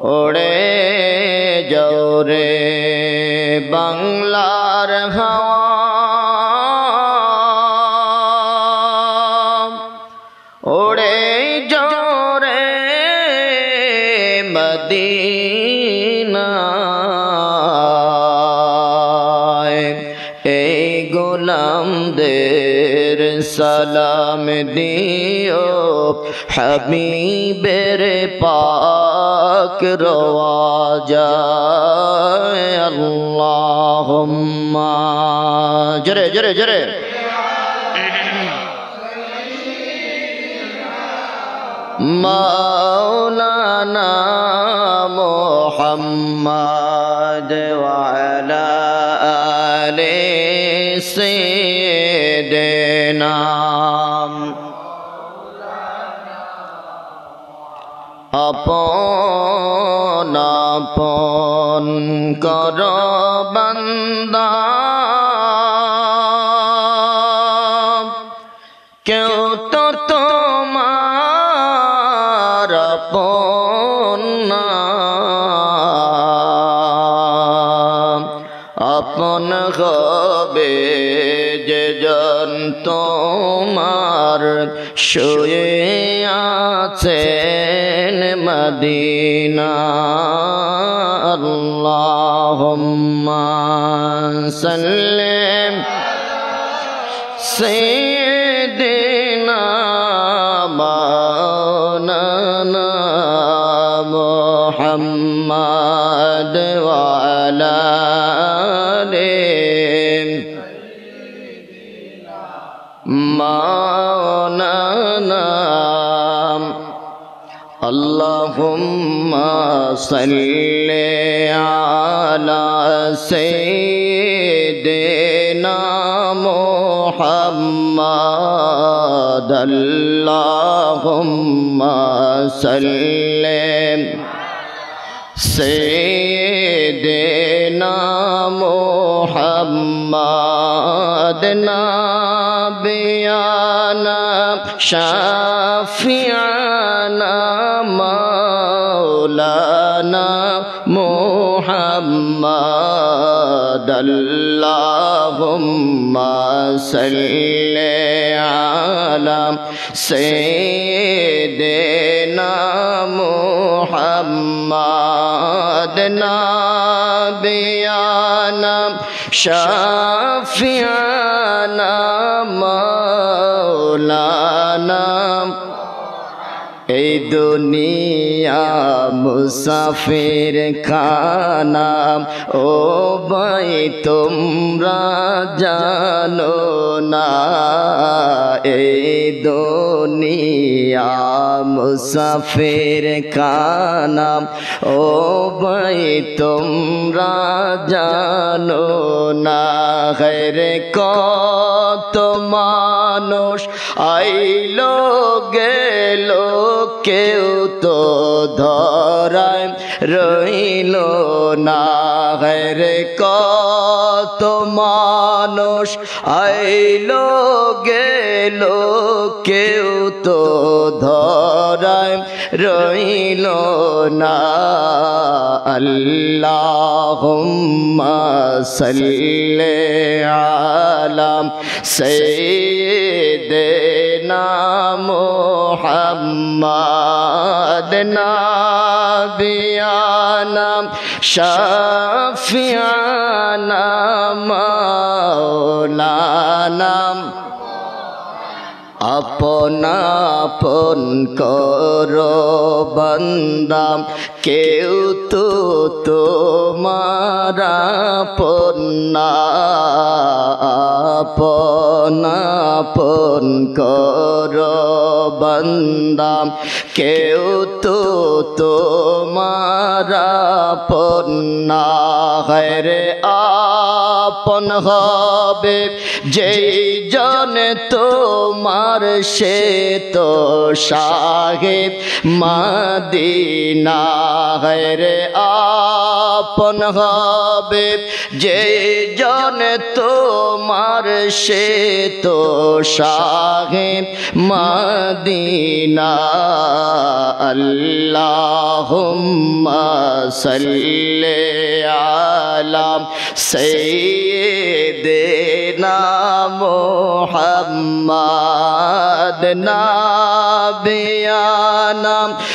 ওড়ে জোরে বাংলার হাওয়া ওড়ে জোরে মদিনায় এই গোলামদের সালাম দিও হাবিবের পাক রওয়াজায় আল্লাহুম্মা জোরে জোরে জোরে মাওলানা মুহাম্মদ ওয়া আলা আলি সাইয়্যিদিনা আপন আপন কর বান্দা কেউ তো তোমার আপন না আপন হবে যে জন তোমার শুয়ে আছেন মদিনা আল্লাহুম্মা সাল্লি সাইয়্যিদিনা মাওলানা মুহাম্মদ ওয়া আলা মাওলানা আল্লাহুম্মা সাল্লি আলা সাইয়্যিদিনা মুহাম্মদ আল্লাহুম্মা সাল্লি সাইয়্যিদিনা মুহাম্মদ নাবিয়ানা শাফিয়ানা মাওলানা মুহাম্মদ আল্লাহুম্মা সাল্লি আলা সাইয়্যিদিনা মুহাম্মদ নাবিয়ানা শাফিয়ানা মাওলানা এই দুনিয়া মুসাফির খানা ও ভাই তোমরা জানো না এই দুনিয়া মুসাফির খানা ও ভাই তোমরা জানো না রে কত মানুষ আইলো গেল কেউ তো ধরায় রইল না রে কত মানুষ আইলো গেল কেউ তো ধরায় রইল না আল্লাহুম্মা সাল্লি আলা সাইয়্যিদিনা মুহাম্মদ নাবিয়ানা শাফিয়ানা মাওলানা আপন আপন করো বান্দা কেউ তো তোমার আপন না আপন আপন করো বান্দা কেউ তো তোমার আপন না রে আপন হবে যেই জন তোমার সে তো সাহেব মদিনা রে আপন হবে যে জন তোমার সে তো শাহে মদিনা আল্লাহুম্মা সাল্লি আলা সাইয়্যিদিনা মুহাম্মাদ নাবিয়ানা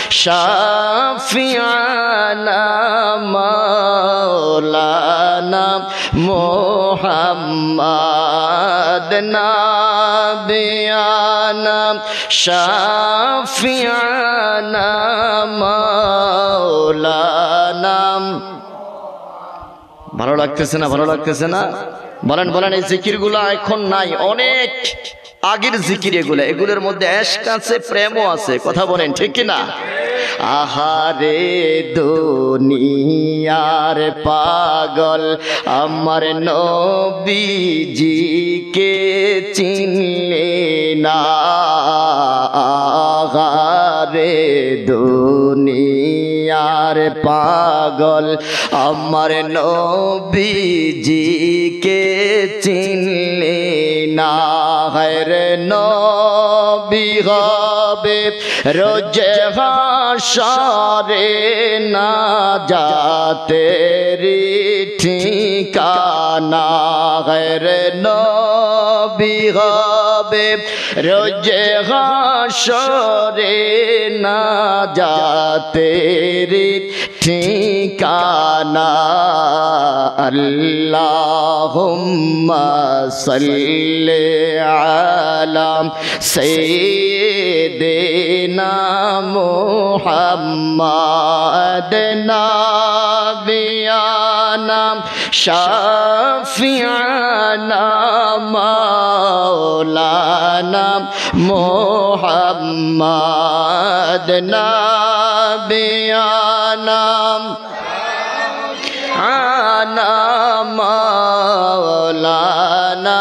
শাফিআনা মাওলানা মুহাম্মাদ নাবিয়ানা শাফিআনা মাওলানা। ভালো লাগতেছে না? ভালো লাগতেছে না? বলেন বলেন। এই জিকিরগুলো এখন নাই, অনেক আগের জিকির এগুলো। এগুলোর মধ্যে ইশক আছে, প্রেমও আছে। কথা বলেন ঠিক কি না? আহারে দুনিয়ার পাগল আমার নবীজিকে চিনলে না। আহারে দুনিয়ার পাগল আমার নবীজিকে চিনলে না। হায়রে নবী হবে রোজে হাশরে না জাতেরি ঠিকানা। হায়রে নবী হবে রোজে হাশরে না জাতেরি ঠিকানা। আল্লাহুম্মা সাল্লি আলা সাইয়্যিদিনা মুহাম্মাদ নাবিয়ানা শাফিআনা মাওলানা মুহাম্মাদ নাবিয়ানা আনা মাওলানা।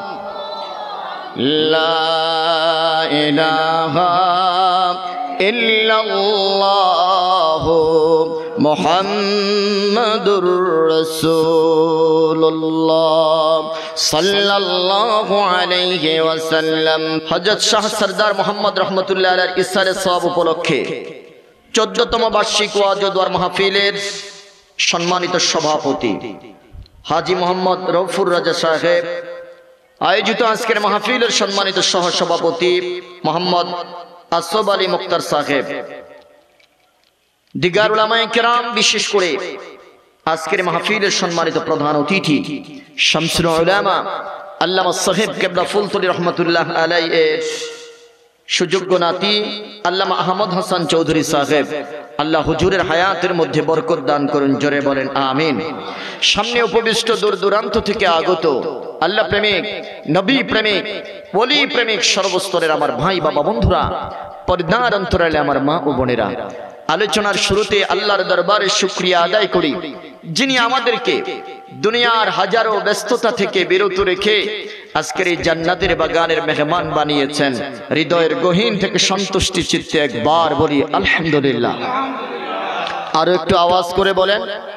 লা ইলাহা ইল্লাল্লাহু মুহাম্মাদুর রাসূলুল্লাহ সাল্লাল্লাহু আলাইহি ওয়াসাল্লাম। হযরত শাহ সরদার মুহাম্মদ রাহমাতুল্লাহ আলাইহির ইসহারে সওয়াব উপলক্ষে 14তম বার্ষিক ওয়াজ ও দোয়ার মাহফিলের সম্মানিত সভাপতি হাজী মোহাম্মদ রউফুর রাজা সাহেব আয়োজিত আজকের মাহফিলের সম্মানিত সহ সভাপতি মোহাম্মদ আসফ আলী মুক্তার সাহেব, দিগার উলামায়ে কেরাম, বিশেষ করে আজকের মাহফিলের সম্মানিত প্রধান অতিথি শামসুল উলামা আল্লামা সাহেব কেবলা ফুলতলি রহমাতুল্লাহ আলাইহি এর সুযোগ্য নাতি আল্লামা আহমদ হাসান চৌধুরী সাহেব, আল্লাহ হুজুরের হায়াতের মধ্যে বরকত দান করুন। জোরে বলেন আমিন। সামনে উপবিষ্ট দূর দূরান্ত থেকে আগত আল্লাহ প্রেমিক, নবী প্রেমিক, ওলি প্রেমিক সর্বস্তরের আমার ভাই বাবা বন্ধুরা, পর্দার অন্তরালে আমার মা ও বোনেরা, আলোচনার শুরুতে আল্লাহর দরবারে শুকরিয়া আদায় করি যিনি আমাদেরকে দুনিয়ার হাজারো ব্যস্ততা থেকে বিরত রেখে আজকের এই জান্নাতের বাগানের মেহমান বানিয়েছেন। হৃদয়ের গহীন থেকে সন্তুষ্টি চিত্তে একবার বলি আলহামদুলিল্লাহ। আরো একটু আওয়াজ করে বলেন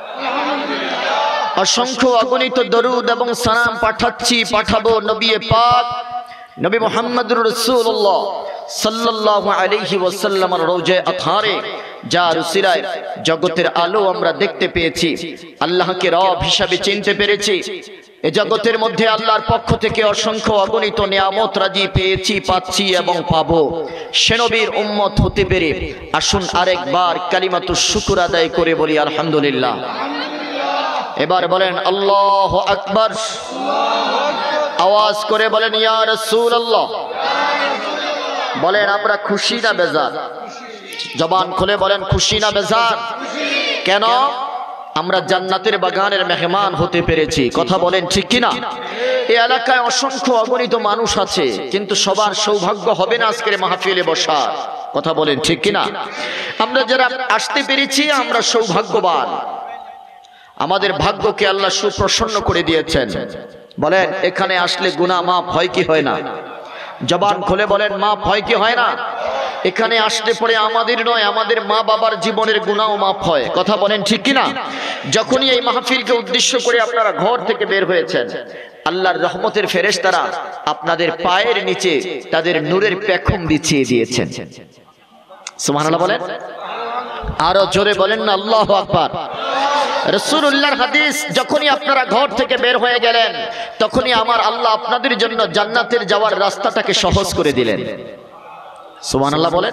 অসংখ্য অগণিত দরুদ এবং সালাম পাঠাবো নবী পাক নবী মুহাম্মদুর রাসূলুল্লাহ সাল্লাল্লাহু আলাইহি ওয়াসাল্লামের রওজা আতহারে, যার উসিলায় জগতের আলো আমরা দেখতে পেয়েছি, আল্লাহকে রব হিসাবে চিনতে পেরেছি। এই জগতের মধ্যে আল্লাহর পক্ষ থেকে অসংখ্য অগণিত নিয়ামত রাজি পেয়েছি, পাচ্ছি এবং পাবো। সে নবীর উম্মত হতে পেরে আসুন আরেকবার কালিমাতুশ শুকর আদায় করে বলি আলহামদুলিল্লাহ। এবার বলেন আল্লাহু আকবার। আওয়াজ করে বলেন ইয়া রাসূলুল্লাহ। বলেন আমরা খুশি না বেজার? জবান খুলে বলেন খুশি না বেজার? কেন? আমরা জান্নাতের বাগানের মেহমান হতে পেরেছি। কথা বলেন ঠিক কিনা? এই এলাকায় অসংখ্য অগণিত মানুষ আছে, কিন্তু সবার সৌভাগ্য হবে না আজকের মাহফিলে বসার। কথা বলেন ঠিক কিনা? আমরা যারা আসতে পেরেছি আমরা সৌভাগ্যবান। আমাদের ভাগ্যকে আল্লাহ সুপ্রসন্ন করে দিয়েছেন। বলেন এখানে আসলে গুনাহ মাফ হয় কি হয় না? জবান খুলে বলেন মাফ হয় কি হয় না? এখানে আসলে পরে আমাদের নয়, আমাদের মা বাবার জীবনের গুনাহও মাফ হয়। কথা বলেন ঠিক কিনা? যখনই এই মাহফিলকে উদ্দেশ্য করে আপনারা ঘর থেকে বের হয়েছেন, আল্লাহর রহমতের ফেরেশতারা আপনাদের পায়ের নিচে তাদের নূরের পেখম বিছিয়ে দিয়েছেন। সুবহানাল্লাহ বলেন, আরো জোরে বলেন না আল্লাহু আকবার। রাসূলুল্লাহর হাদিস, যখনই আপনারা ঘর থেকে বের হয়ে গেলেন তখনই আমার আল্লাহ আপনাদের জন্য জান্নাতের যাওয়ার রাস্তাটাকে সহজ করে দিলেন। সুবহানাল্লাহ বলেন।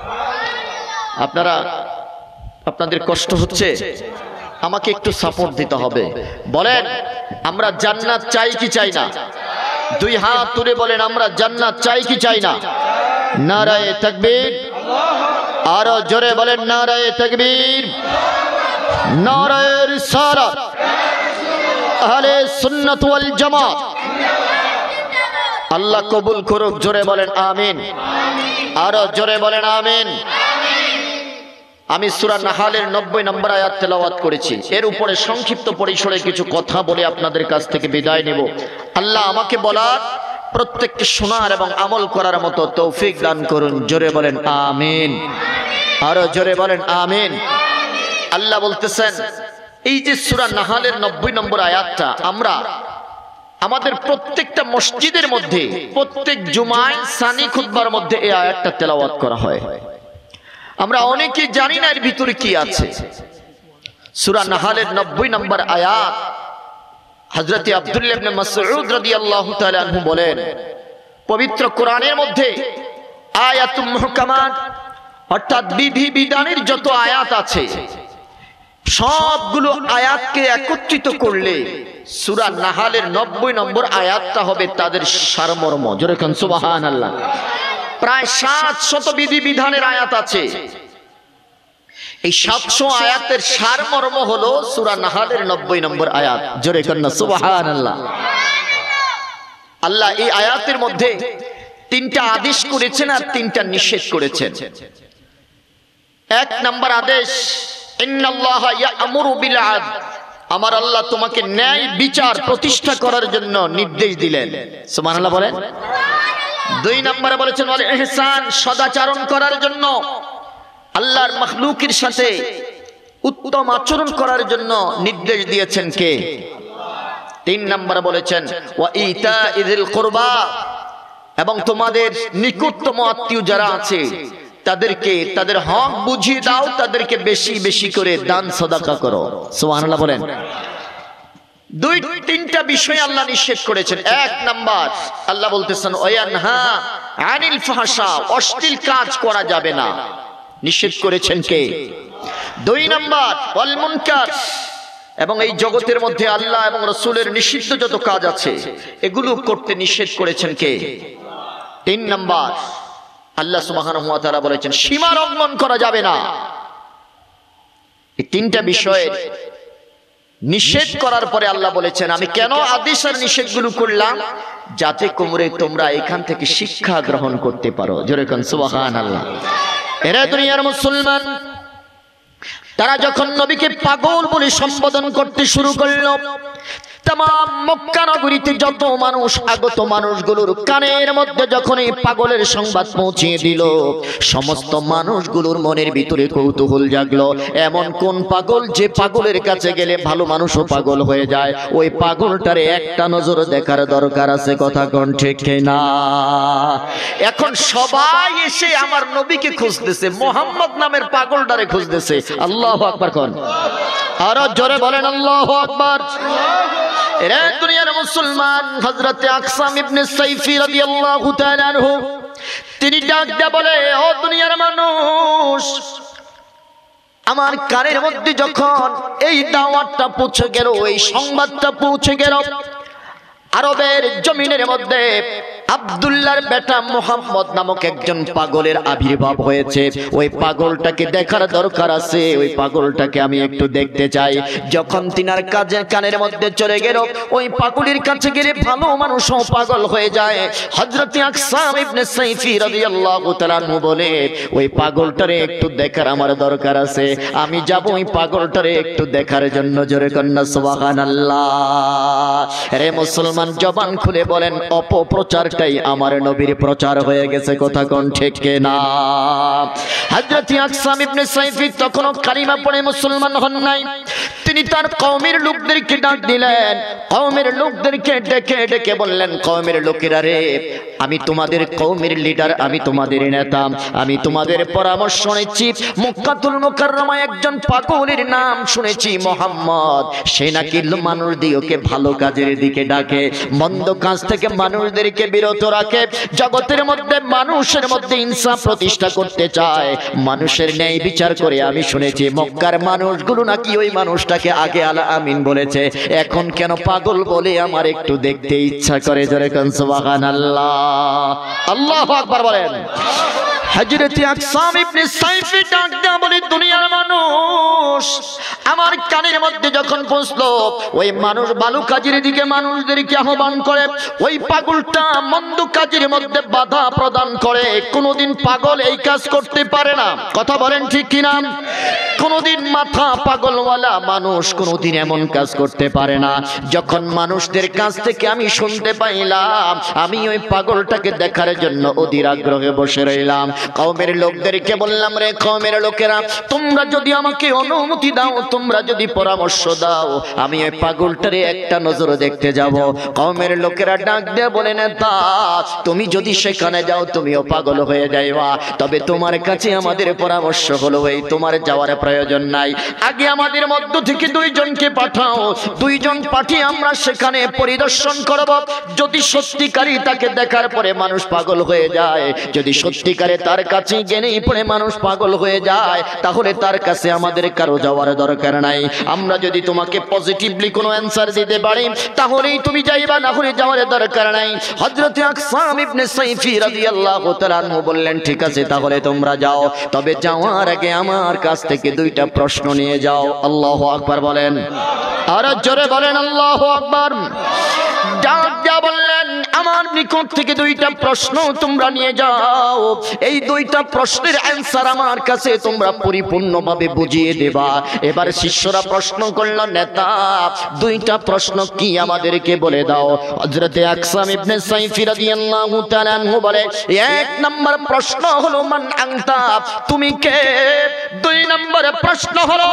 আপনাদের কষ্ট হচ্ছে, আমাকে একটু সাপোর্ট দিতে হবে। বলেন, আমরা জান্নাত চাই কি চাই না? দুই হাত তুলে বলেন, আমরা জান্নাত চাই কি চাই না? নারায়ে তাকবীর। আরো জোরে বলেন, নারায়ে তাকবীর, নারায়ে রিসালাত, আহলে সুন্নাত ওয়াল জামাত। আল্লাহ কবুল করুক। জোরে বলেন আমিন। আরো জোরে বলেন আমিন। আমি সূরা নাহালের 90 নম্বর আয়াত তেলাওয়াত করেছি। এর উপরে সংক্ষিপ্ত পরিসরে কিছু কথা বলে আপনাদের কাছ থেকে বিদায় নেব। আল্লাহ আমাকে বলার, প্রত্যেককে শোনার এবং আমল করার মতো তৌফিক দান করুন। জোরে বলেন আমিন। আরো জোরে বলেন আমিন। আল্লাহ বলতেছেন, এই যে সূরা নাহালের 90 নম্বর আয়াতটা আমরা আমাদের প্রত্যেকটা মসজিদের মধ্যে প্রত্যেক জুমায় সানি খুতবার মধ্যে এই আয়াতটা তেলাওয়াত করা হয়। আমরা অনেকে জানি না এর ভিতরে কি আছে। সূরা নাহালের 90 নম্বর আয়াত, হযরত আব্দুল্লাহ ইবনে মাসউদ রাদিয়াল্লাহু তাআলা আনহু বলেন, পবিত্র কোরআনের মধ্যে আয়াতুল মুহকামাত অর্থাৎ বিধি বিধানের যত আয়াত আছে সবগুলো আয়াতকে একত্রিত করলে সূরা নাহালের 90 নম্বর আয়াতটা হবে তাদের সারমর্ম। জোরে কোন সুবহানাল্লাহ। প্রায় 700 বিধি বিধানের আয়াত আছে। এই 700 আয়াতের সারমর্ম হলো সূরা নাহালের 90 নম্বর আয়াত। জোরে কোন সুবহানাল্লাহ। আল্লাহ এই আয়াতের মধ্যে 3টা আদেশ করেছেন আর 3টা নিষেধ করেছেন। 1 নম্বর আদেশ, ইন্নাল্লাহা ইয়া'মুরু বিল আদল, আমার আল্লাহ তোমাকে ন্যায় বিচার প্রতিষ্ঠা করার জন্য নির্দেশ দিলেন। সুবহানাল্লাহ বলেন। 2 নম্বরে বলেছেন ওয়াল ইহসান, সদাচরণ করার জন্য, আল্লাহর মাখলুকের সাথে উত্তম আচরণ করার জন্য নির্দেশ দিয়েছেন কে? 3 নম্বরে বলেছেন ওয়া ইতাইযিল কুরবা, এবং তোমাদের নিকটতম আত্মীয় যারা আছে তাদেরকে তাদের হক বুঝিয়ে দাও, তাদেরকে বেশি বেশি করে দান সাদাকা করো। সুবহানাল্লাহ বলেন। 2-3টা বিষয় আল্লাহ নিষেধ করেছেন। 1 নাম্বার আল্লাহ বলতেছেন ওয়ানহা আনিল ফাহশা, অশ্লীল কাজ করা যাবে না, নিষেধ করেছেন কে? 2 নাম্বার ওয়াল মুনকার, এবং এই জগতের মধ্যে আল্লাহ এবং রাসূলের নিষিদ্ধ যত কাজ আছে এগুলো করতে নিষেধ করেছেন কে? 3 নাম্বার আল্লাহ সুবহানাহু ওয়া তাআলা বলেছেন সীমা লঙ্ঘন করা যাবে না। এই 3টা বিষয়ে নিষেধ করার পরে আল্লাহ বলেছেন আমি কেন আদেশ আর নিষেধগুলো করলাম? যাতে তোমরা এখান থেকে শিক্ষা গ্রহণ করতে পারো। জোরে কোন সুবহানাল্লাহ। এরা দুনিয়ার মুসলমান, তারা যখন নবীকে পাগল বলে সম্বোধন করতে শুরু করলো, तमाम मक्का नगरीते যত মানুষ আগত মানুষগুলোর কানের মধ্যে যখন এই পাগলের সংবাদ পৌঁছে দিল, সমস্ত মানুষগুলোর মনের ভিতরে কৌতূহল জাগলো। এমন কোন পাগল যে পাগলের কাছে গেলে ভালো মানুষও পাগল হয়ে যায়? ওই পাগলটারে একটা নজর দেখার দরকার আছে। কথা কোন ঠিক না? এখন সবাই এসে আমার নবীকে খুঁজতেছে, মোহাম্মদ নামের পাগলটারে খুঁজতেছে। আল্লাহু আকবার কোন? আরো জোরে বলেন আল্লাহু আকবার। এরা দুনিয়ার মুসলমান, হযরতে আকসাম ইবনে সাইফি রাদিয়াল্লাহু তাআলা আনহু তিনি ডাক দিয়ে বলে, ও দুনিয়ার মানুষ, আমার কানের মধ্যে যখন এই দাওয়াতটা পৌঁছে গেল, এই সংবাদটা পৌঁছে গেল, আরবের জমিনের মধ্যে আব্দুল্লাহর বেটা মুহাম্মদ নামক একজন পাগলের আবির্ভাব হয়েছে। ওই পাগলটাকে দেখার দরকার আছে, ওই পাগলটাকে আমি একটু দেখতে চাই। যখন তিনার কানের মধ্যে চলে গেল, ওই পাগলের কাছে গেলে ভালো মানুষও পাগল হয়ে যায়। হযরত আকসাম ইবনে সাইফি রাদিয়াল্লাহু তাআলা আনহু বলে, ওই পাগলটারে একটু দেখার আমার দরকার আছে, আমি যাব ওই পাগলটারে একটু দেখার জন্য। জোরে কন্না সুবহানাল্লাহ। রে মুসলমান, জবান খুলে বলেন, অপপ্রচারটাই আমার নবীর প্রচার হয়ে গেছে। কথা কোন ঠিক না? হযরত আকসাম ইবনে সাইফি তখনও কালিমা পড়ে মুসলমান হন নাই। তিনি তার কওমের লোকদেরকে ডাক দিলেন, কওমের লোকদেরকে ডেকে ডেকে বললেন, কওমের লোকেরা রে, আমি তোমাদের কওমের লিডার, আমি তোমাদের নেতা, আমি তোমাদের পরামর্শ নিচ্ছি। মক্কাতুল মুকাররমায় একজন পাগলের নাম শুনেছি, মুহাম্মদ। সে নাকি মানুষদেরকে ভালো কাজের দিকে ডাকে, মন্দ কাজ থেকে মানুষদেরকে বিরত রাখে, জগতের মধ্যে মানুষের মধ্যে ইনসাফ প্রতিষ্ঠা করতে চায়, মানুষের ন্যায় বিচার করে। আমি শুনেছি মক্কার মানুষগুলো নাকি ওই মানুষটাকে আগে আলা আমিন বলেছে, এখন কেন পাগল বলে আমার একটু দেখতে ইচ্ছা করে। জোরে কোন সুবহানাল্লাহ, আল্লাহু আকবার বলেন। হযরত আকসাম ইবনে সাইফি ডাক দেয়া বলে, দুনিয়ার মানুষ, আমার কানের মধ্যে যখন পৌঁছলো ওই মানুষ ভালো কাজের দিকে মানুষদেরকে আহ্বান করে, ওই পাগলটা মন্দ কাজের মধ্যে বাধা প্রদান করে। কোনোদিন পাগল এই কাজ করতে পারে না, কথা বলেন ঠিক কিনা? কোনোদিন মাথা পাগলওয়ালা মানুষ কোনোদিন এমন কাজ করতে পারে না। যখন মানুষদের কাছ থেকে আমি শুনতে পাইলাম, আমি ওই পাগলটাকে দেখার জন্য অধীর আগ্রহে বসে রইলাম। কওমের লোকদেরকে বললাম, রে কওমের লোকেরা, তোমরা যদি আমাকে অনুমতি দাও, তোমরা যদি পরামর্শ দাও, আমি ওই পাগলটারে একটা নজরে দেখতে যাব। কওমের লোকেরা ডাক দিয়ে বলে, নেতা, তুমি যদি সেখানে যাও তুমিও পাগল হয়ে যাইবা, তবে তোমার কাছে আমাদের পরামর্শ হলো এই, তোমার যাওয়ার প্রয়োজন নাই। আগে আমাদের মধ্য থেকে দুইজনকে পাঠাও, দুইজন পাঠিয়ে আমরা সেখানে পরিদর্শন করব। যদি সত্যিকারই তাকে দেখার পরে মানুষ পাগল হয়ে যায়, যদি সত্যিকারে তার কাছে গেলেই পরে মানুষ পাগল হয়ে যায়, তাহলে তার কাছে আমাদের কারো যাওয়ার দরকার নাই। আমরা যদি তোমাকে পজিটিভলি কোনো অ্যানসার দিতে পারি, তাহলেই তুমি যাইবা, না হলে যাওয়ার দরকার নাই। হযরত আকসাম ইবনে সাইফি রাদিয়াল্লাহু তাআলা আনহু বললেন, ঠিক আছে তাহলে তোমরা যাও, তবে যাওয়ার আগে আমার কাছ থেকে দুইটা প্রশ্ন নিয়ে যাও। আল্লাহু আকবার বলেন, আর জোরে বলেন আল্লাহু আকবার। ডাক দিয়া বললেন, আমার নিকট থেকে দুইটা প্রশ্ন তোমরা নিয়ে যাও, এই দুইটা প্রশ্নের অ্যানসার আমার কাছে তোমরা পরিপূর্ণভাবে বুঝিয়ে দেবা। এবার শিষ্যরা প্রশ্ন করল, নেতা, দুইটা প্রশ্ন কি আমাদেরকে বলে দাও। হযরত আকসাম ইবনে সাইফি রাদিয়াল্লাহু তাআলা আনহু বলে, এক নম্বর প্রশ্ন হলো মান আনতা, তুমি কে? দুই নম্বর প্রশ্ন হলো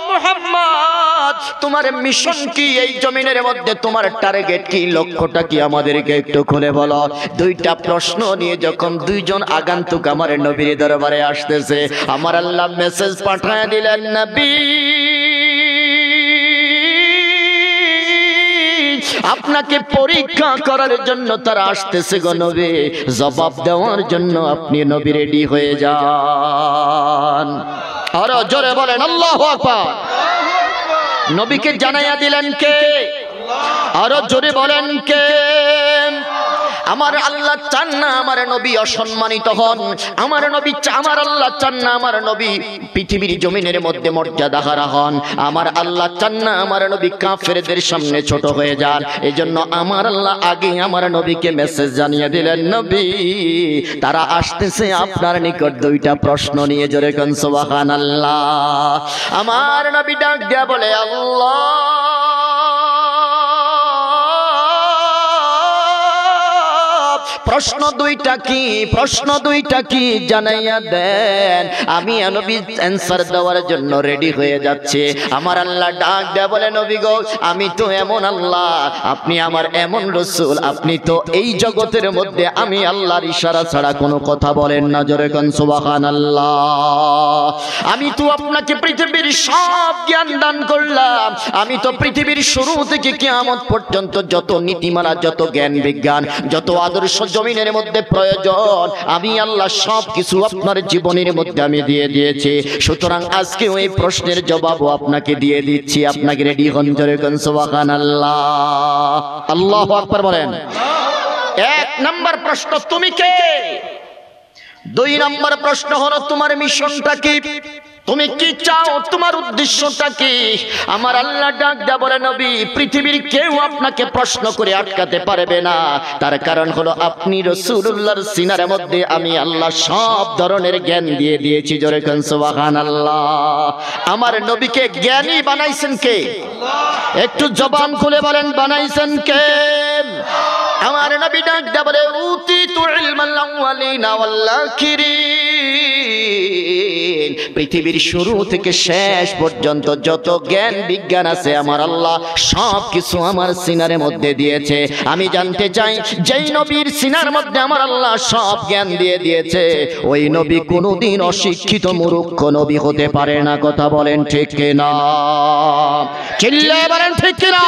মুহাম্মদ, তোমার মিশন কি এই জমিনের মধ্যে, তোমার টার্গেট কি, লক্ষ্যটা কি, আমাদেরকে একটু খুলে বলো। দুইটা প্রশ্ন নিয়ে যখন দুইজন আগন্তুক আমার নবীর দরবারে আসতেছে, আমার আল্লাহ মেসেজ পাঠিয়ে দিলেন, নবী আপনাকে পরীক্ষা করার জন্য তারা আসতেছে গো নবী, জবাব দেওয়ার জন্য আপনি নবী রেডি হয়ে যান। আর জোরে বলেন আল্লাহু আকবার। নবীকে জানাইয়া দিলেন কে? আরো জোরে বলেন কে? আমার আল্লাহ চান না আমার নবী অসম্মানিত হন, আমার নবী আমার আল্লাহ চান না আমার নবী পৃথিবীর জমিনের মধ্যে মর্যাদা হারা হন, আমার আল্লাহ চান না আমার নবী কাফেরদের সামনে ছোট হয়ে যান। এজন্য আমার আল্লাহ আগে আমার নবীকে মেসেজ জানিয়ে দিলেন, নবী তারা আসতেছে আপনার নিকট দুইটা প্রশ্ন নিয়ে। জোরে কোন সুবহানাল্লাহ। আমার নবী ডাক দিয়া বলে, আল্লাহ প্রশ্ন দুইটা কি, প্রশ্ন দুইটা কি জানাইয়া দেন, আমি নবী অ্যানসার দেওয়ার জন্য রেডি হয়ে যাচ্ছে। আমার আল্লাহ ডাক দেয়া বলে, নবী গো আমি তো এমন আল্লাহ, আপনি আমার এমন রাসূল, আপনি তো এই জগতের মধ্যে আমি আল্লাহর ইশারা ছাড়া কোনো কথা বলেন না। জোরে কোন সুবহানাল্লাহ। আমি তো আপনাকে পৃথিবীর সব জ্ঞান দান করলাম, আমি তো পৃথিবীর শুরু থেকে কিয়ামত পর্যন্ত যত নীতিমালা, যত জ্ঞান বিজ্ঞান, যত আদর্শ জমিনের মধ্যে প্রয়োজন, আমি আল্লাহ সব কিছু আপনার জীবনের মধ্যে আমি দিয়ে দিয়েছি। সুতরাং আজকে ওই প্রশ্নের জবাবও আপনাকে দিয়ে দিচ্ছি, আপনাকে রেডি হন। জোরে কোন সুবহানাল্লাহ। আল্লাহু আকবার বলেন। এক নাম্বার প্রশ্ন, তুমি কে? দুই নাম্বার প্রশ্ন হলো তোমার মিশনটা কি, তুমি কি চাও, তোমার উদ্দেশ্যটা কি? আমার আল্লাহ ডাক দেয়া বলে, নবী পৃথিবীর কেউ আপনাকে প্রশ্ন করে আটকাতে পারবে না, তার কারণ হলো আপনি রাসূলুল্লাহর সিনার মধ্যে আমি আল্লাহ সব ধরনের জ্ঞান দিয়ে দিয়েছি। জোরে কোন সুবহানাল্লাহ। আমার নবীকে জ্ঞানী বানাইছেন কে? একটু জবান খুলে বলেন, বানাইছেন কে? আমার নবী ডাক দেয়া বলে, উতিতু ইলমাল আউয়ালিনা ওয়াল আখিরিন, পৃথিবীর শুরু থেকে শেষ পর্যন্ত যত জ্ঞান বিজ্ঞান আছে আমার আল্লাহ সব কিছু আমার সিনার মধ্যে দিয়েছে। আমি জানতে চাই যেই নবীর সিনার মধ্যে আমার আল্লাহ সব জ্ঞান দিয়ে দিয়েছে ওই নবী কোনোদিন অশিক্ষিত মূর্খ নবী হতে পারে না। কথা বলেন ঠিক কিনা? চিল্লায়ে বলেন ঠিক কিনা?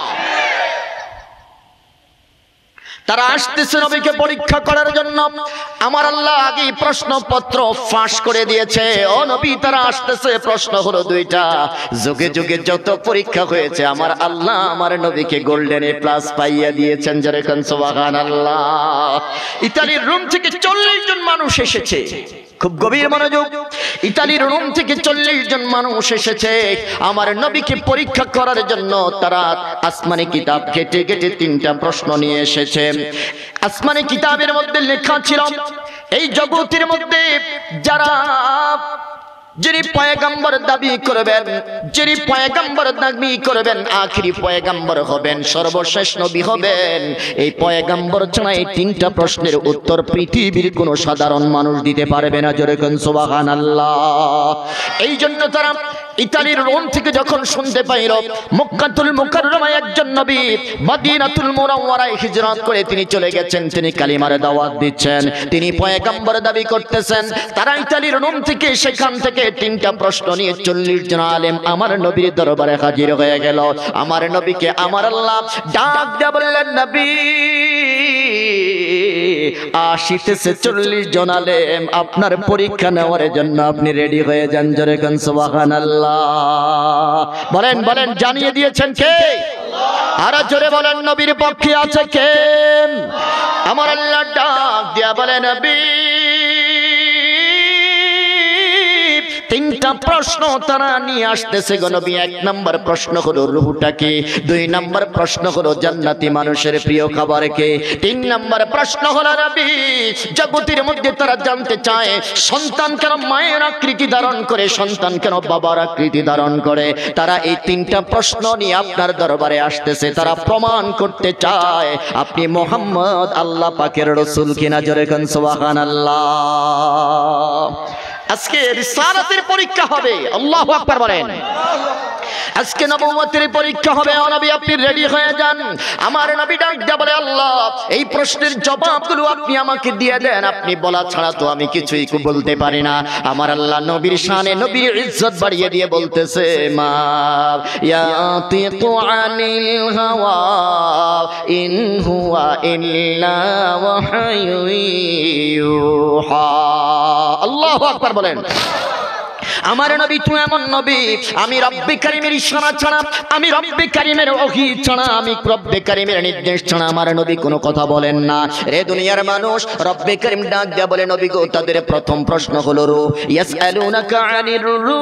তারা আসতেছে নবীকে পরীক্ষা করার জন্য। আমার আল্লাহ আগেই প্রশ্নপত্র ফাঁস করে দিয়েছে। ও নবী, তারা আসতেছে, প্রশ্ন হলো দুইটা। যুগে যুগে যত পরীক্ষা হয়েছে আমার আল্লাহ আমার নবীকে গোল্ডেন এ প্লাস পাইয়া দিয়েছেন। যেরকম সুবহানাল্লাহ। ইতালির রোম থেকে 40 জন মানুষ এসেছে। খুব গভীর মনোযোগ। ইতালির রোম থেকে 40 জন মানুষ এসেছে আমার নবীকে পরীক্ষা করার জন্য। তারা আসমানি কিতাব ঘেটে ঘেটে 3টা প্রশ্ন নিয়ে এসেছে। আসমানি কিতাবের মধ্যে লেখা ছিল এই জগতের মধ্যে যারা যিনি পয়গম্বর দাবি করবেন, যিনি পয়গম্বর দাবি করবেন, আখিরি পয়গম্বর হবেন, সর্বশেষ নবী হবেন, এই পয়গম্বর ছাড়া এই 3টা প্রশ্নের উত্তর পৃথিবীর কোনো সাধারণ মানুষ দিতে পারবে না। জোরে কোন সুবহানাল্লাহ। এই জন্য তারা ইতালির রোম থেকে যখন শুনতে পাইল মক্কাতুল মুকাররমায় একজন নবী মদিনাতুল মুনাওয়ারায় হিজরত করে তিনি চলে গেছেন, তিনি কালিমার দাওয়াত দিচ্ছেন, তিনি পয়গম্বর দাবি করতেছেন, তারা ইতালির রোম থেকে সেখান থেকে 3টা প্রশ্ন নিয়ে 40 জন আলেম আমার নবীর দরবারে হাজির হয়ে গেল। আমার নবীকে আমার আল্লাহ ডাক দিয়ে বললেন, নবী আসিতেছে 40 জন আলেম, আপনার পরীক্ষা নেওয়ার জন্য আপনি রেডি হয়ে যান। জোরে কোন সুবহানাল্লাহ। বলেন বলেন, জানিয়ে দিয়েছেন কে? আর জোরে বলেন, নবীর পক্ষে আছে কে? আমার আল্লাহ ডাক দিয়া বলেন, নবী 3টা প্রশ্ন তারা নিয়ে আসতেছে গো নবী। 1 নম্বর প্রশ্ন হলো রূহটাকে, 2 নম্বর প্রশ্ন হলো জান্নাতি মানুষের প্রিয় খাবার কে, 3 নম্বর প্রশ্ন হলো নবী জগতের মধ্যে তারা জানতে চায় সন্তান কেন মায়ের আকৃতি ধারণ করে, সন্তান কেন বাবার আকৃতি ধারণ করে। তারা এই 3টা প্রশ্ন নিয়ে আপনার দরবারে আসতেছে। তারা প্রমাণ করতে চায় আপনি মুহাম্মদ আল্লাহ পাকের রাসূল কিনা। জোরে কোন সুবহানাল্লাহ। আজকে রিসালাতের পরীক্ষা হবে। আল্লাহু আকবার বলেন। আজকে নবুয়তের পরীক্ষা হবে। ও নবী, আপনি রেডি হয়ে যান। আমার নবী ডাক দিয়ে বলে, আল্লাহ এই প্রশ্নের জবাবগুলো আপনি আমাকে দিয়ে দেন, আপনি বলা ছাড়া তো আমি কিছুই বলতে পারি না। আমার আল্লাহ নবীর শানে, নবীর ইজ্জত বাড়িয়ে দিয়ে বলতেছে, মা ইয়াতিকু আনিল হাওয়া ইন হুয়া ইল্লা ওয়াহয়ু ইউহা। আল্লাহু আকবার বলেন। আমার নবী তো এমন নবী, আমি রব্বে কারীমের ইশারা ছাড়া, আমি রব্বে কারীমের ওহী ছাড়া, আমি রব্বে কারীমের নির্দেশ ছাড়া আমার নবী কোনো কথা বলেন না। রে দুনিয়ার মানুষ, রব্বে কারীম ডাক দিয়া বলে, নবী গো তাদের প্রথম প্রশ্ন হলো রূহ। ইয়াসআলুনাকা আনির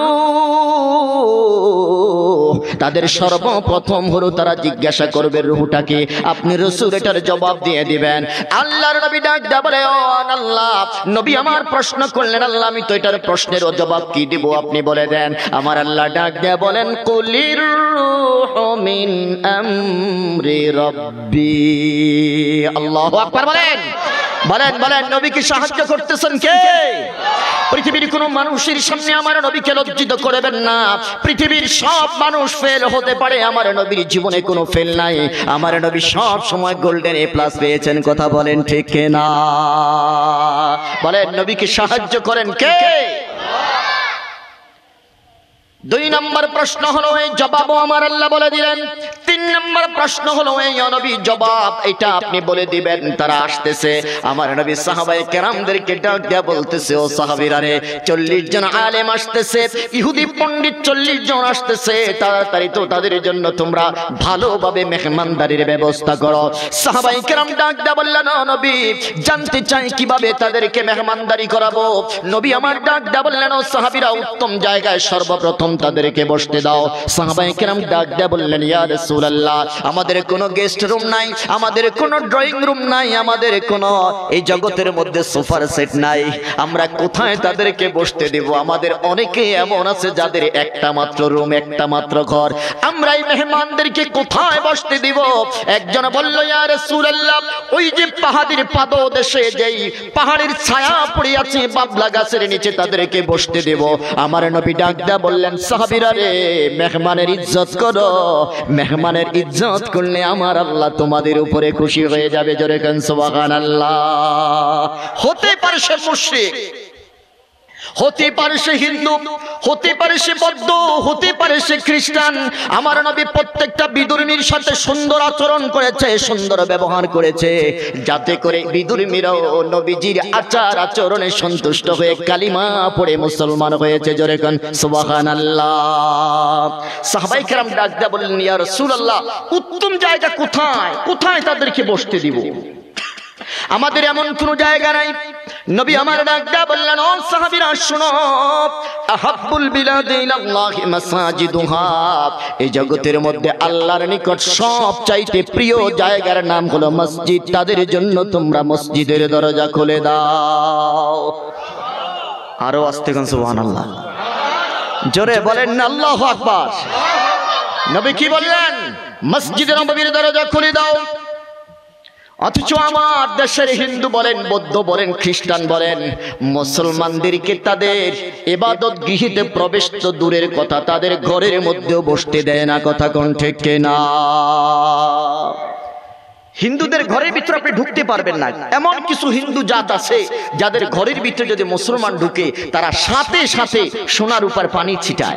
রূহ, তাদের সর্বপ্রথম হলো তারা জিজ্ঞাসা করবে রূহটাকে। আপনি রাসূল এটার জবাব দিয়ে দিবেন। আল্লাহর নবী ডাক দিয়া বলে, ও আল্লাহ, নবী আমার প্রশ্ন করলেন, আল্লাহ আমি তো এটার প্রশ্নের জবাব কি দিব আপনি বলে দেন। আমার আল্লাহ ডাক দিয়ে বলেন, কুলির রূহু মিন আমরি রাব্বি। আল্লাহু আকবার বলেন। বলেন বলেন, নবীকে সাহায্য করতেছেন কে? পৃথিবীর কোন মানুষের সামনে আমার নবীকে লজ্জিত করবেন না। পৃথিবীর সব মানুষ ফেল হতে পারে, আমার নবীর জীবনে কোনো ফেল নাই। আমার নবী সব সময় গোল্ডেন এ প্লাস পেয়েছেন। কথা বলেন ঠিক না? বলেন, নবীকে সাহায্য করেন কে? 2 নম্বর প্রশ্ন হলো এই জবাবও আমার আল্লাহ বলে দিলেন। 3 নম্বর প্রশ্ন হলো এই নবী জবাব এটা আপনি বলে দিবেন। তারা আসতেছে, আমার নবী সাহাবায়ে কেরামদেরকে ডাক দিয়া বলতেছে, ও সাহাবীরা রে, 40 জন আলেম আসতেছে, ইহুদি পণ্ডিত 40 জন আসতেছে, তাড়াতাড়ি তো তাদের জন্য তোমরা ভালোভাবে মেহমানদারির ব্যবস্থা করো। সাহাবায়ে কেরাম ডাক দিয়া বললেন, ও নবী জানতে চাই কিভাবে তাদেরকে মেহমানদারি করাবো। নবী আমার ডাক দিয়া বললেন, ও সাহাবীরা, উত্তম জায়গায় সর্বপ্রথম তাদেরকে বসতে দাও। সাহাবায়ে কেরাম ডাক দিয়ে বললেন, ইয়া রাসূলুল্লাহ, আমাদের কোনো গেস্ট রুম নাই, আমাদের কোনো ড্রয়িং রুম নাই, আমাদের কোনো এই জগতের মধ্যে সোফার সেট নাই, আমরা কোথায় তাদেরকে বসতে দেব? আমাদের অনেকেই এমন আছে যাদের একটা মাত্র রুম, একটা মাত্র ঘর, আমরা এই মেহমানদেরকে কোথায় বসতে দিব? একজন বলল, ইয়া রাসূলুল্লাহ, ওই যে পাহাড়ের পাদদেশে যেই পাহাড়ের ছায়া পড়ে আছে বাবলা গাছের নিচে তাদেরকে বসতে দেব। আমার নবী ডাক দিয়া বললেন, সাহাবীরা রে, মেহমানের ইজ্জত করো, মেহমানের ইজ্জত করলে আমার আল্লাহ তোমাদের উপরে খুশি হয়ে যাবে। জোরে কান সুবহানাল্লাহ। হতে পারে সে মুশরিক, হতে পারে সে হিন্দু, হতে পারে সে বৌদ্ধ, হতে পারে সে খ্রিস্টান, আমার নবী প্রত্যেকটা বিদুর্মীর সাথে সুন্দর আচরণ করেছে, সুন্দর ব্যবহার করেছে, যাতে করে বিদুর্মীরাও নবীজির আচার আচরণে সন্তুষ্ট হয়ে কালিমা পড়ে মুসলমান হয়েছে। জোরে কান সুবহানাল্লাহ। সাহাবায়ে কেরাম ডাক দিয়ে বললেন, ইয়া রাসূলুল্লাহ, উত্তম জায়গা কোথায়, কোথায় তাদেরকে বসতে দিব? আমাদের এমন কোন জায়গা নাই। নবী আমার ডাক দিয়া বললেন, ও সাহাবীরা শুনো, আহাব্বুল বিলাদি ইলাল্লাহি মাসাজিদুহা, এই জগতের মধ্যে আল্লাহর নিকট সবচাইতে প্রিয় জায়গার নাম হলো মসজিদ, তাদের জন্য তোমরা মসজিদের দরজা খুলে দাও। আরো আস্তে গান সুবহানাল্লাহ, জোরে বলেন না আল্লাহু আকবার। নবী কি বললেন? মসজিদের নববীর দরজা খুলে দাও। অথচ আমার দেশের হিন্দু বলেন, বৌদ্ধ বলেন, খ্রিস্টান বলেন, মুসলমানদেরকে তাদের ইবাদত গৃহীতে প্রবেশ তো দূরের কথা, তাদের ঘরের মধ্যেও বসতে দেয় না। কথা কোন ঠিক কিনা? হিন্দুদের ঘরের ভিতরে আপনি ঢুকতে পারবেন না। এমন কিছু হিন্দু জাত আছে যাদের ঘরের ভিতরে যদি মুসলমান ঢুকে, তারা সাথে সাথে সোনার উপর পানি ছিটায়।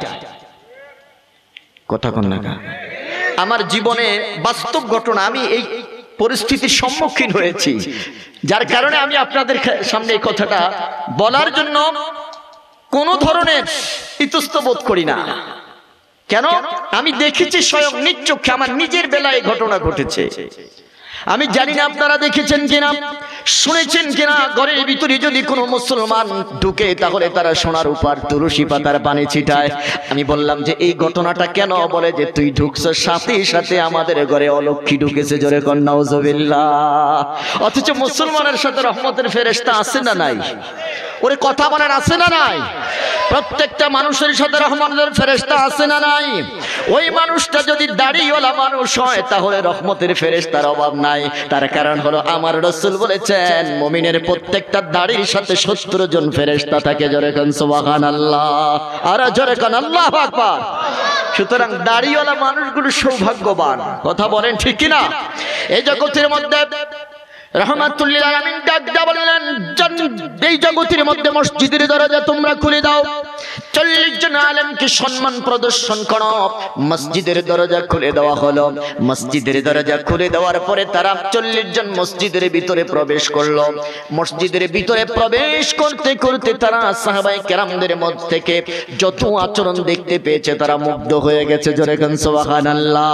কথা কোন না? আমার জীবনে বাস্তব ঘটনা, আমি এই পরিস্থিতির সম্মুখীন হয়েছি, যার কারণে আমি আপনাদের সামনে এই কথাটা বলার জন্য কোন ধরনের ইতস্তত বোধ করি না। কেন? আমি দেখেছি স্বয়ং নিজ চোখে, আমার নিজের বেলায় ঘটনা ঘটেছে। আমি জানি না আপনারা দেখেছেন কিনা, শুনেছেন কিনা, ঘরের ভিতরে যদি কোনো মুসলমান ঢুকে তাহলে তারা সোনার উপর তুলসী পাতার পানি ছিটায়। আমি বললাম যে এই ঘটনাটা কেন? বলে যে তুই ঢুকছো, সাথে সাথে আমাদের ঘরে অলক্ষী ঢুকেছে। জোরে কর নাউজুবিল্লাহ। অথচ মুসলমানের সাথে রহমতের ফেরেশতা আছে না নাই? ওরে কথা বলেন, আছে না নাই? প্রত্যেকটা মানুষের সাথে রহমতের ফেরেশতা আছে না নাই? ওই মানুষটা যদি দাড়িওয়ালা মানুষ হয় তাহলে রহমতের ফেরেশতার অভাব নাই। তার কারণ হলো আমার রাসূল বলেছেন, মুমিনের প্রত্যেকটা দাড়ির সাথে 70 জন ফেরেশতা থাকে। জোরে কান সুবহানাল্লাহ, আর জোরে কান আল্লাহু আকবার। সুতরাং দাড়িওয়ালা মানুষগুলো সৌভাগ্যবান। কথা বলেন ঠিক কিনা? এই জগতের মধ্যে রহমাতুল লিল আলামিন ডাক দিয়া বললেন, এই জগতের মধ্যে মসজিদের দরজা তোমরা খুলে দাও। 40 জন আলেমকে সম্মান প্রদর্শন করো। মসজিদের দরজা খুলে দেওয়া হলো। মসজিদের দরজা খুলে দেওয়ার পরে তারা 40 জন মসজিদের ভিতরে প্রবেশ করলো। মসজিদের ভিতরে প্রবেশ করতে করতে তারা সাহাবায়ে কেরামদের মধ্য থেকে যত আচরণ দেখতে পেয়েছে তারা মুগ্ধ হয়ে গেছে। জোরে কান সুবহানাল্লাহ।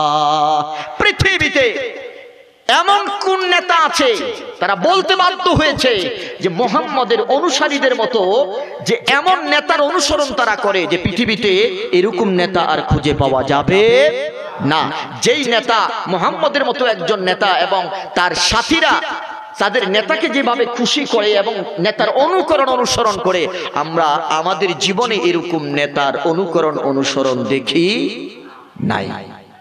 পৃথিবীতে এমন কোন নেতা আছে তারা বলতে বাধ্য হয়েছে যে মুহাম্মদের অনুসারীদের মতো যে এমন নেতার অনুসরণ তারা করে যে পৃথিবীতে এরকম নেতা আর খুঁজে পাওয়া যাবে না? যেই নেতা মুহাম্মদের মতো একজন নেতা এবং তার সাথীরা তাদের নেতাকে যেভাবে খুশি করে এবং নেতার অনুসরণ করে, আমরা আমাদের জীবনে এরকম নেতার অনুসরণ দেখি নাই।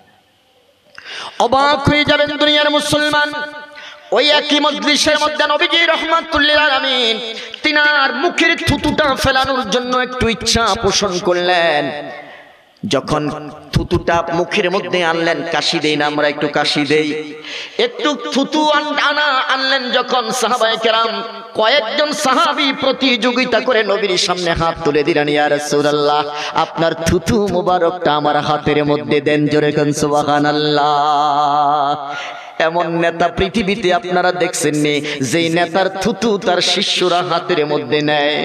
অবাক হয়ে যাবেন দুনিয়ার মুসলমান। ওই একই মজলিসের মধ্যে নবীজি রাহমাতুল লিল আলামিন তিনার মুখের থুতুটা ফেলানোর জন্য একটু ইচ্ছা পোষণ করলেন। যখন থুতুটা মুখের মধ্যে আনলেন, কাশি দেই না আমরা, একটু কাশি দেই, একটু থুতু আনলেন যখন, সাহাবায়ে কেরাম কয়েকজন সাহাবী প্রতিযোগিতা করে নবীর সামনে হাত তুলে দিলেন, ইয়া রাসূলুল্লাহ আপনার থুতু মুবারকটা আমার হাতের মধ্যে দেন। জোরে কান সুবহানাল্লাহ। এমন নেতা পৃথিবীতে আপনারা দেখছেননি যেই নেতার থুতু তার শিষ্যরা হাতের মধ্যে নেয়?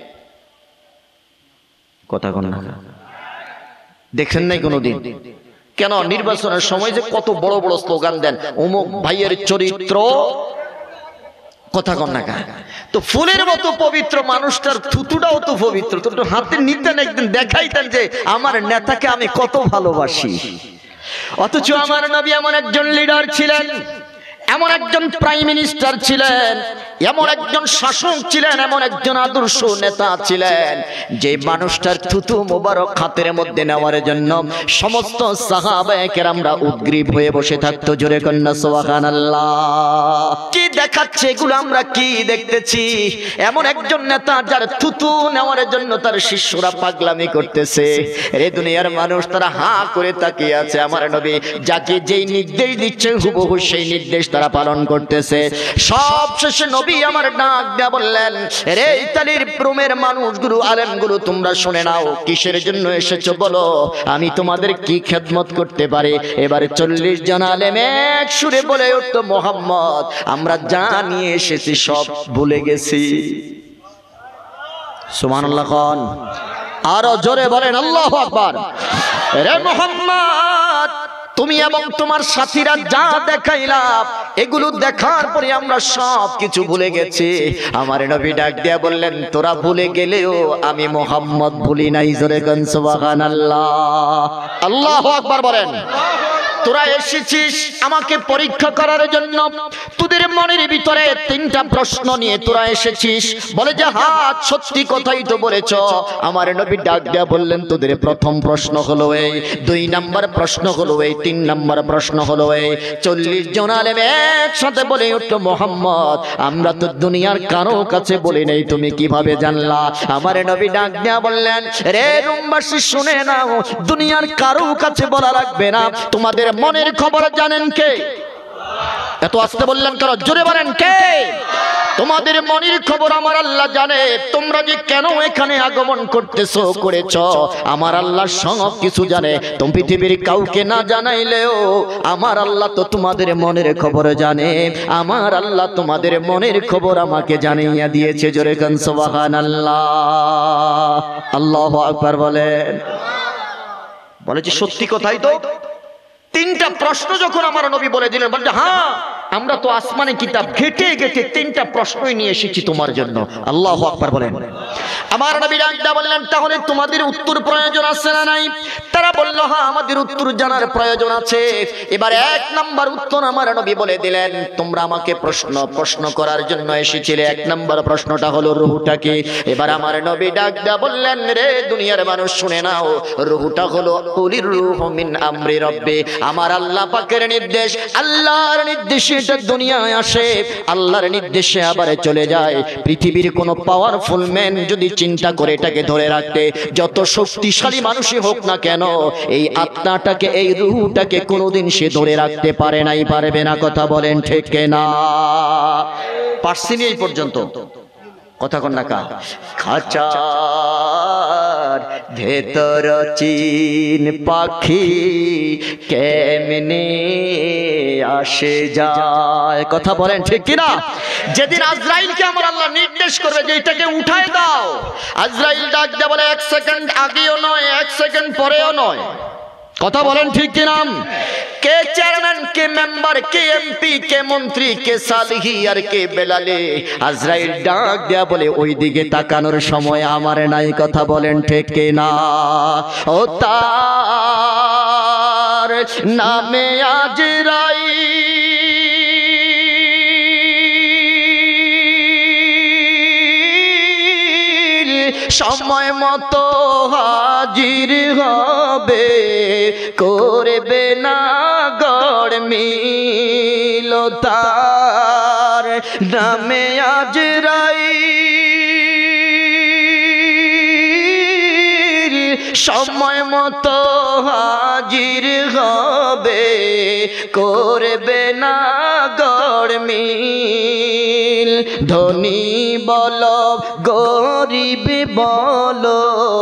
কথা কোন না? দেখেন নাই কোনদিন? কেন? নির্বাচনের সময় যে কত বড় বড় স্লোগান দেন, অমুক ভাইয়ের চরিত্র কথা কন না কা। তো ফুলের মতো পবিত্র মানুষটার থুতুটাও তো পবিত্র, তো একটু হাতে নিতেন, একদিন দেখাইতেন যে আমার নেতাকে আমি কত ভালোবাসি। অথচ আমার নবী এমন একজন লিডার ছিলেন, এমন একজন প্রাইম মিনিস্টার ছিলেন, এমন একজন শাসক ছিলেন, এমন একজন আদর্শ নেতা ছিলেন, যে মানুষটার থুতু মোবারক হাতের মধ্যে নেওয়ার জন্য সমস্ত সাহাবায়ে কেরামরা উদ্গ্রীব হয়ে বসে থাকতো। জোরে কন্যা সুবহানাল্লাহ। কি দেখাচ্ছে এগুলো, আমরা কি দেখতেছি? এমন একজন নেতা যার থুতু নেওয়ার জন্য তার শিষ্যরা পাগলামি করতেছে। রে দুনিয়ার মানুষ তারা হা করে তাকিয়ে আছে। আমার নবী যাকে যেই নির্দেশ দিচ্ছেন হুবহু সেই নির্দেশ তারা পালন করতেছে। সব শেষে নবী আমার ডাক দেয়া বললেন, রে ইতালির রোমের মানুষগুলো, আলেমগুলো, তোমরা শুনে নাও, কিসের জন্য এসেছো বলো, আমি তোমাদের কি খেদমত করতে পারি? এবারে 40 জন আলেম এক সুরে বলে উঠতো, মুহাম্মদ, আমরা যা নিয়ে এসেছি সব ভুলে গেছি। সুবহানাল্লাহ খান, আরো জোরে বলেন আল্লাহু আকবার। রে মুহাম্মদ, তুমি এবং তোমার সাথীরা যা দেখাইলা এগুলো দেখার পরে আমরা সব কিছু ভুলে গেছি। আমার নবী ডাক দিয়া বললেন, তোরা ভুলে গেলেও আমি মুহাম্মদ ভুলি নাই। জোরে গান সুবহানাল্লাহ, আল্লাহু আকবার বলেন। তোরা এসেছিস আমাকে পরীক্ষা করার জন্য, তোদের মনের ভিতরে 3টা প্রশ্ন নিয়ে তোরা এসেছিস। বলে যে হ্যাঁ, সত্যি কথাই তো বলেছ। আমার নবী ডাক দেয়া বললেন, তোদের প্রথম প্রশ্ন হলো এই, 2 নাম্বার প্রশ্ন হলো এই, 3 নাম্বার প্রশ্ন হলো এই। 40 জন আলেম একসাথে বলে উঠলো, মুহাম্মদ, আমরা তো দুনিয়ার কারো কাছে বলি নাই, তুমি কিভাবে জানলা? আমার নবী ডাক দেয়া বললেন, রে রোমবাসী শুনে নাও, দুনিয়ার কারো কাছে বলা লাগবে না, তোমাদের মনের খবর জানেন কে? এত আস্তে বললেন কেন? জোরে বলেন কে? তোমাদের মনের খবর আমার আল্লাহ জানে। তোমরা যে কেন এখানে আগমন করতেছো করেছ, আমার আল্লাহ সব কিছু জানে। তুমি পৃথিবীর কাউকে না জানাইলেও আমার আল্লাহ তো তোমাদের মনের খবর জানে। আমার আল্লাহ তোমাদের মনের খবর আমাকে জানিয়ে দিয়েছে। জোরে গান সুবহানাল্লাহ, আল্লাহু আকবার বলেন। বলে যে সত্যি কথাই তো। 3টা প্রশ্ন যখন আমার নবী বলে দিলেন, বলছে হ্যাঁ, আমরা তো আসমানে কিতাব ঘেটে ঘেটে 3টা প্রশ্নই নিয়ে এসেছি তোমার জন্য। আল্লাহু আকবার বলেন। আমার নবী ডাকটা বললেন, তাহলে তোমাদের উত্তর প্রয়োজন আছে না নাই? তারা বলল হ্যাঁ, আমাদের উত্তর জানার প্রয়োজন আছে। এবার 1 নাম্বার উত্তর আমার নবী বলে দিলেন, তোমরা আমাকে প্রশ্ন করার জন্য এসেছিলে। 1 নাম্বার প্রশ্নটা হলো রূহটা কি? এবার আমার নবী ডাকটা বললেন, রে দুনিয়ার মানুষ শুনে নাও, রূহটা হলো কুলির রূহু মিন আমরি রব্বি, আমার আল্লাহ পাকের নির্দেশ। আল্লাহর নির্দেশে এটা দুনিয়ায় আসে, আল্লাহর নির্দেশে আবার চলে যায়। পৃথিবীর কোন পাওয়ারফুল ম্যান যদি চিন্তা করে এটাকে ধরে রাখতে, যত শক্তিশালী মানুষই হোক না কেন, এই আত্মাটাকে, এই রূহটাকে কোনোদিন সে ধরে রাখতে পারে নাই, পারবে না। কথা বলেন ঠিক না? পারছিনি এই পর্যন্ত? কথা কন না কা। খাঁচার ভেতর চিন পাখি কেমনে আসে যায়। কথা বলেন ঠিক কিনা? যেদিন আজরাইলকে আমার আল্লাহ নির্দেশ করবে যে এটাকে উঠায় দাও, আজরাইল ডাক দেয়া বলে 1 সেকেন্ড আগেও নয়, 1 সেকেন্ড পরেও নয়। কথা বলেন ঠিক কিনা? কে চেয়ারম্যান, কে মেম্বার, কে এমপি, কে মন্ত্রী, কে সালিহি আর কে বেলালে, আজরাইল ডাক দেয়া বলে ওই দিকে তাকানোর সময় আমার নাই। কথা বলেন ঠিক কিনা? ও তার নামে আজরাইল সময় মতো হাজির হবে, করবে না গড়মিল, তার নামে আজরাইল সময় মতো হাজির হবে, করবে না গড়মিল। ধনী বলো গরিব বলো,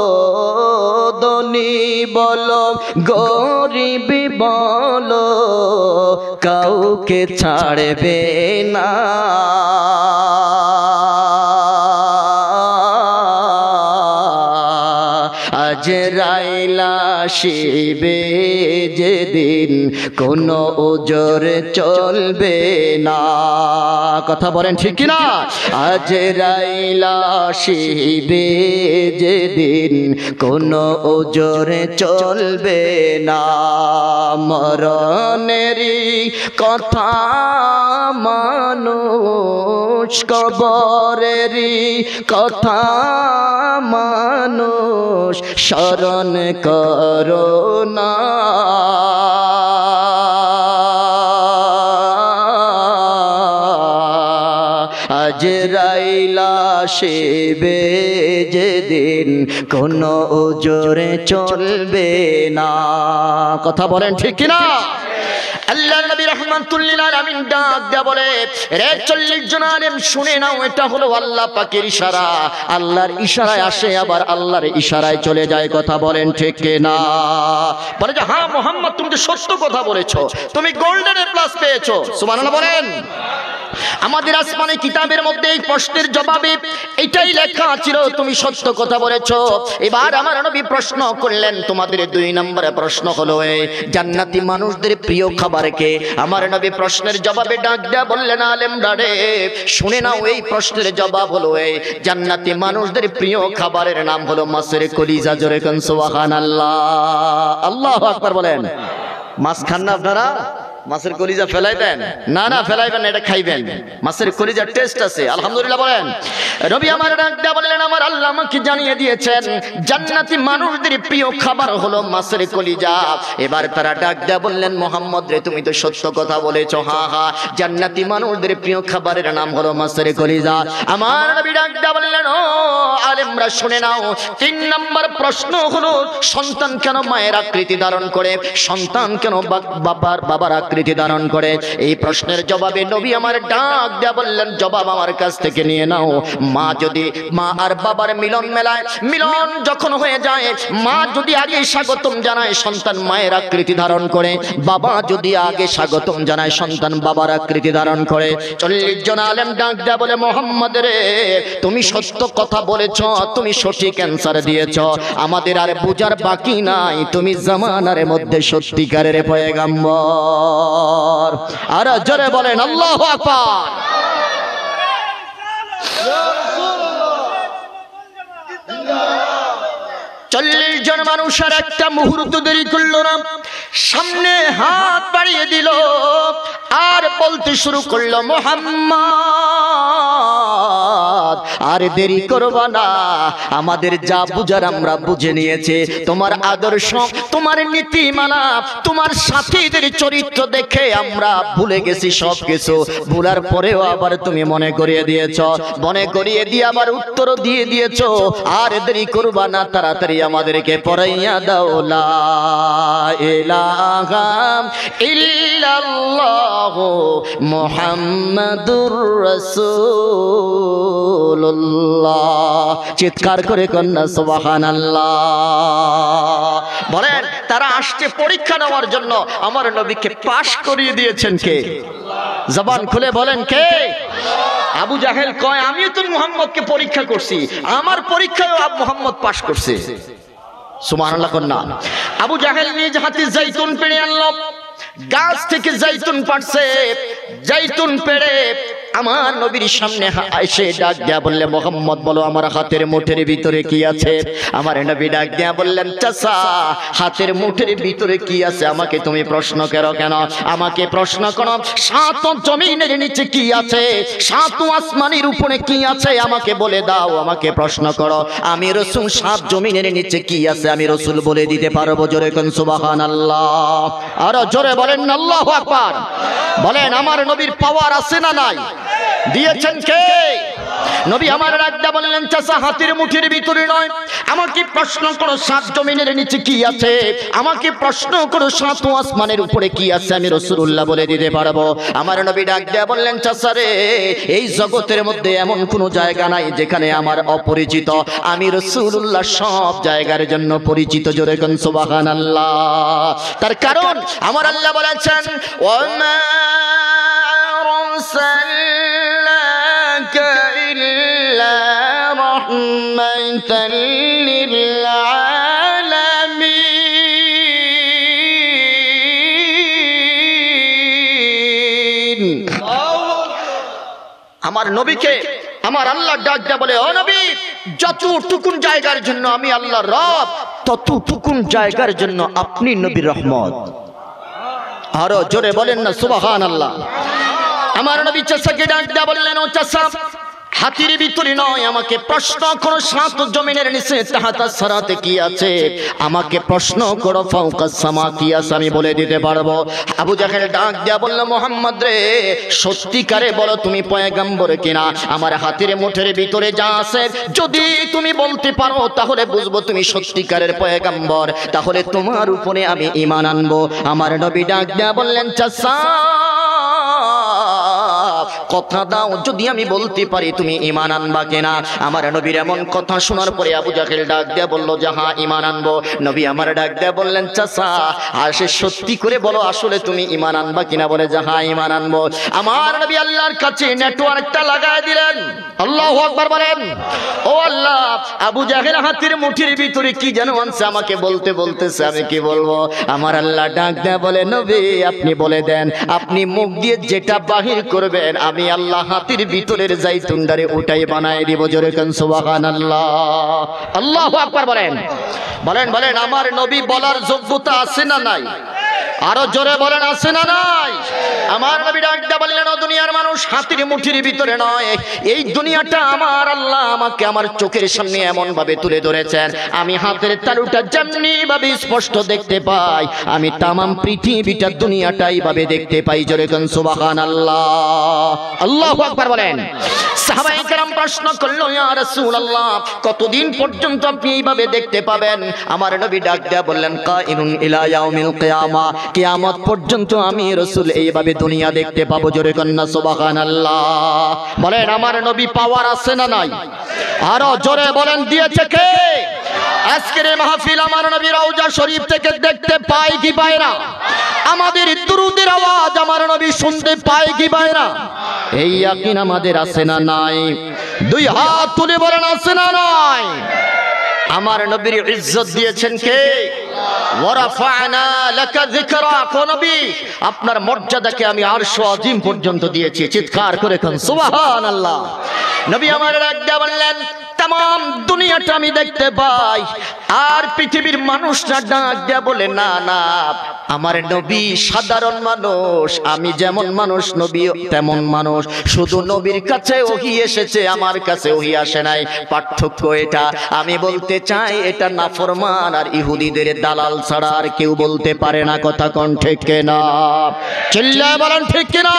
ধনী বলো গরিব বলো, কাউকে ছাড়বে না। আজরাইল আসিবে যেদিন কোনো ওজর চলবে না। কথা বলেন ঠিক কিনা? আজরাইল আসিবে যেদিন কোনো ওজর চলবে না। মরণেরই কথা মানুষ, কবরেরই কথা মানুষ স্মরণ করো না। আজরাইল আসিবে যেদিন কোনো ওজরে চলবে না। কথা বলেন ঠিক কিনা? আল্লাহর নবী রাহমাতুল লিল আলামিন ডাক দেয়া বলে, রে 40 জন আলেম শুনে নাও, এটা হলো আল্লাহ পাকের ইশারা। আল্লাহর ইশারায় আসে আবার আল্লাহর ইশারায় চলে যায়। কথা বলেন ঠিক কিনা? বলে যে হ্যাঁ মুহাম্মদ, তুমি তো সত্য কথা বলেছো, তুমি গোল্ডেন প্লাস পেয়েছো। সুবহানাল্লাহ বলেন। আমাদের আসমানি কিতাবের মধ্যে এই প্রশ্নের জবাবে এটাই লেখা ছিল, তুমি সত্য কথা বলেছো। এবার আমার নবী প্রশ্ন করলেন, তোমাদের 2 নম্বরে প্রশ্ন হলো এই জান্নাতি মানুষদের প্রিয় খাবার কে? আমার নবী প্রশ্নের জবাবে ডাক দেয়া বললেন, আলেমরা রে শুনে নাও, এই প্রশ্নের জবাব হলো এই জান্নাতি মানুষদের প্রিয় খাবারের নাম হলো মাছের কলিজা। জোরে কোন সুবহানাল্লাহ। আল্লাহু আকবার বলেন। মাছ খান না আপনারা? মাছের কলিজা ফেলাই দেন? না না, ফেলাইবেন না, এটা খাইবেন। মাছের কলিজার টেস্ট আছে, আলহামদুলিল্লাহ বলেন। নবী আমার ডাক দেয়া বললেন, আমার আল্লাহ আমাকে জানিয়ে দিয়েছেন জান্নাতি মানুষদের প্রিয় খাবার হলো মাছের কলিজা। এবার তারা ডাক দেয়া বললেন, মুহাম্মদ রে তুমি তো সত্য কথা বলেছো। হ্যাঁ হ্যাঁ, জান্নাতি মানুষদের প্রিয় খাবারের নাম হলো মাছের কলিজা। আমার নবী ডাক দেয়া বললেন, ও আলেমরা শুনে নাও, 3 নম্বর প্রশ্ন হলো সন্তান কেন মায়ের আকৃতি ধারণ করে, সন্তান কেন বাবার আকৃতি ধারণ করে? এই প্রশ্নের জবাবে নবী আমার ডাক দেয়া বললেন, জবাব আমার কাছ থেকে নিয়ে নাও। মা আর বাবার মিলন মেলায়, মিলন যখন হয়ে যায়, মা যদি আগে স্বাগতম জানায় সন্তান মায়ের আকৃতি ধারণ করে, বাবা যদি আগে স্বাগতম জানায় সন্তান বাবার আকৃতি ধারণ করে। 40 জন আলেম ডাক দেয়া বলে, মুহাম্মদ রে তুমি সত্য কথা বলেছ, তুমি সঠিক অ্যানসার দিয়েছ, আমাদের আর বুঝার বাকি নাই, তুমি জামানার মধ্যে সত্যিকারের পয়গম্বর। আর জোরে বলেন আল্লাহু আকবার। 40 জন মানুষ আর একটা মুহূর্ত দেরি করলো না, সামনে হাত বাড়িয়ে দিল আর বলতে শুরু করলো, মুহাম্মদ আর দেরি করবা না, আমাদের যা বুঝার আমরা বুঝে নিয়েছি, তোমার আদর্শ, তোমার নীতিমালা, তোমার সাথীদের চরিত্র দেখে আমরা ভুলে গেছি সব কিছু। ভুলার পরেও আবার তুমি মনে করিয়ে দিয়েছ, মনে করিয়ে দিয়ে আবার উত্তর দিয়ে দিয়েছ, আর দেরি করবা না, তাড়াতাড়ি আমাদেরকে পড়াইয়া দাও লা ইলাহা ইল্লাল্লাহ মুহাম্মাদুর রাসূলুল্লাহ। চিৎকার করে কন্যা সুবহানাল্লাহ বলেন। তারা আসছে পরীক্ষা নেওয়ার জন্য, আমার নবীকে পাশ করিয়ে দিয়েছেন কে? জবান খুলে বলেন কে? আবু জাহেল কয়, আমিও তো মুহাম্মদকে পরীক্ষা করছি, আমার পরীক্ষায় মুহাম্মদ পাশ করছে। সুবহানাল্লাহ কন্যা। আবু জাহেল নিজ হাতে জাইতুন পেড়ে আনলো, গাছ থেকে জাইতুন পাড়ছে, জাইতুন পেড়ে আমার নবীর সামনে এসে ডাক দেয়া বললে, মুহাম্মদ বলো আমার হাতের মুঠের ভিতরে কি আছে? আমার নবী ডাক দেয়া বললেন, চাচা হাতের মুঠের ভিতরে কি আছে আমাকে তুমি প্রশ্ন করো কেন? আমাকে প্রশ্ন করো 7 জমিনের নিচে কি আছে, 7 আসমানের উপরে কি আছে আমাকে বলে দাও, আমাকে প্রশ্ন করো। আমি রাসূল 7 জমিনের নিচে কি আছে আমি রাসূল বলে দিতে পারবো। জোরে কোন সুবহানাল্লাহ। আর জোরে বলেন আল্লাহু আকবার। বলেন আমার নবীর পাওয়ার আছে না নাই? দিয়েছেন কে? নবী আমার রাজা বললেন, চাচা হাতের মুঠির ভিতরে নয়, আমাকে প্রশ্ন করো 7 জমিনের নিচে কি আছে, আমাকে প্রশ্ন করো 7 আসমানের উপরে কি আছে, আমি রাসূলুল্লাহ বলে দিতে পারবো। আমার নবী ডাক দেয়া বললেন, চাচা রে এই জগতের মধ্যে এমন কোনো জায়গা নাই যেখানে আমার অপরিচিত, আমি রাসূলুল্লাহ সব জায়গার জন্য পরিচিত। জোরে কোন সুবহানাল্লাহ। তার কারণ আমার আল্লাহ বলেছেন, ওমা আরসালনাকা ইল্লা রাহমাতাল লিল আলামিন। আমার নবীকে আমার আল্লাহ ডাক দেয়া বলে, ও নবী, যতটুকুন জায়গার জন্য আমি আল্লাহর রব, ততটুকুন জায়গার জন্য আপনি নবীর রহমত। আরো জোরে বলেন না সুবহানাল্লাহ। আমার নবী চাচাকে ডাক দেয়া বললেন, ও চাচা, হাতির ভিতরে নয়, আমাকে প্রশ্ন করো সাত জমিনের নিচে তাহাতা সারাতে কি আছে, আমাকে প্রশ্ন করো ফাওকা সামা কি আছে, আমি বলে দিতে পারবো। আবু জাহেল ডাক দিয়া বলল, মোহাম্মদ রে, সত্যিকারে বলো তুমি পয়গম্বর কিনা? আমার হাতির মুঠের ভিতরে যা আছে যদি তুমি বলতে পারো তাহলে বুঝবো তুমি সত্যিকারের পয়গম্বর, তাহলে তোমার উপরে আমি ঈমান আনবো। আমার নবী ডাক দিয়া বললেন, চাচা কথা দাও, যদি আমি বলতে পারি তুমি ঈমান আনবা কিনা? আমার নবীর এমন কথা শোনার পরে আবু জাহেল ডাক দেয়া বলল যে হ্যাঁ ঈমান আনবো। নবী আমার ডাক দেয়া বললেন, চাচা আর সে সত্যি করে বলো আসলে তুমি ঈমান আনবা কিনা? বলে যে হ্যাঁ ঈমান আনবো। আমার নবী আল্লাহর কাছে নেটওয়ার্কটা লাগায় দিলেন। আল্লাহু আকবার বলেন। ও আল্লাহ, আবু জাহেল হাতির মুঠির ভিতরে কি যেন আনছে আমাকে বলতে বলতেছে, আমি কি বলবো? আমার আল্লাহ ডাক দেয়া বলে, নবী আপনি বলে দেন, আপনি মুখ দিয়ে যেটা বাহির করবেন আমি আল্লাহ হাতির ভিতরের জাইতুনটারে ওটাই বানায় দিব। জোরে কান সুবহানাল্লাহ। আল্লাহু আকবার বলেন। বলেন বলেন, আমার নবী বলার যোগ্যতা আছে না নাই? আরো জোরে বলেন, আছে না নাই? আমার নবী ডাক দেয়া বললেন, ও দুনিয়ার মানুষ, হাতির মুঠির ভিতরে নয়, এই দুনিয়াটা আমার আল্লাহ আমাকে আমার চোখের সামনে এমন ভাবে তুলে ধরেছেন, আমি হাতের তালুটা যেমনি ভাবে স্পষ্ট দেখতে পাই, আমি তামাম পৃথিবীটা দুনিয়াটাই ভাবে দেখতে পাই। জোরে কান সুবহানাল্লাহ। আল্লাহু আকবার বলেন। সাহাবায়ে কেরাম প্রশ্ন করলো, ইয়া রাসূলুল্লাহ, কতদিন পর্যন্ত আপনি এইভাবে দেখতে পাবেন? আমার নবী ডাক দেয়া বললেন, কাইনুন ইলা ইয়াউমিল কিয়ামা, কিয়ামত পর্যন্ত আমি রাসূল এইভাবে দুনিয়া দেখতে পাবো। জোরে কন্না সুবহানাল্লাহ। বলেন, আমার নবী পাওয়ার আছে না নাই? আরো জোরে বলেন, দিয়েছে কে? আজকের এই মাহফিল আমার নবী রওজা শরীফ থেকে দেখতে পায় কি পায় না? আমাদের দুরূদের আওয়াজ আমার নবী শুনতে পায় কি পায় না? এই ইয়াকিন আমাদের আছে না নাই? দুই হাত তুলে বলেন, আছে না নাই? আমার নবীর ইজ্জত দিয়েছেন কে? ওয়ারাফা'না লাকা যিকরাক। ও নবী, আপনার মর্যাদাকে আমি আরশ আজিম পর্যন্ত দিয়েছি। চিৎকার করে কোন সুবহানাল্লাহ। নবী আমার ডাক দিয়ে বললেন, तमाम দুনিয়াটা আমি দেখতে পাই। আর পৃথিবীর মানুষরা ডাক দিয়া বলে, না না, আমার নবী সাধারণ মানুষ, আমি যেমন মানুষ নবী তেমন মানুষ, শুধু নবীর কাছে ওহী এসেছে, আমার কাছে ওহী আসে নাই। পার্থক্য এটা। আমি বলতে চাই এটা নাফরমান আর ইহুদিদের দালাল ছাড়া আর কেউ বলতে পারে না। কথা কোন ঠিক কিনা? চিল্লায় বলেন ঠিক কিনা?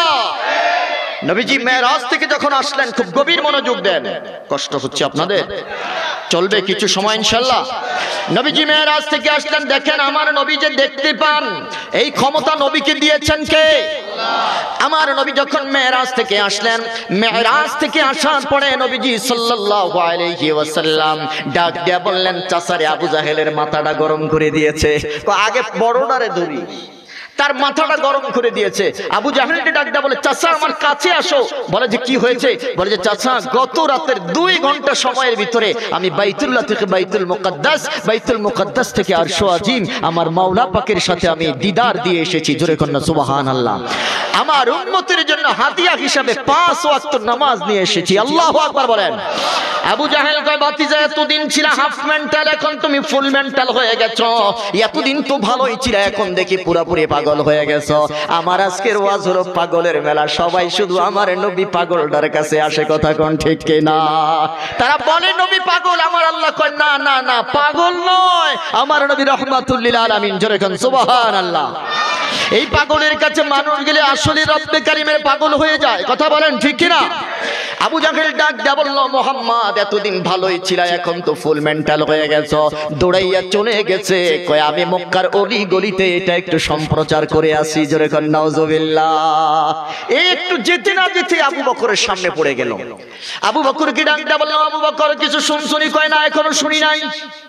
নবীজি মেরাজ থেকে যখন আসলেন, খুব গভীর মনোযোগ দেন, কষ্ট হচ্ছে আপনাদের, চলবে কিছু সময় ইনশাআল্লাহ। নবীজি মেরাজ থেকে আসলেন, দেখেন আমার নবী যে দেখতে পান, এই ক্ষমতা নবীকে দিয়েছেন কে? আমার নবী যখন মেরাজ থেকে আসলেন, মেরাজ থেকে আসার পরে নবীজি সাল্লাল্লাহু আলাইহি ওয়াসাল্লাম ডাক দিয়া বললেন, চাচারে আবু জাহেলের মাথাটা গরম করে দিয়েছে। আগে বড়টারে ধরি, তার মাথাটা গরম করে দিয়েছে। আবু জাহেলকে ডাক দেয়া বলে, চাচা আমার কাছে আসো। বলে যে কি হয়েছে? বলে যে চাচা, গত রাতের 2 ঘন্টা সময়ের ভিতরে আমি বাইতুল্লাহ থেকে বাইতুল মুকাদ্দাস থেকে আরশ আজিম আমার মাওলা পাকের সাথে আমি দিদার দিয়ে এসেছি। জোরে কন্না সুবহানাল্লাহ। আমার উম্মতের জন্য হাদিয়া হিসাবে 5 ওয়াক্ত নামাজ নিয়ে এসেছি। আল্লাহু আকবার বলেন। আবু জাহেল কয়, বাতিজা এতদিন ছিল হাফ মেন্টাল, এখন তুমি ফুল মেন্টাল হয়ে গেছো। এতদিন তো ভালোই ছিল, এখন দেখি পুরোপুরি পাগল হয়ে গেছো। আমার আজকের ওয়াজ হলো পাগলের মেলা, সবাই শুধু আমার নবী পাগলটার কাছে আসে। কথা কোন ঠিক কিনা? তারা বলে নবী পাগল, আমার আল্লাহ কয় না না না, পাগল নয়, আমার নবী রাহমাতুল লিল আলামিন। জোরে কোন সুবহানাল্লাহ। এই পাগলের কাছে মানুষ গেলে আসলে রব্বে কারীমের পাগল হয়ে যায়। কথা বলেন ঠিক কিনা? আবু জাহেল ডাক দিয়া বলল, মোহাম্মদ এতদিন ভালোই ছিল, এখন তো ফুল মেন্টাল হয়ে গেছো। দৌড়াইয়া চলে গেছে, কয় আমি মক্কার অলি গলিতে এটা একটু সম্প্রচার করে আসি। জোরে কোন নাউজুবিল্লাহ। এই একটু যেতে না যেতে আবু বকরের সামনে পড়ে গেল। আবু বকরকে ডাক দিয়া বলল, আবু বকর কিছু শুনছনি? কয় না, এখনো শুনি নাই।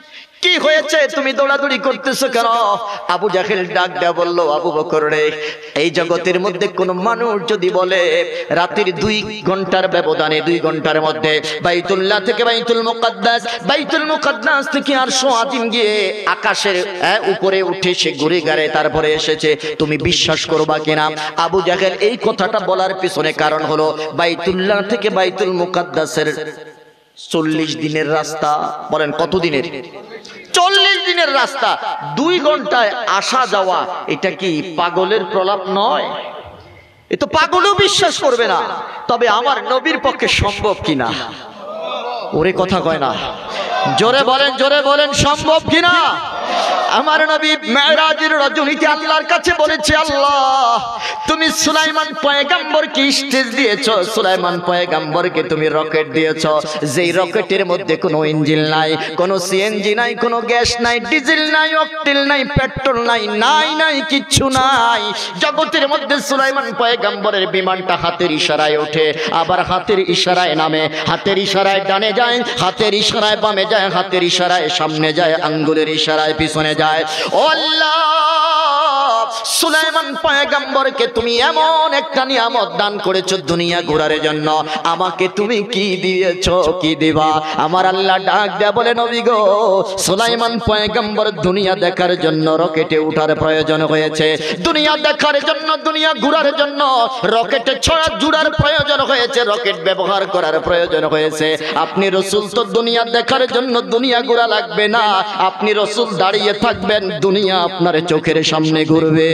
কি হয়েছে, তুমি দৌড়াদৌড়ি করতেছো কেন? আবু জাহেল ডাক দেয়া বলল, আবু বকর রে, এই জগতের মধ্যে কোন মানুষ যদি বলে রাতের 2 ঘন্টার ব্যবধানে 2 ঘন্টার মধ্যে বাইতুল্লাহ থেকে বাইতুল মুকাদ্দাস থেকে আরশ আজিম গিয়ে আকাশের উপরে উঠে সে ঘুরে গেড়ে তারপরে এসেছে, তুমি বিশ্বাস করবা কিনা? আবু জাহেল এই কথাটা বলার পিছনে কারণ হলো বাইতুল্লাহ থেকে বাইতুল মুকাদ্দাসের 40 দিনের রাস্তা। বলেন কত দিনের? 40 দিনের রাস্তা, 2 ঘন্টায় আসা যাওয়া। এটা কি পাগলের প্রলাপ নয়? এ তো পাগলও বিশ্বাস করবে না। তবে আমার নবীর পক্ষে সম্ভব কিনা? ওরে কথা কয় না, জোরে বলেন সম্ভব কিনা? আমার নবী মেরাজের রজনীতে আল্লাহর কাছে বলেছে, আল্লাহ তুমি সুলাইমান পয়গম্বরকে স্টেজ দিয়েছো, সুলাইমান পয়গম্বরকে তুমি রকেট দিয়েছো, যেই রকেটের মধ্যে কোনো ইঞ্জিন নাই, কোনো সিএনজি নাই, কোনো গ্যাস নাই, ডিজেল নাই, অকটেল নাই, পেট্রোল নাই কিচ্ছু নাই। জগতের মধ্যে সুলাইমান পয়গম্বরের বিমানটা হাতের ইশারায় ওঠে, আবার হাতের ইশারায় নামে, হাতের ইশারায় ডানে যায়, হাতের ইশারায় বামে যায়, হাতের ইশারায় সামনে যায়, আঙ্গুলের ইশারায় পিছনে যায়। ও আল্লাহ, সুলাইমান পয়গম্বরকে তুমি এমন একটা নিয়ামত দান করেছো দুনিয়া ঘোরার জন্য, আমাকে তুমি কি দিয়েছো, কি দিবা? আমার আল্লাহ ডাক দেয়া বলে, নবী গো, সুলাইমান পয়গম্বর দুনিয়া দেখার জন্য রকেটে ওঠার প্রয়োজন হয়েছে, দুনিয়া দেখার জন্য, দুনিয়া ঘোরার জন্য রকেটে ছড়া জুড়ার প্রয়োজন হয়েছে, রকেট ব্যবহার করার প্রয়োজন হয়েছে। আপনি রাসূল তো দুনিয়া দেখার জন্য দুনিয়া ঘোরা লাগবে না, আপনি রাসূল দাঁড়িয়ে থাকবেন, দুনিয়া আপনার চোখের সামনে ঘুরবে।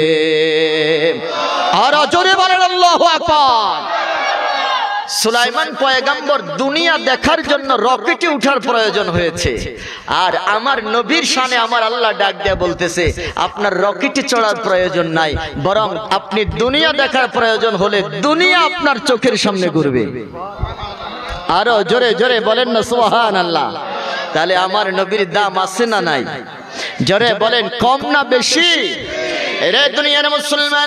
আর জোরে বলেন আল্লাহু আকবার। সুলাইমান পয়গম্বর দুনিয়া দেখার জন্য রকেটে ওঠার প্রয়োজন হয়েছে, আর আমার নবীর শানে আমার আল্লাহ ডাক দেয়া বলতেছে, আপনার রকেটে চড়ার প্রয়োজন নাই, বরং আপনি দুনিয়া দেখার প্রয়োজন হলে দুনিয়া আপনার চোখের সামনে ঘুরবে। আরো জোরে বলেন না সুবহানাল্লাহ। তাহলে আমার নবীর দাম আছে না নাই? জোরে বলেন, কম না বেশি? রে দুনিয়ার মুসলমান,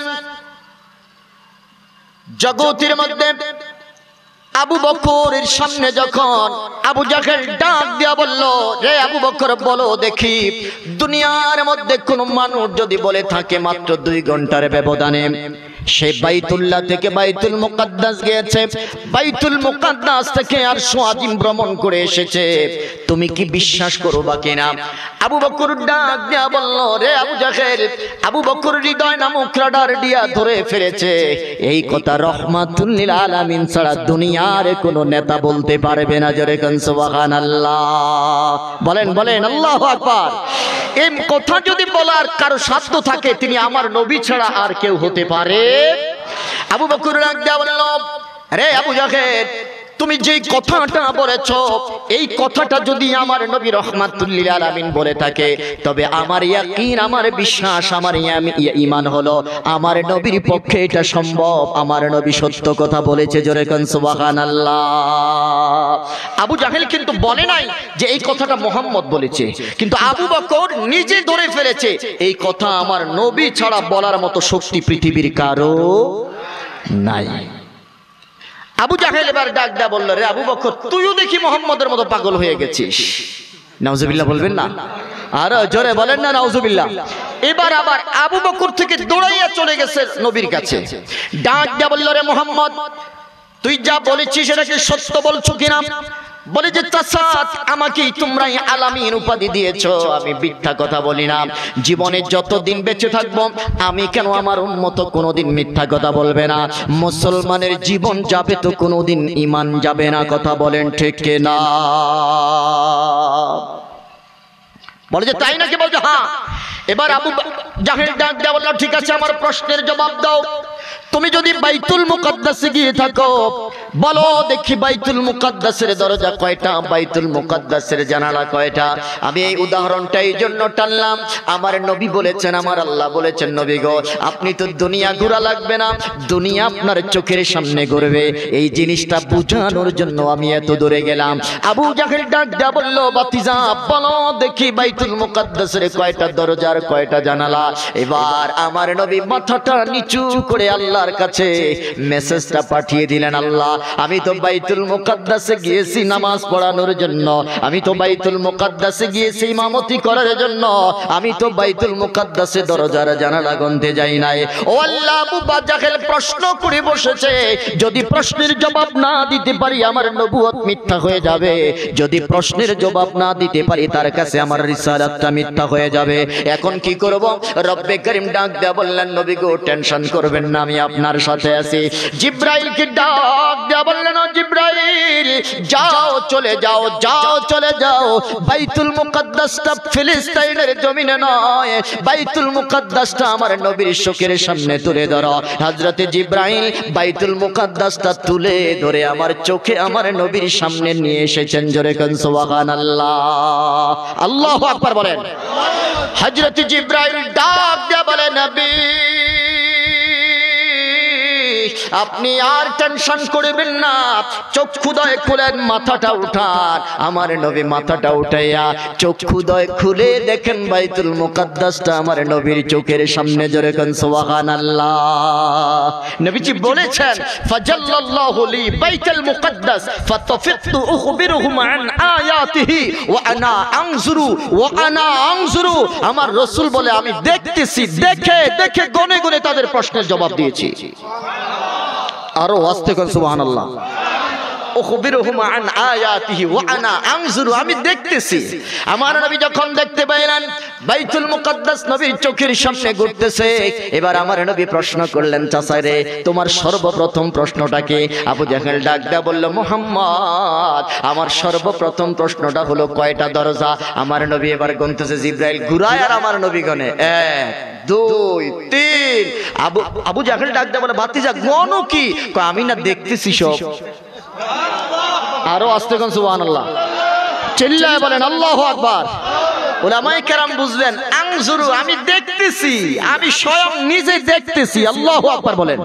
জগতের মধ্যে আবু বকরের সামনে যখন আবু জাহেল ডাক দিয়া বলল, রে আবু বকর বলো দেখি, দুনিয়ার মধ্যে কোন মানুষ যদি বলে থাকে মাত্র 2 ঘন্টার ব্যবধানে সে বাইতুল্লাহ থেকে বাইতুল মুকাদ্দাস গিয়েছে, বাইতুল মুকাদ্দাস থেকে আরশ আজিম ভ্রমণ করে এসেছে, তুমি কি বিশ্বাস করবা কিনা? আবু বকর ডাক দিয়া বলল, রে আবু জাহেল, আবু বকর হৃদয় নামক রাডার দিয়া ধরে ফেলেছে, এই কথা রহমাতুল লিল আলামিন ছাড়া দুনিয়ার কোন নেতা বলতে পারবে না। জোরে কোন সুবহানাল্লাহ। বলেন আল্লাহু আকবার। এই কথা যদি বলার কারো সাধ্য থাকে, তিনি আমার নবী ছাড়া আর কেউ হতে পারে? আবু বকর ডাক দিয়া বলল, রে আবু জাহেল, তুমি যে কথাটা বলেছো, এই কথাটা যদি আমার নবী রহমাতুল লিল আলামিন বলে থাকে, তবে আমার ইয়াকিন, আমার বিশ্বাস, আমার ঈমান হলো আমার নবীর পক্ষে এটা সম্ভব, আমার নবী সত্য কথা বলেছে। জোরে কোন সুবহানাল্লাহ। আবু জাহেল কিন্তু বলে নাই যে এই কথাটা মুহাম্মদ বলেছে, কিন্তু আবু বকর নিজে ধরে ফেলেছে এই কথা আমার নবী ছাড়া বলার মতো শক্তি পৃথিবীর কারো নাই। আবু জাহেল এবার ডাক দেয়া বলল, রে আবু বকর, তুইও দেখি মুহাম্মদের মতো পাগল হয়ে গেছিস। নাউজুবিল্লাহ বলবেন না? আর জোরে বলেন না নাউজুবিল্লাহ। এবার আবার আবু বকর থেকে দৌড়াইয়া চলে গেছে নবীর কাছে, ডাক দেয়া বলল, রে মুহাম্মদ, তুই যা বলেছিস এটা কি সত্য বলছো কিনা? বলে যে, চাচা, আমাকে তোমরা আলামিন উপাধি দিয়েছো, আমি মিথ্যা কথা বলি না, জীবনে যতদিন বেঁচে থাকবো আমি কেন আমার উম্মত কোনোদিন মিথ্যা কথা বলবে না, মুসলমানের জীবন যাবে তো কোনোদিন ঈমান যাবে না। কথা বলেন ঠিক না? বলে যে তাই নাকি? বলছে হ্যাঁ। এবার আবু জাহেল ডাক দেয়া বলল, ঠিক আছে, আমার প্রশ্নের জবাব দাও, তুমি যদি বাইতুল মুকাদ্দাসে গিয়ে থাকো, বলো দেখি বাইতুল মুকাদ্দাসের দরজা কয়টা, বাইতুল মুকাদ্দাসের জানালা কয়টা? আমি এই উদাহরণটা এই জন্য টানলাম, আমার নবী বলেছেন, আমার আল্লাহ বলেছেন, নবী গো, আপনি তো দুনিয়া ঘোরা লাগবে না, দুনিয়া আপনার চোখের সামনে ঘুরবে, এই জিনিসটা বোঝানোর জন্য আমি এত দূরে গেলাম। আবু জাহেল ডাক দেয়া বলল, বাতিজা, বলো দেখি বাইতুল মুকাদ্দাসের কয়টা দরজার কয়টা জানালা? এবার আমার নবী মাথাটা নিচু করে আল্লাহর কাছে মেসেজটা পাঠিয়ে দিলেন, আল্লাহ আমি তো বাইতুল মুকাদ্দাসে গিয়েছি নামাজ পড়ানোর জন্য, আমি তো বাইতুল মুকাদ্দাসে গিয়েছি ইমামতি করার জন্য, আমি তো বাইতুল মুকাদ্দাসে দরজার জানালা গুনতে যাই নাই। ও আল্লাহ, আবু জাহেল প্রশ্ন করে বসেছে, যদি প্রশ্নের জবাব না দিতে পারি আমার নবুয়ত মিথ্যা হয়ে যাবে, যদি প্রশ্নের জবাব না দিতে পারি তার কাছে আমার রিসালাতটা মিথ্যা হয়ে যাবে। এখন কি করব? রব্বে করিম ডাক দেয়া বললেন, নবী গো টেনশন করবেন না, আমি আপনার সাথে আছি। জিব্রাইলকে ডাক দেয়া বললেন, ও জিব্রাইল যাও, চলে যাও, যাও চলে যাও। বাইতুল মুকাদ্দাসটা ফিলিস্তিনের জমিনে নয়, বাইতুল মুকাদ্দাসটা আমার নবীর চোখের সামনে তুলে ধরো। হযরতে জিব্রাইল বাইতুল মুকাদ্দাসটা তুলে ধরে আমার চোখে আমার নবীর সামনে নিয়ে এসেছেন। জোরে কোন সুবহানাল্লাহ, আল্লাহু আকবার বলেন। হযরতে জিব্রাইল ডাক দেয়া বলে, নবী আপনি আর টেনশন করবেন না, চক্ষুদয় খুলেন, মাথাটা উঠান। আমার নবী মাথাটা উঠাইয়া চক্ষুদয় খুলে দেখেন বাইতুল মুকাদ্দাসটা আমার নবীর চোখের সামনে। জোরে কোন সুবহানাল্লাহ। নবীজি বলেছেন, ফাজাল্লাল্লাহু লি বাইতুল মুকাদ্দাস ফাতাফিতু উখবিরুহুম আন আয়াতিহি ওয়া আনা আনজুরু। আমার রাসূল বলে আমি দেখতেছি, দেখে দেখে গনে গনে তাদের প্রশ্নের জবাব দিয়েছি। আরো আস্তে করে সুবহানাল্লাহ। উখবিরুহুম আন আয়াতিহি ওয়া আনা আনজুরু, আমি দেখতেছি। আমার নবী যখন দেখতে পাইলেন বাইতুল মুকাদ্দাস নবীর চোখের সামনে ঘুরতেছে, এবার আমার নবী প্রশ্ন করলেন, চাচা রে তোমার সর্বপ্রথম প্রশ্নটা কি? আবু জাহেল ডাক দেয়া বলল, মুহাম্মদ আমার সর্বপ্রথম প্রশ্নটা হলো কয়টা দরজা? আমার নবী এবার গুনতেছে, জিব্রাইল ঘুরায় আর আমার নবী গনে 1 2 3। আবু জাহেল ডাক দেয়া বলে, ভাতিজা গনো কি? কয় আমি না দেখতেছি সব। আরো আস্তে কোন সুবহানাল্লাহ, চিল্লায় বলেন আল্লাহু আকবার। উলামায়ে কেরাম বুঝলেন, আনজুরু আমি দেখতেছি, আমি স্বয়ং নিজে দেখতেছি। আল্লাহু আকবার বলেন।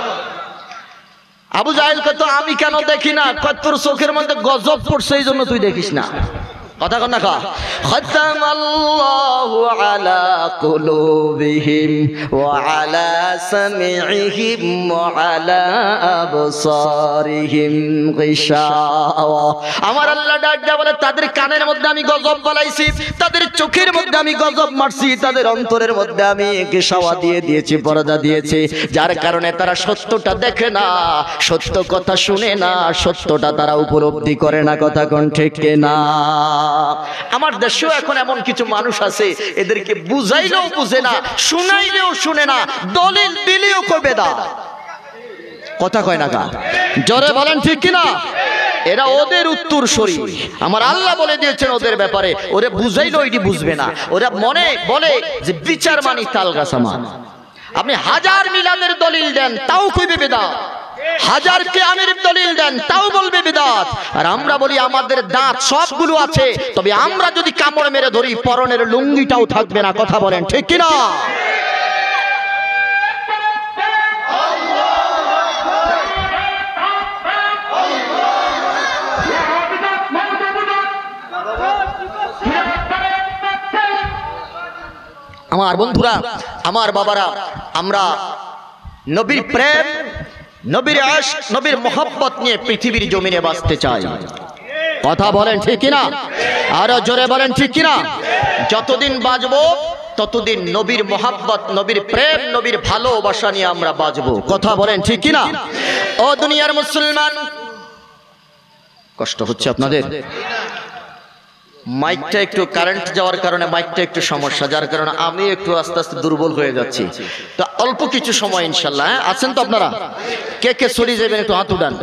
আবু জাহেল কয় তো আমি কেন দেখি না? কয় তোর চোখের মধ্যে গজব পড়ছে এই জন্য তুই দেখিস না। কথা কন না কা খাতামাল্লাহু আলা কুলুবিহিম ওয়া আলা সামিইহিম ওয়া আলা আবসারিহিম গিশাওয়া। আমার আল্লাহ ডাক দেয়া বলে, তাদের কানের মধ্যে আমি গজব বানাইছি, তাদের চোখের মধ্যে আমি গজব মারছি, তাদের অন্তরের মধ্যে আমি গিশাওয়া দিয়ে দিয়েছি, পর্দা দিয়েছি, যার কারণে তারা সত্যটা দেখে না, সত্য কথা শুনে না, সত্যটা তারা উপলব্ধি করে না। কথা কোন ঠিক না? আমার দেশেও এখন এমন কিছু মানুষ আছে, এদেরকে বুঝাইলেও বুঝে না, শুনাইলেও শুনে না, দলিল দিলেও কবে দা। কথা কয় না কা? জোরে বলেন ঠিক কিনা? এরা ওদের উত্তরসূরি। আমার আল্লাহ বলে দিয়েছেন ওদের ব্যাপারে, ওরে বুঝাইলেও এটি বুঝবে না। ওরা মনে বলে যে বিচার মানি তাল গাছ আমার। আপনি 1000 মিলাদের দলিল দেন তাও কইবে বেদাত, 1000 কিয়ামের দলিল দেন তাও বলবে বিদআত। আর আমরা বলি আমাদের দাঁত সবগুলো আছে, তবে আমরা যদি কামড় মেরে ধরি পরনের লুঙ্গিটাও থাকবে না। কথা বলেন ঠিক কি না? আমার বন্ধুরা, আমার বাবারা, আমরা নবীর প্রেম, নবীর আশক, নবীর মোহাব্বত নিয়ে পৃথিবীর জমিনে বাঁচতে চাই। কথা বলেন ঠিক কিনা? আরো জোরে বলেন ঠিক কিনা? যতদিন বাঁচবো ততদিন নবীর মোহাব্বত, নবীর প্রেম, নবীর ভালোবাসা নিয়ে আমরা বাঁচবো। কথা বলেন ঠিক কিনা? ও দুনিয়ার মুসলমান, কষ্ট হচ্ছে আপনাদের? মাইকটা একটু কারেন্ট যাওয়ার কারণে মাইকটা একটু সমস্যা, যার কারণে আমি একটু আস্তে আস্তে দুর্বল হয়ে যাচ্ছি। তো অল্প কিছু সময় ইনশাল্লাহ, আছেন তো আপনারা? কে কে সরে যাবেন একটু হাত উঠান।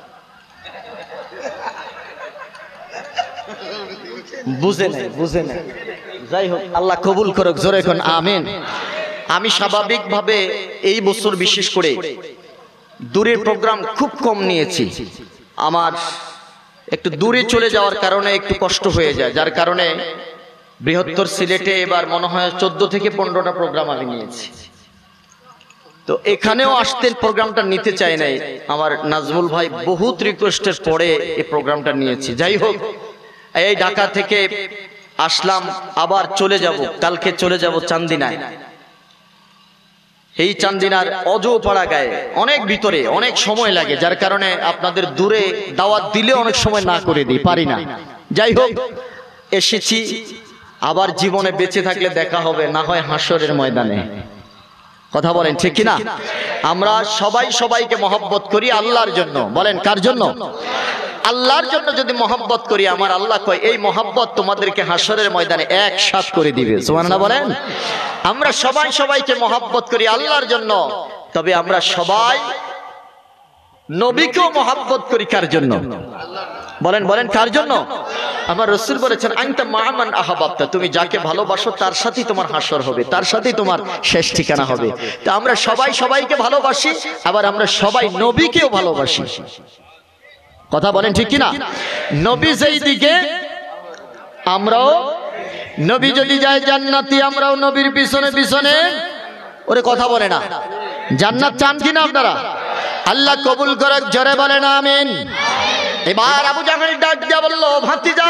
বুঝে নাই, বুঝে নাই, যাই হোক আল্লাহ কবুল করুক। জোরে এখন আমিন। আমি স্বাভাবিকভাবে এই বছর বিশেষ করে দূরের প্রোগ্রাম খুব কম নিয়েছি। আমার একটু দূরে চলে যাওয়ার কারণে একটু কষ্ট হয়ে যায়, যার কারণে বৃহত্তর সিলেটে এবার মনে হয় 14 থেকে 15টা প্রোগ্রাম আমি নিয়েছি। তো এখানেও আসতে প্রোগ্রামটা নিতে চাই নাই, আমার নাজমুল ভাই বহুত রিকোয়েস্টের পরে এই প্রোগ্রামটা নিয়েছি। যাই হোক, এই ঢাকা থেকে আসলাম, আবার চলে যাব, কালকে চলে যাব চান্দিনায়। এই চান্দিনার অজপাড়া গায়ে অনেক ভিতরে অনেক সময় লাগে, যার কারণে আপনাদের দূরে দাওয়াত দিলে অনেক সময় না করে দিই, পারি না। যাই হোক, এসেছি, আবার জীবনে বেঁচে থাকলে দেখা হবে, না হয় হাসরের ময়দানে। কথা বলেন ঠিক কিনা? আমরা সবাই সবাইকে মহব্বত করি আল্লাহর জন্য। বলেন কার জন্য? আল্লাহর জন্য যদি মহব্বত করি, আমার আল্লাহ কয় এই মহব্বত তোমাদেরকে হাসরের ময়দানে একসাথ করে দিবে। সুবহানাল্লাহ বলেন। আমরা সবাই সবাইকে মহব্বত করি আল্লাহর জন্য, তবে আমরা সবাই নবীকেও মহব্বত করি কার জন্য? বলেন বলেন কার জন্য? আমার রাসূল বলেছেন আনতা মা'মান আহাবাবতা, তুমি যাকে ভালোবাসো তার সাথেই তোমার হাসর হবে, তার সাথেই তোমার শেষ ঠিকানা হবে। তো আমরা সবাই সবাইকে ভালোবাসি, আবার আমরা সবাই নবীকেও ভালোবাসি। কথা বলেন ঠিক কিনা? নবী যেই দিকে আমরাও, নবী যদি যায় জান্নাতি আমরাও নবীর পিছনে পিছনে। ওরে কথা বলে না, জান্নাত চান কিনা আপনারা? আল্লাহ কবুল করুক, জোরে বলেন আমিন। এবার আবু জাহেল ডাক দিয়া বলল, ভাতিজা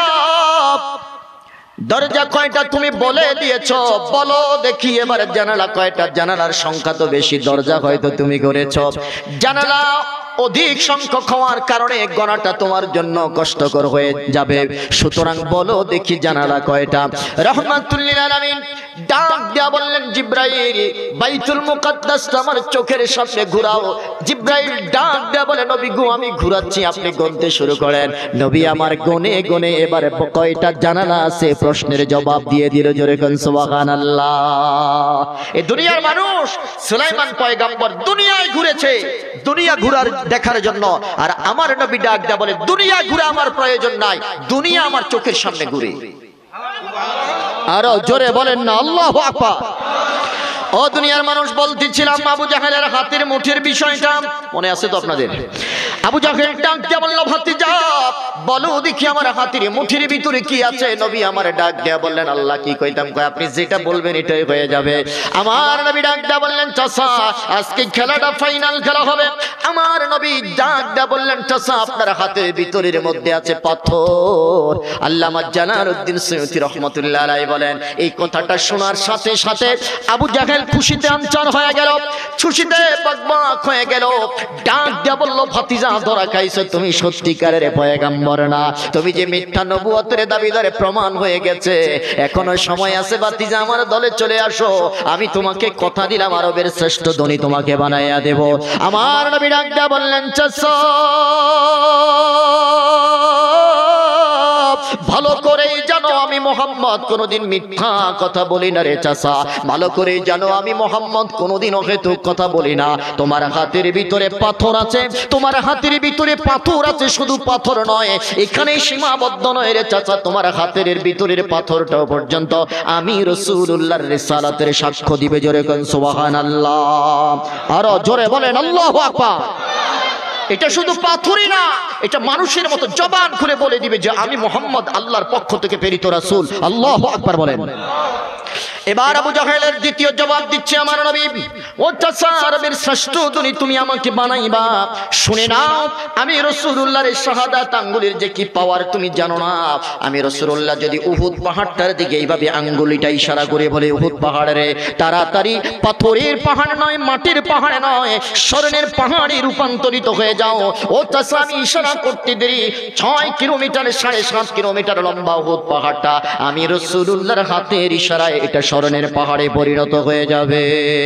দরজা কয়টা তুমি বলে দিয়েছো, বলো দেখি। এবার জানালা কয়টা? জানালার সংখ্যা তো বেশি, দরজা হয়তো তুমি করেছো, জানালা অধিক সংখ্যক হওয়ার কারণে গণাটা তোমার জন্য কষ্টকর হয়ে যাবে, সুতরাং বলো দেখি জানালা কয়টা। রাহমাতুল লিল আলামিন ডাক দিয়া বললেন, জিব্রাইল বাইতুল মুকাদ্দাসটা আমার চোখের সামনে ঘোরাও। জিব্রাইল ডাক দিয়া বলে, নবী গো আমি ঘোরাচ্ছি, আপনি গুনতে শুরু করেন। নবী আমার গুনে গুনে এবারে কয়টা জানালা আছে প্রশ্নের জবাব দিয়ে দিল। জোরে কোন সুবহানাল্লাহ। এই দুনিয়ার মানুষ সুলাইমান পয়গম্বর দুনিয়ায় ঘুরেছে, দুনিয়া ঘুরার দেখার জন্য, আর আমার নবী ডাক দেয়া বলে দুনিয়া ঘুরে আমার প্রয়োজন নাই, দুনিয়া আমার চোখের সামনে ঘুরে। আরো জোরে বলেন না আল্লাহু আকবার। ও দুনিয়ার মানুষ, বলতেছিলাম আবু জাহেলের হাতের মুঠির বিষয়টা মনে আছে তো আপনাদের? আবু জাহেল ডাক দিয়া বলল, ভাতিজা বলো দেখি আমার হাতের মুঠির ভিতরে কি আছে। নবী আমার ডাক দিয়া বললেন, আল্লাহ কি কইতাম, কয় আপনি যেটা বলবেন এটাই হয়ে যাবে। আমার নবী ডাক দিয়া বললেন, চাচা আজকে খেলাটা ফাইনাল খেলা হবে। আমার নবী ডাক দিয়া বললেন, চাচা আপনার হাতের ভিতরের মধ্যে আছে পাথর। আল্লামা জালালউদ্দিন সুয়ুতী রাহমাতুল্লাহ আলাইহি বলেন, এই কথাটা শোনার সাথে সাথে আবু জাহেল খুশিতে আনচান হয়ে গেল, খুশিতে বকবক হয়ে গেল। ডাক দিয়া বলল, ভাতিজা ধরা খাইছো, তুমি সত্যিকারের পয়গম্বর না, তুমি যে মিথ্যা নবুয়তের দাবিদারে প্রমাণ হয়ে গেছে। এখনো সময় আছে ভাতিজা, আমার দলে চলে আসো, আমি তোমাকে কথা দিলাম আরবের শ্রেষ্ঠ ধনী তোমাকে বানাইয়া দেব। আমার নবী ডাক দিয়া বললেন, চাচা ভালো করেই জানো আমি মুহাম্মদ কোনোদিন মিথ্যা কথা বলি না রে চাচা, ভালো করেই জানো আমি মুহাম্মদ কোনোদিন অহেতুক কথা বলি না। তোমার হাতের ভিতরে পাথর আছে, তোমার হাতের ভিতরে পাথর আছে, শুধু পাথর নয়, এখানেই সীমাবদ্ধ নয় রে চাচা, তোমার হাতের ভিতরের পাথরটাও পর্যন্ত আমি রাসূলুল্লাহর রিসালাতের সাক্ষ্য দিবে। জোরে কোন সুবহানাল্লাহ। আরো জোরে বলেন আল্লাহু আকবার। এটা শুধু পাথরই না, এটা মানুষের মতো জবান খুলে বলে দিবে যে আমি মুহাম্মদ আল্লাহর পক্ষ থেকে প্রেরিত রাসূল। আল্লাহু আকবার বলেন। এবার আবু জাহেলের দ্বিতীয় জবাব দিচ্ছে আমার নবী, ও চাচা আরবের শ্রেষ্ঠ ধনী তুমি আমাকে বানাইবা, শুনে নাও আমি রাসূলুল্লাহর শাহাদাত আঙ্গুলের যে কি পাওয়ার তুমি জানো না। আমি রাসূলুল্লাহ যদি উহুদ পাহাড়টার দিকে এইভাবে আঙ্গুলিটা ইশারা করে বলে, উহুদ পাহাড়ে তাড়াতাড়ি পাথরের পাহাড় নয়, মাটির পাহাড় নয়, স্বর্ণের পাহাড়ে রূপান্তরিত হয়ে যাও। ও চাচা আমি ইশারা করতে দেরি 6 কিলোমিটার 7.5 কিলোমিটার লম্বা উহুদ পাহাড়টা আমি রাসূলুল্লাহর হাতের ইশারায় এটা স্মরণের পাহাড়ে পরিণত হয়ে যাবে।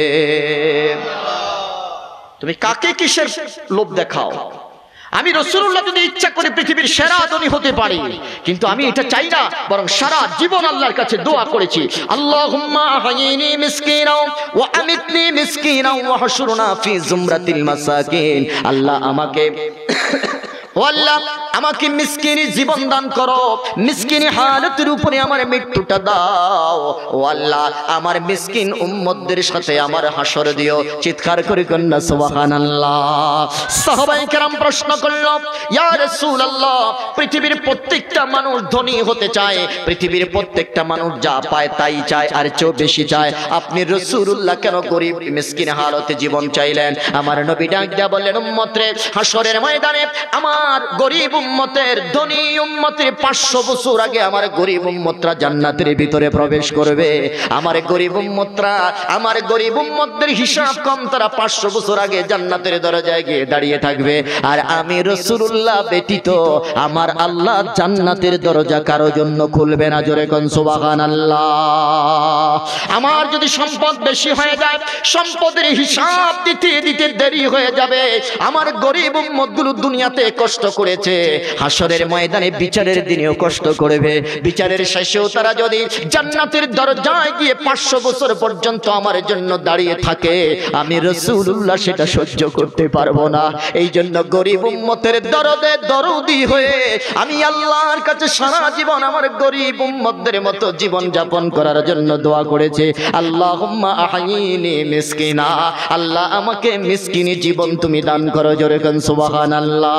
তুমি কাকে কিসের লোভ দেখাও? আমি রাসূলুল্লাহ যদি ইচ্ছা করে পৃথিবীর সেরা ধনী হতে পারি, কিন্তু আমি এটা চাই না, বরং সারা জীবন আল্লাহর কাছে দোয়া করেছি, আল্লাহুম্মা আহয়িনি মিসকিনা ওয়া আমিতনি মিসকিনা ওয়া হাশুরনা ফি জুমরাতিল মাসাকিন। আল্লাহ আমাকে ও আল্লাহ আমাকে মিসকিনি জীবন দান করো, মিসকিনি হালতের উপরে আমার মৃত্যুটা দাও। ও আল্লাহ আমার মিসকিন উম্মতদের সাথে আমার হাসর দিও। চিৎকার করে কন্যা সুবহানাল্লাহ। সাহাবায়ে কেরাম প্রশ্ন করল, ইয়া রাসূলুল্লাহ পৃথিবীর প্রত্যেকটা মানুষ ধনী হতে চায়, পৃথিবীর প্রত্যেকটা মানুষ যা পায় তাই চায়, আর চেয়ে বেশি চায়, আপনি রাসূলুল্লাহ কেন গরিব মিসকিন হালতে জীবন চাইলেন? আমার নবী ডাক দিয়া বললেন, উম্মত রে হাসরের ময়দানে আমার গরিব উম্মতের ধনী উম্মতের 500 বছর আগে আমার গরিব উম্মতরা জান্নাতের ভিতরে প্রবেশ করবে। আমার গরিব উম্মতরা, আমার গরিব উম্মতদের হিসাব কম, তারা 500 বছর আগে জান্নাতের দরজায় গিয়ে দাঁড়িয়ে থাকবে। আর আমি রাসূলুল্লাহ ব্যতীত আমার আল্লাহ জান্নাতের দরজা কারো জন্য খুলবে না। জোরে কোন সুবহানাল্লাহ। আমার যদি সম্পদ বেশি হয়ে যায়, সম্পদের হিসাব দিতে দিতে দেরি হয়ে যাবে। আমার গরিব উম্মতগুলো দুনিয়াতে কষ্ট করেছে, হাসরের ময়দানে বিচারের দিনেও কষ্ট করবে। বিচারের শেষেও তারা যদি জান্নাতের দরজায় গিয়ে 500 বছর পর্যন্ত আমার জন্য দাঁড়িয়ে থাকে, আমি রাসূলুল্লাহ সেটা সহ্য করতে পারবো না। এই জন্য গরিব উম্মতের দরদে দরদি হয়ে আমি আল্লাহর কাছে সারা জীবন আমার গরিব উম্মতদের মতো জীবন যাপন করার জন্য দোয়া করেছে। আল্লাহুম্মা আহয়িনি মিসকিনা, আল্লাহ আমাকে মিসকিনি জীবন তুমি দান করো। জোরে কোন সুবহানাল্লাহ।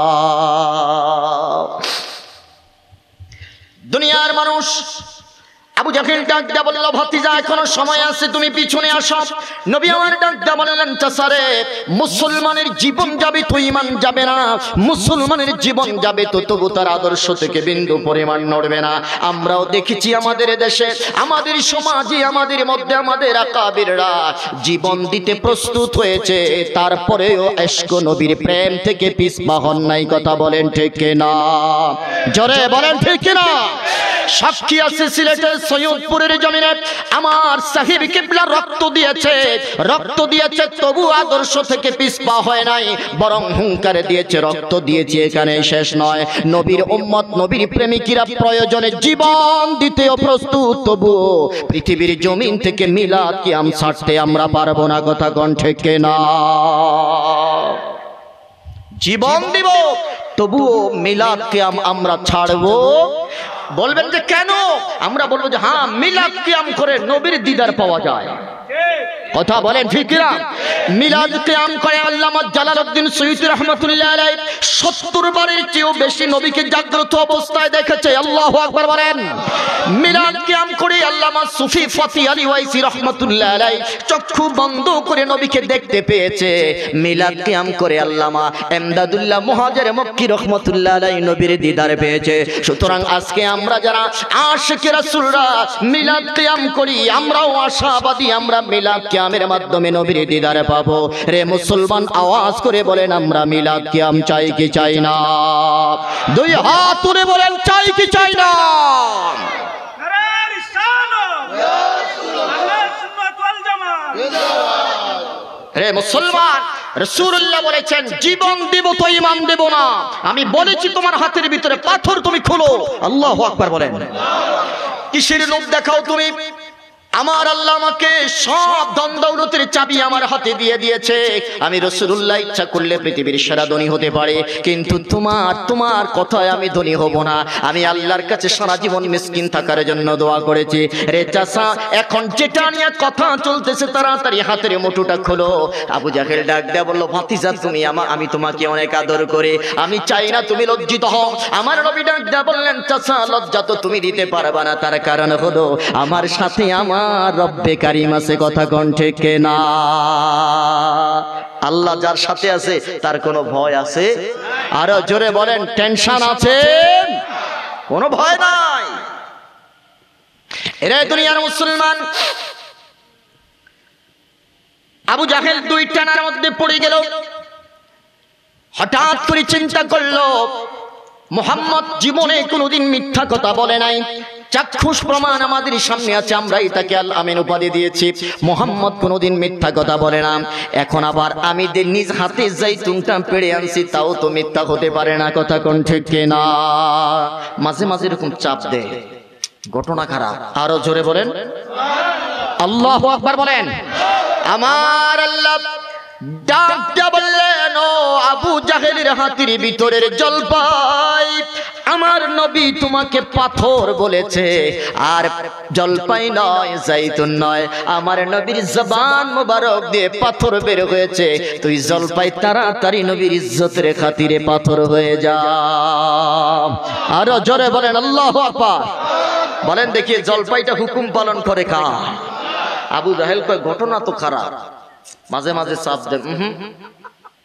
দুনিয়ার মানুষ আবু জাহেল ডাক দিয়া বলল, ভাতিজা এখনো সময় আছে, তুমি পিছনে আসো। নবী আমার ডাক দিয়া বললেন, চাচারে মুসলমানের জীবন যাবে তো ঈমান যাবে না, মুসলমানের জীবন যাবে তো তবু তার আদর্শ থেকে বিন্দু পরিমাণ নড়বে না। আমরাও দেখেছি আমাদের দেশে, আমাদের সমাজে, আমাদের মধ্যে আমাদের আকাবিররা জীবন দিতে প্রস্তুত হয়েছে, তারপরেও ইশক নবীর প্রেম থেকে পিছপা হন নাই। কথা বলেন ঠিক কিনা? জোরে বলেন ঠিক কিনা? সাক্ষী আছে সিলেটের সৈয়দপুরের জমিনে আমার সাহিব কিবলা রক্ত দিয়েছে, তবু আদর্শ থেকে পিছপা হয় নাই, বরং হুঙ্কার দিয়েছে, রক্ত দিয়েছে। এখানে শেষ নয়, নবীর উম্মত, নবীর প্রেমিকরা প্রয়োজনে জীবন দিতেও প্রস্তুত, তবু পৃথিবীর জমিন থেকে মিলাদ কিয়াম ছাড়তে আমরা পারবো না। কথা কোন ঠিক কিনা? জীবন দিব তবুও মিলাদ কিয়াম আমরা ছাড়বো। বলবেন যে কেন? আমরা বলবো যে হ্যাঁ, মিলাদ কিয়াম করে নবীর দিদার পাওয়া যায়। কথা বলেন ঠিক কিনা? মিলাদ কিয়াম করে আল্লামা জালালউদ্দিন সুয়ুতী রাহমাতুল্লাহ আলাইহি 70 বারের চেয়েও বেশি নবীকে জাগ্রত অবস্থায় দেখেছে। আল্লাহু আকবার বলেন। মিলাদ কিয়াম করে আল্লামা সুফি ফতি আলী ওয়াইসি রাহমাতুল্লাহ আলাইহি চক্ষু বন্ধ করে নবীকে দেখতে পেয়েছে। মিলাদ কিয়াম করে আল্লামা এমদাদুল্লাহ মুহাজির মক্কি রাহমাতুল্লাহ আলাইহি নবীর দিদার পেয়েছে। সুতরাং আজকে আমরা যারা আশিক রাসূলরা মিলাদ কিয়াম করি, আমরাও আশাবাদী, আমরা মিলাদ কিয়ামের মাধ্যমে নবীর দিদার পাবো। রে মুসলমান, আওয়াজ করে বলেন, আমরা মিলাদ কিয়াম চাই কি চাই না? দুই হাত তুলে বলেন, চাই কি চাই না? রে মুসলমান, রাসূলুল্লাহ বলেছেন, জীবন দেব তো ঈমান দেব না। আমি বলেছি তোমার হাতের ভিতরে পাথর তুমি খোলো। আল্লাহু আকবার বলেন। কিসের লোভ দেখাও তুমি? আমার আল্লাহ আমাকে সব ধন দৌলতের চাবি আমার হাতে দিয়ে দিয়েছে। আমি রাসূলুল্লাহ ইচ্ছা করলে পৃথিবীর সেরা ধনী হতে পারে, কিন্তু তোমার কথায় আমি ধনী হব না। আমি আল্লাহর কাছে সারা জীবন মিসকিন থাকার জন্য দোয়া করেছি। রে চাচা, এখন যেটা নিয়ে কথা চলতেছে, তাড়াতাড়ি হাতের মুঠোটা খোলো। আবু জাহেল ডাক দেয়া বলল, ভাতিজা তুমি আমি তোমাকে অনেক আদর করে, আমি চাই না তুমি লজ্জিত হও। আমার নবী ডাক দেয়া বললেন, চাচা লজ্জা তো তুমি দিতে পারবা না, তার কারণ হলো আমার সাথে আমার রব্বে কারিম আছে। কথা কোন ঠিক কিনা? আল্লাহ যার সাথে আছে তার কোনো ভয় আছে? আরো জোরে বলেন, টেনশন আছে? কোনো ভয় নাই। এরা দুনিয়ার মুসলমান। আবু জাহেল দুই টানার মধ্যে পড়ে গেল। হঠাৎ করে চিন্তা করলো, মুহাম্মদ জীবনে কোনোদিন মিথ্যা কথা বলে নাই, চাক্ষুষ প্রমাণ আমাদের সামনে আছে, আমরাই তাকে আল আমিন উপাধি দিয়েছি। মুহাম্মদ কোনোদিন মিথ্যা কথা বলে না। এখন আবার আমি নিজ হাতে জাইতুনটা পেড়ে আনছি, তাও তো মিথ্যা হতে পারে না। কথা কোন ঠিক কিনা? মাঝে মাঝে এরকম চাপ দেয়, ঘটনা খারাপ। আরো জোরে বলেন, আল্লাহু আকবার বলেন। আমার আল্লাহ ডাক দিয়া বললেন, ও আবু জাহেলের হাতের ভিতরের জলপাই, আমার নবী তোমাকে পাথর বলেছে, আর জলপাই নয়, জাইতুন নয়, আমার নবীর জবান মোবারক দিয়ে পাথর বের হয়েছে। তুই জলপাই তাড়াতাড়ি নবীর ইজ্জতের খাতিরে পাথর হয়ে যা। আরো জোরে বলেন আল্লাহু আকবার বলেন। দেখি জলপাইটা হুকুম পালন করে কা? আবু জাহেল কয়, ঘটনা তো খারাপ, মাঝে মাঝে চাপ দেন।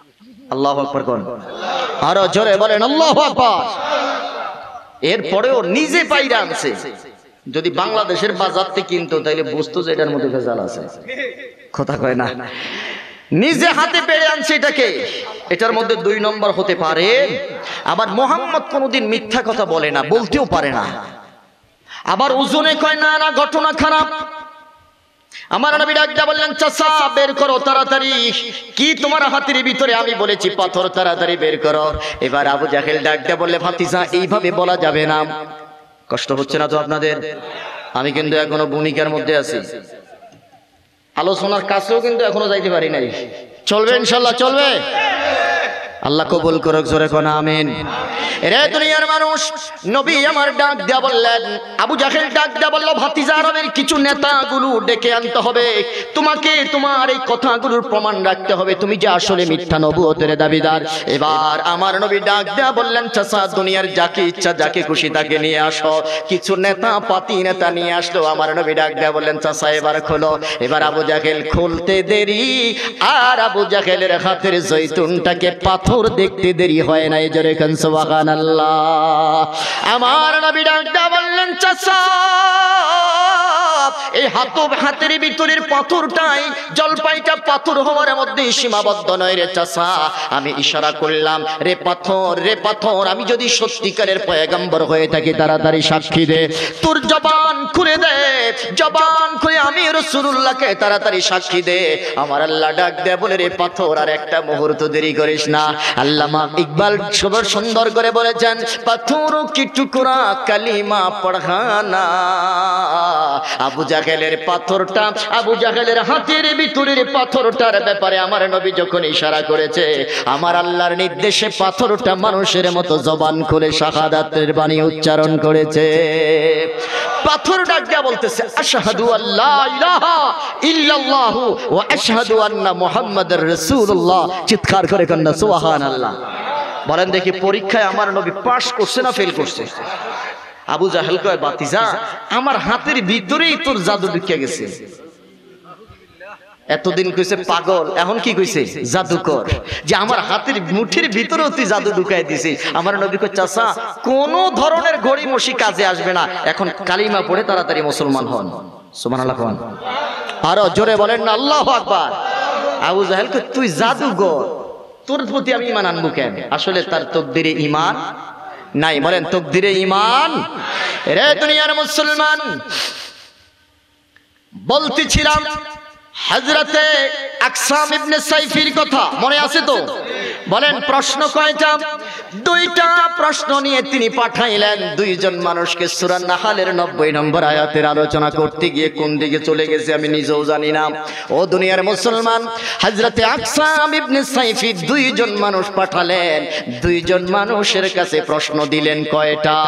আল্লাহু আকবার কোন, আরো জোরে বলেন আল্লাহু আকবার। এরপরেও নিজে পাইরা আনছে। যদি বাংলাদেশের বাজার থেকে কিনতো তাইলে বুঝতো যে এটার মধ্যে ভেজাল আছে, কথা কয় না। নিজে হাতে পেড়ে আনছে এটাকে, এটার মধ্যে 2 নম্বর হতে পারে। আবার মোহাম্মদ কোনোদিন মিথ্যা কথা বলে না, বলতেও পারে না। আবার ওজনে কয় না, না ঘটনা খারাপ। আমার নবী ডাকটা বললেন, চাচা বের করো তাড়াতাড়ি, কি তোমার হাতের ভিতরে? আমি বলেছি পাথর, তাড়াতাড়ি বের করো। এবার আবু জাহেল ডাকটা বললে, ভাতিজা এইভাবে বলা যাবে না। কষ্ট হচ্ছে না তো আপনাদের? আমি কিন্তু এখনো ভূমিকার মধ্যে আছি, আলোচনার কাছেও কিন্তু এখনো যাইতে পারি নাই। চলবে ইনশাল্লাহ, চলবে। আল্লাহ কবুল করুক, জোরে কোন আমিন। রে দুনিয়ার মানুষ, নবী আমার ডাক দেয়া বললেন, আবু জাহেল ডাক দেয়া বলল, ভাতিজা আরবের কিছু নেতাগুলো ডেকে আনতে হবে, তোমাকে তোমার এই কথাগুলোর প্রমাণ রাখতে হবে, তুমি যে আসলে মিথ্যা নবুয়তের দাবিদার। এবার আমার নবী ডাক দেয়া বললেন, চাচা দুনিয়ার যাকে ইচ্ছা যাকে খুশি তাকে নিয়ে আসো। কিছু নেতা পাতি নেতা নিয়ে আসলো। আমার নবী ডাক দেয়া বললেন, চাচা এবার খোলো। এবার আবু জাহেল খুলতে দেরি, আর আবু জাহেলের হাতের জৈতুনটাকে পাথর দেখতে দেরি হয় না। এই জোরে খান সুবহানাল্লাহ। আমার নবী ডাকটা বললেন, চাচা এই হাতের ভিতরের পাথরটাই জলপাইটা পাথর হওয়ার মধ্যে সীমাবদ্ধ নয় রে চাচা। আমি ইশারা করলাম, রে পাথর, রে পাথর, আমি যদি সত্যিকারের পয়গম্বর হয়ে থাকি তাড়াতাড়ি সাক্ষী দে। তোর জবান খুলে দে, জবান খুলে আমি রাসূলুল্লাহকে তাড়াতাড়ি সাক্ষী দে। আমার আল্লাহ ডাক দেয়া বলে, রে পাথর আর একটা মুহূর্ত দেরি করিস না। আল্লামা ইকবাল সবর সুন্দর করে বলেছেন, পাথরও কি টুকরা কালিমা পড়ানা। আবু জাহেলের পাথরটা, আবু জাহেলের হাতের ভিতরের পাথরটার ব্যাপারে আমার নবী যখন ইশারা করেছে, আমার আল্লাহর নির্দেশে পাথরটা মানুষের মতো জবান খুলে শাহাদাতের বাণী উচ্চারণ করেছে। পাথর ডাকিয়া বলতেছে, আশহাদু আল্লা ইলাহা ইল্লাল্লাহু ওয়া আশহাদু আন্না মুহাম্মাদুর রাসূলুল্লাহ। চিৎকার করে কন্যা সুবহানাল্লাহ। বলেন দেখি, পরীক্ষায় আমার নবী পাস করছে না ফেল করছে? আবু জাহেল কয়, বাতিজা আমার হাতের ভিতরেই তোর জাদু ঢুকে গেছে। এতদিন কইছে পাগল, এখন কি কইছে? জাদুকর। যে আমার হাতের মুঠির ভিতরেও তুই জাদু ঢুকাই দিছিস। আমার নবী কয়, চাচা কোন ধরনের গড়িমসি কাজে আসবে না, এখন কালিমা পড়ে তাড়াতাড়ি মুসলমান হন। সুবহানাল্লাহ। আরো জোরে বলেন না আল্লাহু আকবার। আবু জাহেল কয়, তুই জাদুকর, তোর প্রতি আমি ঈমান আনবো কেন? আসলে তার তাকদীরে ঈমান নাই। বলেন তাকদীরে ঈমান। রে দুনিয়ার মুসলমান, বলতেছিলাম হযরতে আকসাম ইবনে সাইফির কথা মনে আছে তো? বলেন প্রশ্ন কয়টা? 2টা প্রশ্ন নিয়ে তিনি পাঠাইলেন 2 জন মানুষকে। সূরা নাহলের 90 নম্বর আয়াতের আলোচনা করতে গিয়ে কোন দিকে চলে গেছে আমি নিজেও জানি না। ও দুনিয়ার মুসলমান, হযরতে আকসাম ইবনে সাইফি 2 জন মানুষ পাঠালেন। 2 জন মানুষের কাছে প্রশ্ন দিলেন কয়টা?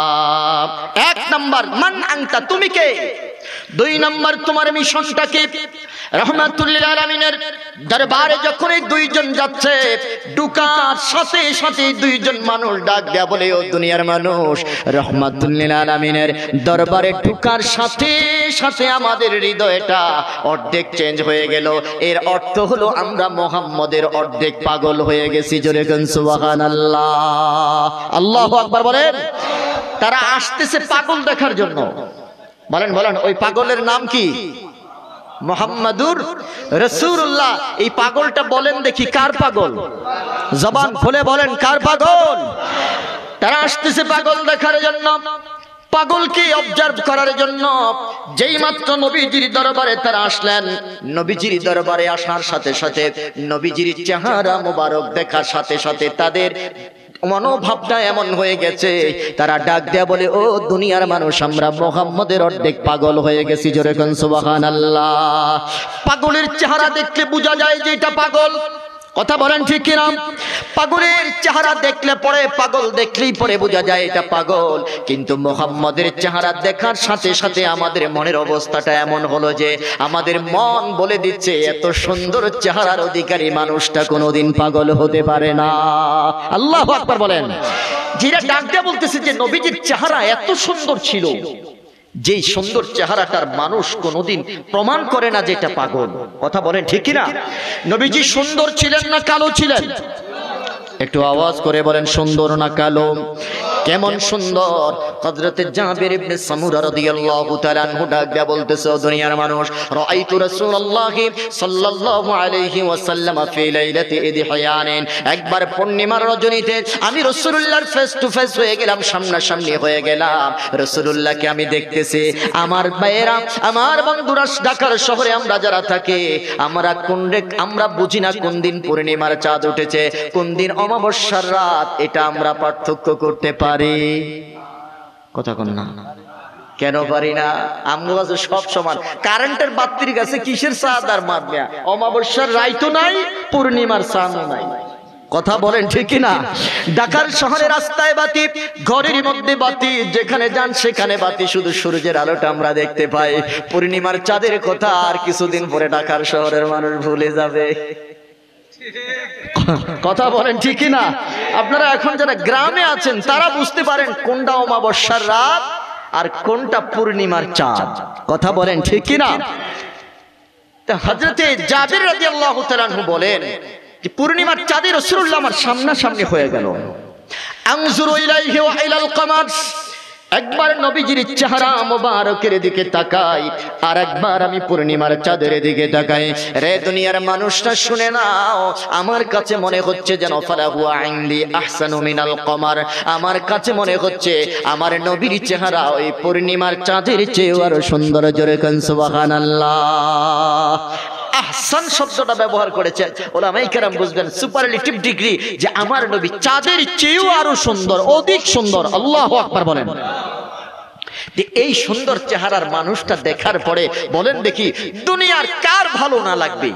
1 নাম্বার, মান আনতা, তুমি কে? 2 নাম্বার, তোমার মিশনটা কি? রহমাতুল্লিল আলামিনের দরবারে যখন এই 2 জন যাচ্ছে, ঢুকার সাথে সাথে 2 জন মানুষ ডাক দেয়া বলে, ও দুনিয়ার মানুষ, রহমাতুল্লিল আলামিনের দরবারে ঢুকার সাথে সাথে আমাদের হৃদয়টা অর্ধেক চেঞ্জ হয়ে গেল। এর অর্থ হলো আমরা মুহাম্মদের অর্ধেক পাগল হয়ে গেছি। জোরে কোন সুবহানাল্লাহ। আল্লাহু আকবার বলেন। তারা আসতেছে পাগল দেখার জন্য। বলেন বলেন, ওই পাগলের নাম কি? মুহাম্মাদুর রাসূলুল্লাহ। এই পাগলটা বলেন দেখি কার পাগল? জবান খুলে বলেন কার পাগল? তারা আসতেছে পাগল দেখার জন্য, পাগলকে অবজার্ভ করার জন্য। যেই মাত্র নবীজির দরবারে তারা আসলেন, নবীজির দরবারে আসার সাথে সাথে নবীজির চেহারা মোবারক দেখার সাথে সাথে তাদের মনোভাবটা এমন হয়ে গেছে, তারা ডাক দেয়া বলে, ও দুনিয়ার মানুষ, আমরা মুহাম্মদের অর্ধেক পাগল হয়ে গেছি। জোরে কোন সুবহানাল্লাহ। পাগলের চেহারা দেখলে বোঝা যায় যে এটা পাগল। কথা বলেন ঠিক কিনা? পাগলের চেহারা দেখলে পরে, পাগল দেখলেই পরে বোঝা যায় এটা পাগল। কিন্তু মুহাম্মদের চেহারা দেখার সাথে সাথে আমাদের মনের অবস্থাটা এমন হলো যে আমাদের মন বলে দিচ্ছে, এত সুন্দর চেহারার অধিকারী মানুষটা কোনোদিন পাগল হতে পারে না। আল্লাহু আকবার বলেন। যারা ডাক দিয়ে বলতেছে যে নবীজির চেহারা এত সুন্দর ছিল, যেই সুন্দর চেহারাটার মানুষ কোনোদিন প্রমাণ করে না যে এটা পাগল। কথা বলেন ঠিক কিনা? নবীজি সুন্দর ছিলেন না কালো ছিলেন? একটু আওয়াজ করে বলেন সুন্দর না কালো? কেমন সুন্দর! হযরতে জাবির ইবনে সামুরা রাদিয়াল্লাহু তাআলা আনহু ডাক দিয়া বলতেছে, ও দুনিয়ার মানুষ, রাআইতু রাসূলুল্লাহ সাল্লাল্লাহু আলাইহি ওয়াসাল্লাম ফি লাইলাতি ইদহিয়ানিন, একবার পূর্ণিমার রজনীতে আমি রাসূলুল্লাহর ফেস টু ফেস হয়ে গেলাম, সামনাসামনি হয়ে গেলাম। রাসূলুল্লাহকে আমি দেখতেছি। আমার ভাইয়েরা, আমার বন্ধুরা, ঢাকার শহরে আমরা যারা থাকি, আমরা বুঝি না কোন দিন পূর্ণিমার চাঁদ উঠেছে, কোন দিন অমাবস্যার রাত, এটা আমরা পার্থক্য করতে পারি? কথা কোন না? কেন পারি না? আমগো কাছে সব সমান। কারেন্টের বাতির কাছে কিসের চাঁদ আর মাদ মিয়া? অমাবস্যার রাতও নাই, পূর্ণিমার চাঁদও নাই। কথা বলেন ঠিক না? ঢাকার শহরে রাস্তায় বাতি, ঘরের মধ্যে বাতি, যেখানে যান সেখানে বাতি, শুধু সূর্যের আলোটা আমরা দেখতে পাই। পূর্ণিমার চাঁদের কথা আর কিছুদিন পরে ঢাকার শহরের মানুষ ভুলে যাবে। কথা বলেন ঠিক না? আপনারা এখন যারা গ্রামে আছেন তারা বুঝতে পারেন কোনটা অমাবস্যার রাত আর কোনটা পূর্ণিমার চাঁদ। কথা বলেন ঠিক না? হযরতে জাবির রাদিয়াল্লাহু তাআলা আনহু বলেন যে পূর্ণিমার চাঁদে রাসূলুল্লাহ আমার সামনাসামনি হয়ে গেল। আনজুরু ইলাইহি ওয়া ইলাল কমার, একবার নবীজির চেহারা মোবারকের দিকে তাকাই, আর একবার আমি পূর্ণিমার চাঁদের দিকে তাকাই। রে দুনিয়ার মানুষটা শুনে নাও, আমার কাছে মনে হচ্ছে যেন ফালাহু ইনদি আহসানু মিনাল কমার, আমার কাছে মনে হচ্ছে আমার নবীর চেহারা ওই পূর্ণিমার চাঁদের চেয়েও আরো সুন্দর। জোরে কান সুবহানাল্লাহ। আহসান শব্দটা ব্যবহার করেছে ওলামায়ে কেরাম, বুঝবেন সুপারলেটিভ ডিগ্রি, যে আমার নবী চাঁদের চেয়েও আরো সুন্দর, অধিক সুন্দর। আল্লাহু আকবার বলেন। এই সুন্দর চেহারার মানুষটা দেখার পরে বলেন দেখি দুনিয়ার কার ভালো না লাগবে?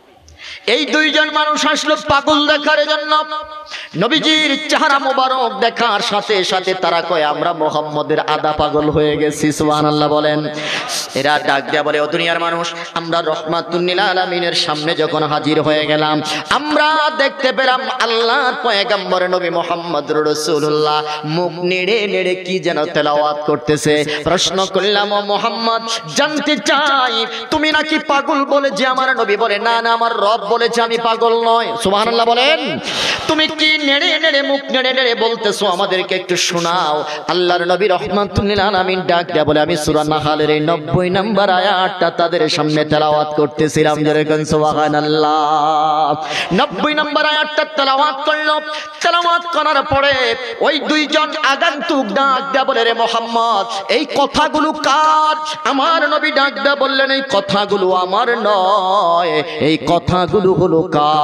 এই দুইজন মানুষ আসলো পাগল দেখার জন্য। নবীজির চেহারা মোবারক দেখার সাথে সাথে তারা কয় আমরা মুহাম্মদের আদা পাগল হয়ে গেছি। সুবহানাল্লাহ বলেন। এরা ডাক দেয়া বলে, ও দুনিয়ার মানুষ, আমরা রাহমাতুল লিল আলামিনের সামনে যখন হাজির হয়ে গেলাম, আমরা দেখতে পেলাম আল্লাহর পয়গম্বর নবী মুহাম্মদুর রাসূলুল্লাহ মুখ নেড়ে নেড়ে কি যেন তেলাওয়াত করতেছে। প্রশ্ন করলাম, ও মুহাম্মদ, জানতে চাই তুমি নাকি পাগল? বলে যে আমার নবী বলে, না না, আমার রব বলেছে আমি পাগল নয়। সুবহানাল্লাহ বলেন। তুমি কি নেড়ে নেড়ে মুখ নেড়ে নেড়ে বলতেছো, আমাদেরকে একটু শোনাও। আল্লাহর নবী রাহমাতুল লিল আলামিন ডাক দেয়া বলে, আমি সূরা নাহলের এই 90 নম্বর আয়াতটা তাদের সামনে তেলাওয়াত করতেছিলাম। যেরকম সুবহানাল্লাহ, 90 নম্বর আয়াতটা তেলাওয়াত করল। তেলাওয়াত করার পরে ওই দুইজন আগন্তুক ডাক দেয়া বলে, রে মুহাম্মদ, এই কথাগুলো কার? আমার নবী ডাক দেয়া বললেন, এই কথাগুলো আমার নয়, এই কথাগুলো হলো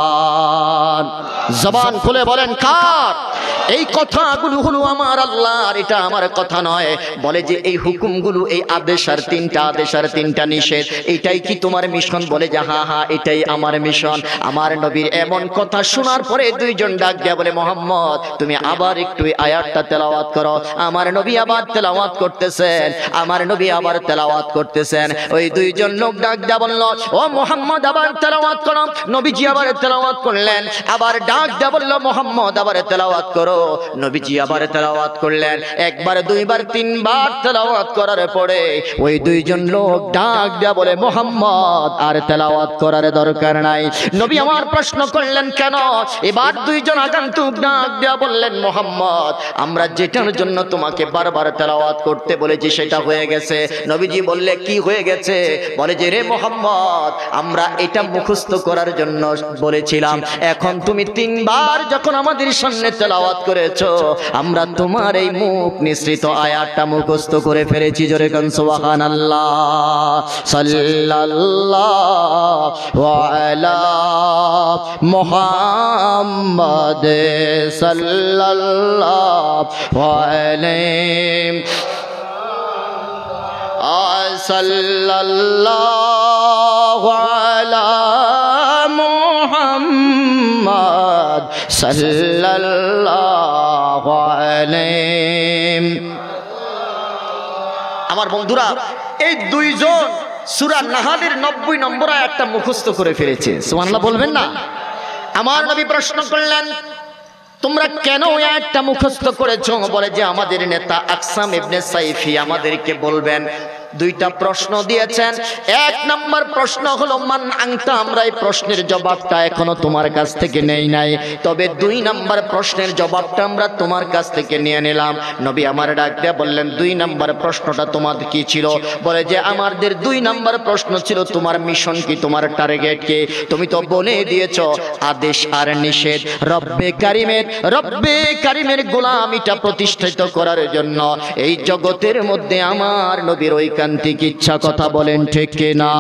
কার? জবান খুলে বলেন কার? এই কথাগুলো হলো আমার আল্লাহর, এটা আমার কথা নয়। বলে যে এই হুকুমগুলো, এই আদেশ আর তিনটা নিষেধ, এটাই কি তোমার মিশন? বলে যে হ্যাঁ হ্যাঁ, এটাই আমার মিশন। আমার নবীর এমন কথা শোনার পরে দুইজন ডাক দেয়া বলে, মুহাম্মদ, তুমি আবার একটু আয়াতটা তেলাওয়াত করো। আমার নবী আবার তেলাওয়াত করতেছেন, আমার নবী আবার তেলাওয়াত করতেছেন। ওই দুইজন লোক ডাক দেয়া বলল, ও মুহাম্মদ, আবার তেলাওয়াত করো। নবীজি আবার তেলাওয়াত করলেন। আবার ডাক দেয়া বলল, মুহাম্মদ, আবার তেলাওয়াত করো। নবীজি আবার তেলাওয়াত করলেন। একবার, দুইবার, তিনবার তেলাওয়াত করার পরে ওই দুইজন লোক ডাক দেয়া বলে, মুহাম্মদ, আর তেলাওয়াত করার দরকার নাই। নবী আমার প্রশ্ন করলেন, কেন? এবার দুইজন আগন্তুক ডাক দেয়া বললেন, মুহাম্মদ, আমরা যেটার জন্য তোমাকে বারবার তেলাওয়াত করতে বলেছি সেটা হয়ে গেছে। নবীজি বললে, কি হয়ে গেছে? বলে যে, রে মুহাম্মদ, আমরা এটা মুখস্থ করার জন্য বলেছিলাম, এখন তুমি তিনবার যখন আমাদের সামনে তেলাওয়াত করেছো, আমরা তোমার এই মুখ নিঃসৃত আয়াতটা মুখস্থ করে ফেলেছি। জোরে কান সুবহানাল্লাহ। সাল্লাল্লাহু আলা মুহাম্মাদ সাল্লাল্লাহু আলাইহি সাল্লাল্লাহু আলা মুহাম্মাদ সাল্লাল্লাহু আলাইহি। আমার বন্ধুরা, এই দুইজন সূরা নাহলের 90 নম্বর আয়াতটা মুখস্থ করে ফেলেছে। সুবহানাল্লাহ বলবেন না? আমার নবী প্রশ্ন করলেন, তোমরা কেন ওই আয়াতটা মুখস্থ করেছো? বলে যে আমাদের নেতা আকসাম ইবনে সাইফি আমাদেরকে বলবেন দুইটা প্রশ্ন দিয়েছেন। এক নাম্বার প্রশ্ন হলো মান আনতা, আমরা এই প্রশ্নের জবাবটা এখনো তোমার কাছ থেকে নেই নাই, তবে দুই নাম্বার প্রশ্নের জবাবটা আমরা তোমার কাছ থেকে নিয়ে নিলাম। নবী আমার ডাক দিয়ে বললেন, দুই নাম্বার প্রশ্নটা তোমাদের কি ছিল? বলে যে আমাদের দুই নাম্বার প্রশ্ন ছিল তোমার মিশন কি, তোমার টার্গেট কি? তুমি তো বলে দিয়েছো আদেশ আর নিষেধ, রব্বে কারিমের গোলামিটা প্রতিষ্ঠিত করার জন্য এই জগতের মধ্যে আমার নবীর ঐকান্তিক ইচ্ছা। কথা বলেন ঠিক কিনা?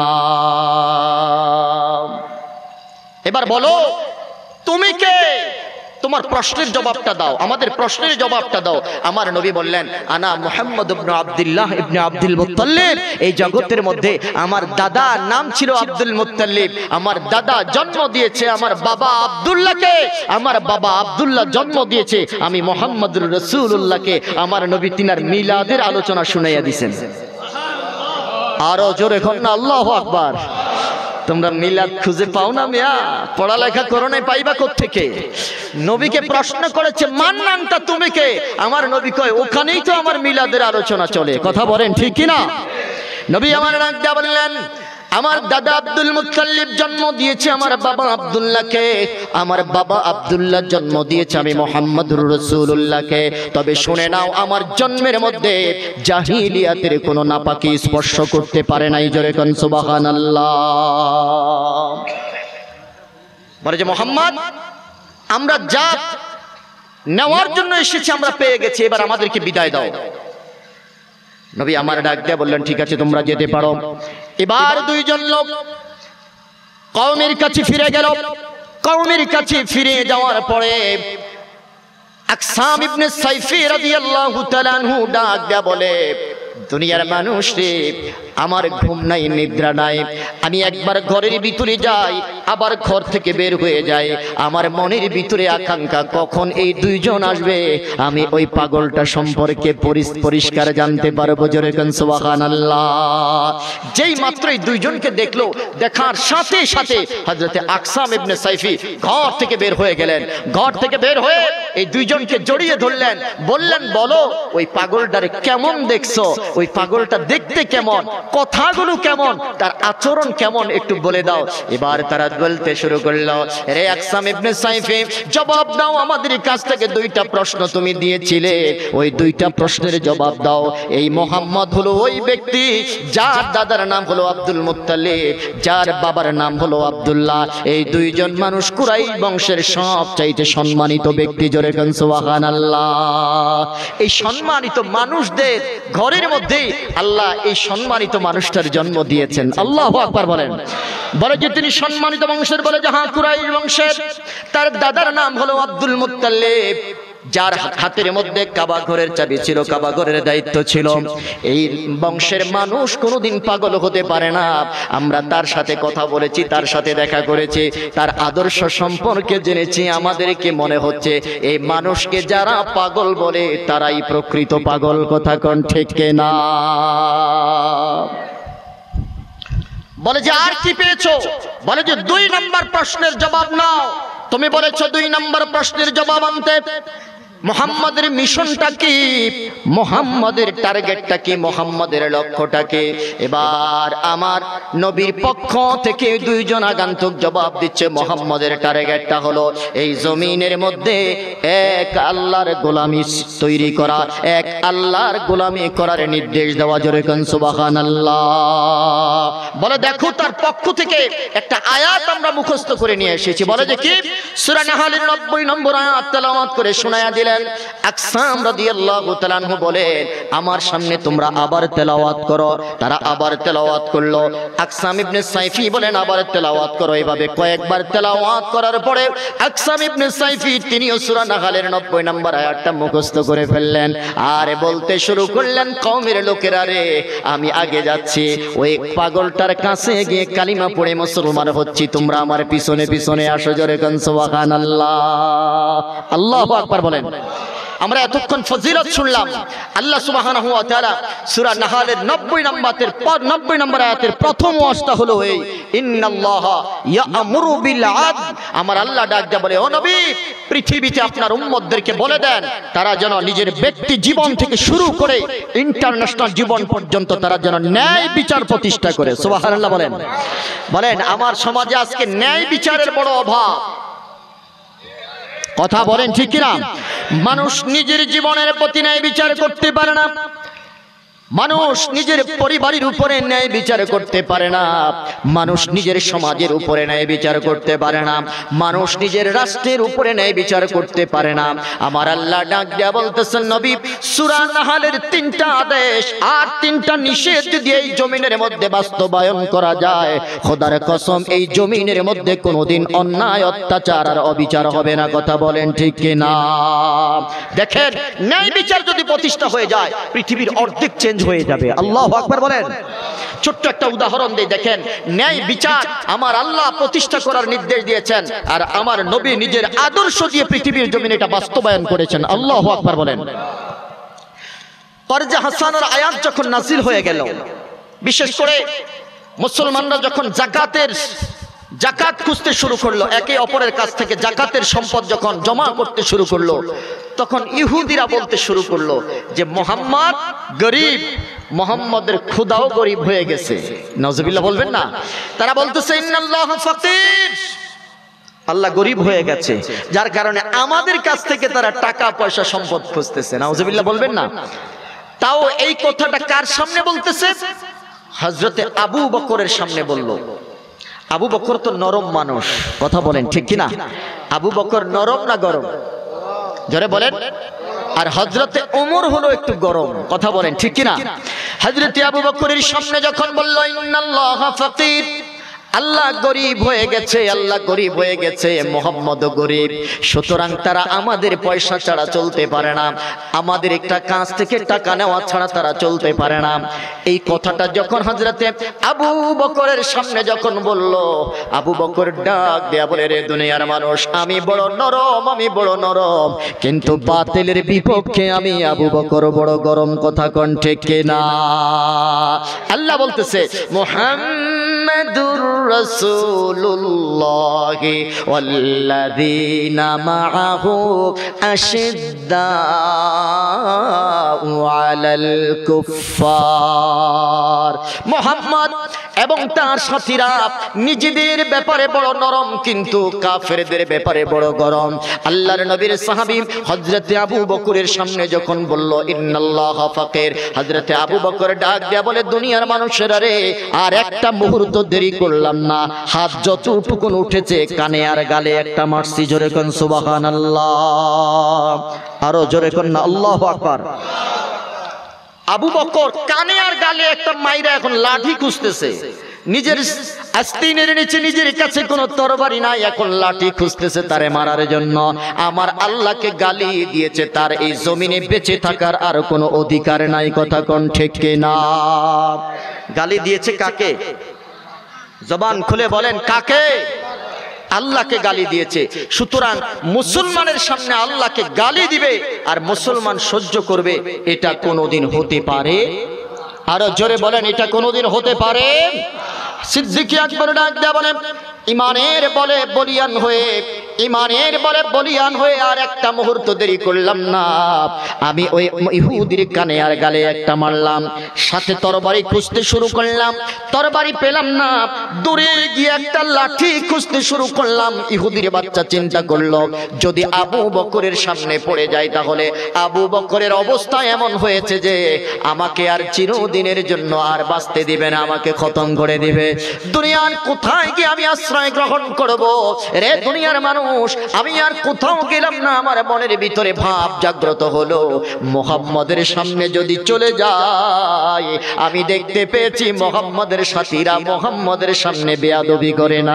এবার বলো তুমি কে? তোমার প্রশ্নের জবাবটা দাও, আমাদের প্রশ্নের জবাবটা দাও। আমার নবী বললেন, আনা মুহাম্মদ ইবনে আব্দুল্লাহ ইবনে আব্দুল মুত্তালিব। এই জগতের মধ্যে আমার দাদা নাম ছিল আব্দুল মুত্তালিব, আমার দাদা জন্ম দিয়েছে আমার বাবা আব্দুল্লাহকে, আমার বাবা আব্দুল্লাহ জন্ম দিয়েছে আমি মুহাম্মদুর রাসূলুল্লাহকে। আমার নবী তিনার মিলাদের আলোচনা শুনাইয়া দিয়েছেন। আরো জোরে কন্যা আল্লাহু আকবার। তোমরা মিলাদ খুঁজে পাও না মিয়া? পড়ালেখা করো নাই, পাইবা কোত্থেকে? নবীকে প্রশ্ন করেছে মান আনতা, তুমি কে? আমার নবী কয় ওখানেই তো আমার মিলাদের আলোচনা চলে। কথা বলেন ঠিক কিনা? নবী আমার ডাক দিয়ে বললেন, আমার দাদা আব্দুল মুত্তালিব জন্ম দিয়েছে আমার বাবা আব্দুল্লাহকে, আমার বাবা আব্দুল্লাহ জন্ম দিয়েছে আমি মুহাম্মদুর রাসূলুল্লাহকে। তবে শুনে নাও, আমার জন্মের মধ্যে জাহিলিয়াতের কোনো নাপাকি স্পর্শ করতে পারে নাই। জোরে কোন সুবহানাল্লাহ। বলে যে মুহাম্মদ, আমরা জাত নেওয়ার জন্য এসেছি, আমরা পেয়ে গেছি, এবার আমাদেরকে বিদায় দাও। নবী আমার ডাক দিয়ে বললেন, ঠিক আছে তোমরা যেতে পারো। এবার দুইজন লোক কওমের কাছে ফিরে গেল। কওমের কাছে ফিরে যাওয়ার পরে আকসাম ইবনে সাইফি রাদিয়াল্লাহু তাআলা আনহু ডাক দিয়ে বলে, দুনিয়ার মানুষ রে, আমার ঘুম নাই, নিদ্রা নাই, আমি একবার ঘরের ভিতরে যাই, আবার ঘর থেকে বের হয়ে যাই। আমার মনের ভিতরে আকাঙ্ক্ষা কখন এই দুইজন আসবে, আমি ওই পাগলটা সম্পর্কে পরিষ্কার জানতে পারবো। জোরে কোন সুবহানাল্লাহ। যেই মাত্র এই দুইজনকে দেখলো, দেখার সাথে সাথে হযরতে আকসাম ইবনে সাইফি ঘর থেকে বের হয়ে গেলেন। ঘর থেকে বের হয়ে এই দুইজনকে জড়িয়ে ধরলেন, বললেন, বলো ওই পাগলটারে কেমন দেখছো? ওই পাগলটা দেখতে কেমন, কথাগুলো কেমন, তার আচরণ কেমন, একটু বলে দাও। এবার তারা বলতে শুরু করলো, রে আকসাম ইবনে সাইফি, জবাব দাও, আমাদের কাছ থেকে দুইটা প্রশ্ন তুমি দিয়েছিলে, ওই দুইটা প্রশ্নের জবাব দাও। এই মুহাম্মদ হলো ওই ব্যক্তি যার দাদার নাম হলো আব্দুল মুত্তালিব, যার বাবার নাম হলো আব্দুল্লাহ। এই দুইজন মানুষ কুরাইশ বংশের সবচাইতে সম্মানিত ব্যক্তি। জোরে কোন সুবহানাল্লাহ। এই সম্মানিত মানুষদের ঘরের মধ্যে আল্লাহ এই সম্মানিত মানুষটার জন্ম দিয়েছেন। আল্লাহু আকবার বলেন। বলে যে তিনি সম্মানিত বংশের, বলে যে হ্যাঁ কুরাইশ বংশের। তার দাদার নাম হলো আব্দুল মুত্তালিব, যার হাতের মধ্যে কাবা ঘরের চাবি ছিল, কাবা ঘরের দায়িত্ব ছিল। এই বংশের মানুষ কোনোদিন পাগল হতে পারে না। আমরা তার সাথে কথা বলেছি, তার সাথে দেখা করেছি, তার আদর্শ সম্পর্কে জেনেছি। আমাদেরকে মনে হচ্ছে এই মানুষকে যারা পাগল বলে তারাই প্রকৃত পাগল। কথা কোন ঠিক না? বলে যে আর কি পেয়েছো? বলে যে দুই নম্বর প্রশ্নের জবাব নাও। তুমি বলেছো দুই নম্বর প্রশ্নের জবাব আনতে। মুহাম্মাদের মিশনটা কি, মুহাম্মাদের টার্গেটটা কি, মুহাম্মাদের লক্ষ্যটা কি? এবার আমার নবীর পক্ষ থেকে দুইজন আগন্তুক জবাব দিচ্ছে, মুহাম্মাদের টার্গেটটা হলো এই জমিনের মধ্যে এক আল্লাহর গোলামি তৈরি করা, এক আল্লাহর গোলামি করার নির্দেশ দেওয়া। জোরে কোন সুবহানাল্লাহ। বলে দেখো, তার পক্ষ থেকে একটা আয়াত আমরা মুখস্থ করে নিয়ে এসেছি। বলে যে কি? সূরা নাহলের 90 নম্বর আয়াত তেলাওয়াত করে শোনায়া দিলেন। আকসাম রাদিয়াল্লাহু তাআলা আনহু বলেন, আমার সামনে তোমরা আবার তেলাওয়াত করো। তারা আবার তেলাওয়াত করলো। আকসাম ইবনে সাইফি বলেন, আবার তেলাওয়াত করো। এভাবে কয়েকবার তেলাওয়াত করার পরে আকসাম ইবনে সাইফি তিনিও সূরা নাহলের 90 নম্বর আয়াতটা মুখস্থ করে ফেললেন। আর বলতে শুরু করলেন, কওমের লোকেরা রে, আমি আগে যাচ্ছি, ওই পাগলটার কাছে গিয়ে কালিমা পড়ে মুসলমান হচ্ছি, তোমরা আমার পিছনে পিছনে আসো। জোরে কোন সুবহানাল্লাহ। আল্লাহু আকবার বলেন। আমরা এতক্ষণ ফজিলত শুনলাম। আল্লাহ সুবহানাহু ওয়া তাআলা সূরা নাহলের 90 নম্বর আয়াতের প্রথম ওয়াজটা হলো এই, ইন্নাল্লাহা ইয়া'মুরু বিল আদল। আমার আল্লাহ ডাক দিয়ে বলে, ও নবী, পৃথিবীতে আপনার উম্মতদেরকে বলে দেন তারা যেন নিজের ব্যক্তি জীবন থেকে শুরু করে ইন্টারন্যাশনাল জীবন পর্যন্ত তারা যেন ন্যায় বিচার প্রতিষ্ঠা করে। সুবহানাল্লাহ বলেন। বলেন, আমার সমাজে আজকে ন্যায় বিচারের বড় অভাব। কথা বলেন ঠিক কিনা? মানুষ নিজের জীবনের প্রতি ন্যায় বিচার করতে পারে না, মানুষ নিজের পরিবারের উপরে ন্যায় বিচার করতে পারে না, মানুষ নিজের সমাজের উপরে ন্যায় বিচার করতে পারে না, মানুষ নিজের রাষ্ট্রের উপরে ন্যায় বিচার করতে পারে না। আমার আল্লাহ ডাক দিয়া বলতেছেন, নবী, সূরা নাহলের 3টা আদেশ আর 3টা নিষেধ যদি এই জমিনের মধ্যে বাস্তবায়ন করা যায়, খোদার কসম এই জমিনের মধ্যে কোনোদিন অন্যায়, অত্যাচার আর অবিচার হবে না। কথা বলেন ঠিক কিনা? দেখেন, ন্যায় বিচার যদি প্রতিষ্ঠা হয়ে যায়, পৃথিবীর অর্ধেক চেঞ্জ হয়ে যাবে। আল্লাহু আকবার বলেন। ছোট্ট একটা উদাহরণ দেই, দেখেন, ন্যায় বিচার আমার আল্লাহ প্রতিষ্ঠা করার নির্দেশ দিয়েছেন, আর আমার নবী নিজের আদর্শ দিয়ে পৃথিবীর জমিনে এটা বাস্তবায়ন করেছেন। আল্লাহু আকবার বলেন। কর্জে হাসানের আয়াত যখন নাযিল হয়ে গেল, বিশেষ করে মুসলমানরা যখন জাকাত খুঁজতে শুরু করলো, একে অপরের কাছ থেকে জাকাতের সম্পদ যখন জমা করতে শুরু করলো, তখন ইহুদিরা বলতে শুরু করলো যে মুহাম্মদ গরিব, মুহাম্মদের খোদাও গরিব হয়ে গেছে। নাউজুবিল্লাহ বলবেন না? তারা বলতেছে ইন্নাল্লাহা ফাকির, আল্লাহ গরিব হয়ে গেছে, যার কারণে আমাদের কাছ থেকে তারা টাকা পয়সা সম্পদ খুঁজতেছে। নাউজুবিল্লাহ বলবেন না? তাও এই কথাটা কার সামনে বলতেছে? হযরতে আবু বকরের সামনে বলল। আবু বকর তো নরম মানুষ। কথা বলেন ঠিক কিনা? আবু বকর নরম না গরম? জোরে বলেন। আর হযরতে ওমর হলো একটু গরম। কথা বলেন ঠিক কিনা? হযরতে আবু বকরের সামনে যখন বলল ইন্নাল্লাহা ফাকির, আল্লাহ গরিব হয়ে গেছে, আল্লাহ গরিব হয়ে গেছে, মুহাম্মদও গরিব, সুতরাং তারা আমাদের পয়সা ছাড়া চলতে পারে না, আমাদের একটা কাছ থেকে টাকা নেওয়া ছাড়া তারা চলতে পারে না। এই কথাটা যখন হযরতে আবু বকরের সামনে যখন বলল, আবু বকর ডাক দেয়া বলে, রে দুনিয়ার মানুষ, আমি বড় নরম, কিন্তু বাতিলের বিপক্ষে আমি আবু বকর বড় গরম। কথা কোন ঠিক কিনা? আল্লাহ বলতেছে, মুহাম্মাদুর রাসূলুল্লাহি ওয়াল্লাযীনা মাআহু আশিদ্দাউ আলাল কুফফার। মুহাম্মদ এবং তার সাথীরা নিজেদের ব্যাপারে বড় নরম, কিন্তু কাফেরদের ব্যাপারে বড় গরম। আল্লাহর নবীর সাহাবী হযরতে আবু বকরের সামনে যখন বলল ইন্নাল্লাহা ফাকির, হযরতে আবু বকর ডাক দেয়া বলে, দুনিয়ার মানুষেরা রে, আর একটা মুহূর্ত দেরি করলাম না, হাত যতটুকু উঠেছে কানে আর গালে একটা মারছি। জোরে কোন সুবহানাল্লাহ, আরো জোরে কোন না আল্লাহু আকবার। আবু বকর কানে আর গালে একটা মাইরা এখন লাঠি খুঁজতেছে। নিজের আস্তিনের নিচে নিজের কাছে কোনো তরবারি নাই, এখন লাঠি খুঁজতেছে তারে মারার জন্য। আমার আল্লাহকে গালি দিয়েছে, তার এই জমিনে বেঁচে থাকার আর কোনো অধিকার নাই। কথা কোন ঠিক কিনা? গালি দিয়েছে কাকে? জবান খুলে বলেন, কাকে? আল্লাহকে গালি দিয়েছে। সুতরাং মুসলমানের সামনে আল্লাহকে গালি দিবে আর মুসলমান সহ্য করবে, এটা কোনোদিন হতে পারে? আরো জোরে বলেন, এটা কোনোদিন হতে পারে? সিদ্দিক আকবর ডাক দেয়া বলেন, ইমানের বলে বলিয়ান হয়ে আর একটা মুহূর্ত দেরি করলাম না, আমি ওই ইহুদির কানে আর গালে একটা মারলাম, সাথে তরবারি খুঁজতে শুরু করলাম, তরবারি পেলাম না, দূরে গিয়ে একটা লাঠি খুঁজতে শুরু করলাম। ইহুদির বাচ্চা চিন্তা করলো, যদি আবু বকরের সামনে পড়ে যায় তাহলে আবু বকরের অবস্থা এমন হয়েছে যে আমাকে আর চিরদিনের জন্য আর বাঁচতে দিবে না, আমাকে খতম করে দিবে। দুনিয়ার কোথায় গিয়ে আমি আশ্রয় গ্রহণ করব? রে দুনিয়ার মানুষ, আমি আর কোথাও গেলাম না, আমার মনের ভিতরে ভাব জাগ্রত হলো, মুহাম্মদের সামনে যদি চলে যায়, আমি দেখতে পেয়েছি মুহাম্মদের সাথীরা মুহাম্মদের সামনে বেয়াদবি করে না,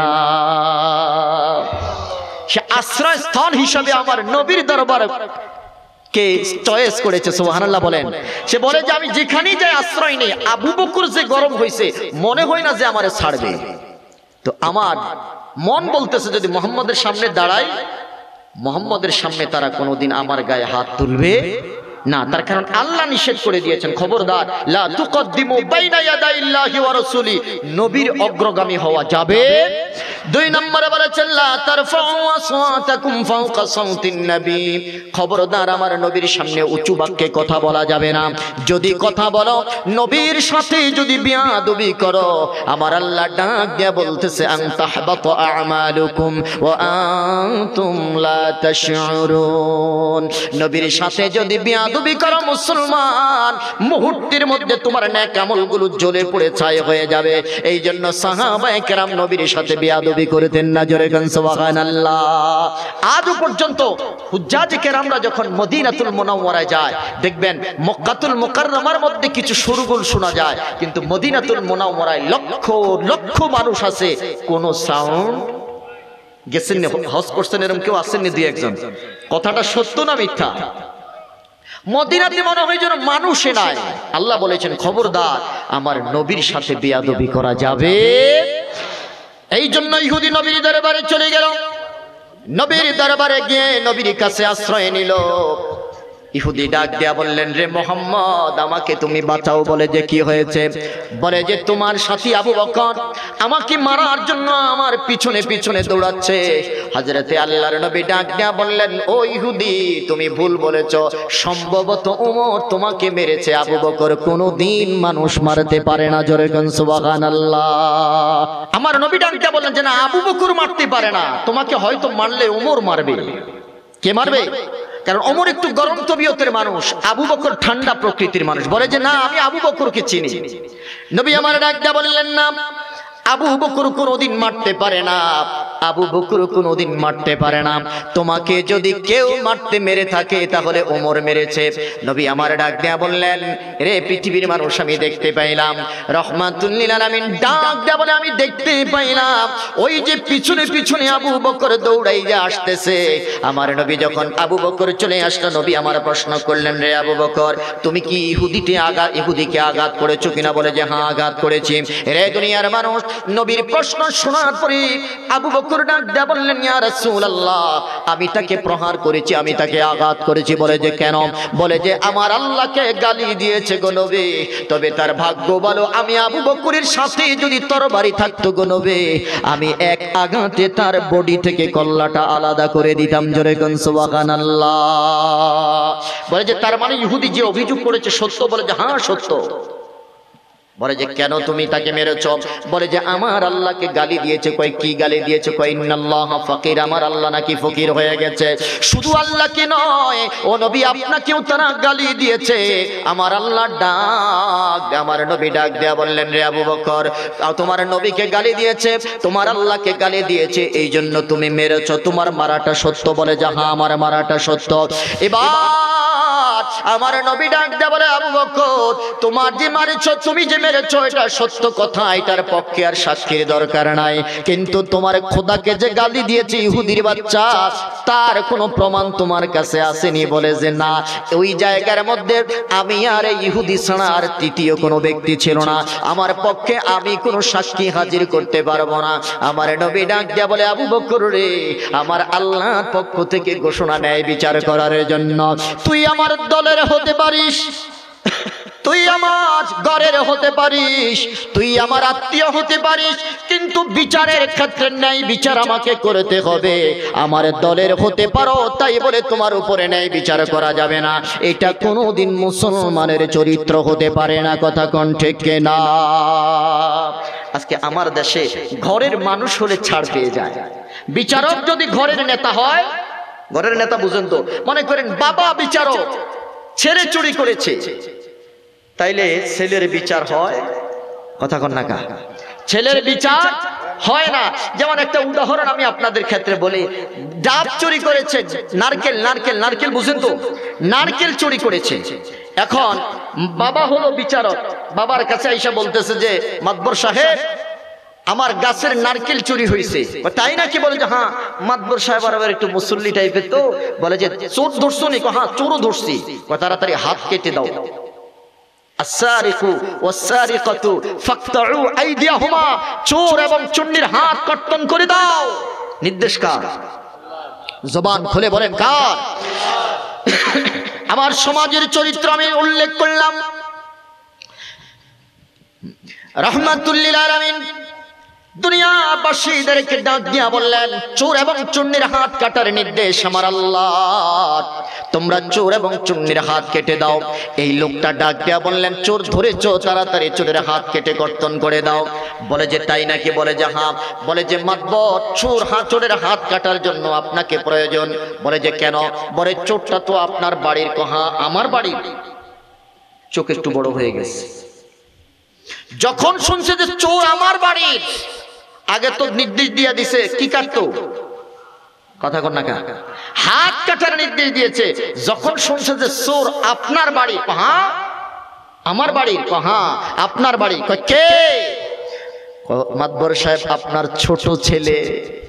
সে আশ্রয়স্থল হিসাবে আমার নবীর দরবার কে চয়েস করেছে। সুবহানাল্লাহ বলেন। সে বলে যে আমি যেখানেই যাই আশ্রয় নেই। আবু বকর যে গরম হয়েছে, মনে হয় না যে আমারে ছাড়বে। তো আমার মন বলতেছে যদি মুহাম্মদের সামনে দাঁড়াই, মুহাম্মদের সামনে তারা কোনোদিন আমার গায়ে হাত তুলবে না। তার কারণ আল্লাহ নিষেধ করে দিয়েছেন, খবরদার, লা তুকদ্দিমু বাইনা ইয়াদাইল্লাহি ওয়া রাসূলি, নবীর অগ্রগামী হওয়া যাবে। 2 নম্বরে বলেছেন লা তারফাউ আসওয়াতাকুম ফাওকা সাউতিন নবী, খবরদার আমার নবীর সামনে উঁচু বাক্যে কথা বলা যাবে না। যদি কথা বলো, নবীর সাথে যদি বিয়াদবি করো, আমার আল্লাহ ডাক দিয়ে বলতেছে আন তাহবাতু আমালুকুম ওয়া আনতুম লা তাশউরুন, নবীর সাথে যদি বিয়াদবি করো মুসলমান, মুহূর্তের মধ্যে তোমার নেক আমলগুলো জ্বলে পুড়ে ছাই হয়ে যাবে। এই জন্য সাহাবায়ে কেরাম নবীর সাথে বিয়াদবি করতেন না। জোরে গান সুবহানাল্লাহ। আজও পর্যন্ত হুজ্জাজ কেরামরা যখন মদিনাতুল মুনাওয়ারায় যায়, দেখবেন মক্কাতুল মুকাররমার মধ্যে কিছু শোরগোল শোনা যায়, কিন্তু মদিনাতুল মুনাওয়ারায় লক্ষ লক্ষ মানুষ আছে, কোন সাউন্ড। গেছেন হজ করছেন, এরকম কেউ আসেননি? 2-1 জন। কথাটা সত্য না মিথ্যা? মদিনাতে মনে হয় যেন মানুষে নাই। আল্লাহ বলেছেন খবরদার আমার নবীর সাথে বেয়াদবি করা যাবে। এই জন্য ইহুদি নবীর দরবারে চলে গেল, নবীর দরবারে গিয়ে নবীর কাছে আশ্রয় নিল। ইহুদি ডাক দিয়া বললেন, রে মুহাম্মদ, আমাকে তুমি বাঁচাও। বলে যে কি হয়েছে? বলে যে তোমার সাথী আবু বকর আমাকে মারার জন্য আমার পিছনে পিছনে দৌড়াচ্ছে। হযরতে আল্লাহর নবী ডাক দিয়া বললেন, ও ইহুদি, তুমি ভুল বলেছো, সম্ভবত ওমর তোমাকে মেরেছে, আবু বকর কোনোদিন মানুষ মারতে পারে না। জোরে গান সুবহানাল্লাহ। আমার নবী ডাক দিয়া বললেন যে না, আবু বকর মারতে পারে না, তোমাকে হয়তো মারলে ওমর মারবে। কে মারবে? কারণ ওমর একটু গরম তবিয়তের মানুষ, আবু বকর ঠান্ডা প্রকৃতির মানুষ। বলে যে না, আমি আবু বকরকে চিনি। নবী আমার ডাক দিয়া বললেন না, আবু বকর কোনোদিন মারতে পারে না, আবু বকর কোনোদিন মারতে পারে না। তোমাকে যদি কেউ মারতে মেরে থাকে তাহলে ওমর মেরেছে। নবী আমার ডাক দিয়া বললেন, রে পৃথিবীর মানুষ, আমি দেখতে পাইলাম, রহমাতুল লিল আলামিন ডাক দিয়া বলে, আমি দেখতে পাইলাম ওই যে পিছনে পিছনে আবু বকর দৌড়াইয়া আসতেছে। আমার নবী যখন আবু বকর চলে আসলো, নবী আমার প্রশ্ন করলেন, রে আবু বকর, তুমি কি ইহুদিকে আঘাত করেছো কিনা? বলে যে হ্যাঁ, আঘাত করেছি। রে দুনিয়ার মানুষ, নবীর প্রশ্ন শোনার পরে আবু বকর ডাক দিয়া বললেন, ইয়া রাসূলুল্লাহ, আমি তাকে প্রহার করেছি, আমি তাকে আঘাত করেছি। বলে যে কেন? বলে যে আমার আল্লাহকে গালি দিয়েছে গো নবী, তবে তার ভাগ্য ভালো আমি আবু বকরের সাথে যদি তরবারি থাকতো গো নবী, আমি এক আঘাতে তার বডি থেকে কল্লাটা আলাদা করে দিতাম। জোরে কোন সুবহানাল্লাহ। বলে যে তার মানে ইহুদি যে অভিযোগ করেছে সত্য? বলে যে হ্যাঁ সত্য। বলে যে কেন তুমি তাকে মেরেছো? বলে যে আমার আল্লাহকে গালি দিয়েছে। কয় কি গালি দিয়েছে? কয় ইন্নাল্লাহা ফাকির, আমার আল্লাহ নাকি ফকির হয়ে গেছে। শুধু আল্লাহকে নয় ও নবী, আপনাকেও তারা গালি দিয়েছে। আমার আল্লাহ ডাক, আমার নবী ডাক দেয়া বললেন, রে আবু বকর, তোমার নবীকে গালি দিয়েছে, তোমার আল্লাহকে গালি দিয়েছে, এই জন্য তুমি মেরেছো। তোমার মারাটা সত্য? বলে যে হ্যাঁ, আমার মারাটা সত্য। এবার আমার নবী ডাক দেয়া বলে, আবু বকর, তোমার যে মারেছো, তুমি যে মেরেছো, এটা সত্য কথা, এটার পক্ষে আর সাক্ষীর দরকার নাই, কিন্তু তোমার খোদাকে যে গালি দিয়েছে ইহুদির বাচ্চা, তার কোনো প্রমাণ তোমার কাছে আসেনি। বলে যে না, ওই জায়গার মধ্যে আমি আর ইহুদি ছাড়া আর তৃতীয় কোনো ব্যক্তি ছিল না, আমার পক্ষে আমি কোনো সাক্ষী হাজির করতে পারবো না। আমার নবী ডাক দেয়া বলে, আবু বকর রে, আমার আল্লাহর পক্ষ থেকে ঘোষণা ন্যায় বিচার করার জন্য তুই আমার দলের হতে পারিস, তুই আমার ঘরের হতে পারিস, তুই আমার আত্মীয় হতে পারিস, কিন্তু বিচারের ক্ষেত্রে ন্যায় বিচার আমাকে করতে হবে। আমার দলের হতে পারো তাই বলে তোমার উপরে ন্যায় বিচার করা যাবে না, এটা কোনোদিন মুসলমানের চরিত্র হতে পারে না। কথা কোন ঠিক না? আজকে আমার দেশে ঘরের মানুষ হলে ছাড় পেয়ে যায়, বিচারক যদি ঘরের নেতা হয়, ঘরের নেতা বুঝেন তো, মনে করেন বাবা বিচারক, ছেলে চুরি করেছে, তাইলে ছেলের বিচার হয়? কথা কন না কা? ছেলের বিচার হয় না। যেমন একটা উদাহরণ আমি আপনাদের ক্ষেত্রে বলি, ডাব চুরি করেছে, নারকেল, নারকেল, নারকেল বুঝেন তো, নারকেল চুরি করেছে। এখন বাবা হলো বিচারক, বাবার কাছে আইসা বলতেছে যে মাতবর সাহেব, আমার গাছের নারকেল চুরি হয়েছে। তাই নাকি? বলে যে হ্যাঁ। মাতবর সাহেব আবার একটু মুসল্লি টাইপের তো, বলে যে চোর ধরছো নি? হ্যাঁ, চোরও ধরছি। তাড়াতাড়ি হাত কেটে দাও। চোর এবং চুন্নির হাত কর্তন করে দাও। নির্দেশ কার? জবান খুলে বলেন কার? আমার সমাজের চরিত্র আমি উল্লেখ করলাম। রাহমাতুল লিল আলামিন দুনিয়াবাসীদেরকে ডাক দিয়া বললেন, চোর এবং চুন্নির হাত কাটার নির্দেশ আমার আল্লাহ, তোমরা চোর এবং চুন্নির হাত কেটে দাও। এই লোকটা ডাক দিয়া বললেন, চোর ধরেছো, তাড়াতাড়ি চোরের হাত কেটে গর্তন করে দাও। বলে যে তাই নাকি? বলে যে হ্যাঁ। বলে যে মাতবর, চোরের হাত কাটার জন্য আপনাকে প্রয়োজন। বলে যে কেন? বলে চোরটা তো আপনার বাড়ির। কহা আমার বাড়ি? চোখ একটু বড় হয়ে গেছে। যখন শুনছে যে চোর আমার বাড়ির, আগে তো নির্দেশ দিয়ে দিছে কি কাটতো, কথা কন না কা, হাত কাটার নির্দেশ দিয়েছে। যখন শুনছে যে চোর আপনার বাড়ি, হ্যাঁ আমার বাড়ি, হ্যাঁ আপনার বাড়ি, কে? মাতবর সাহেব আপনার ছোট ছেলে।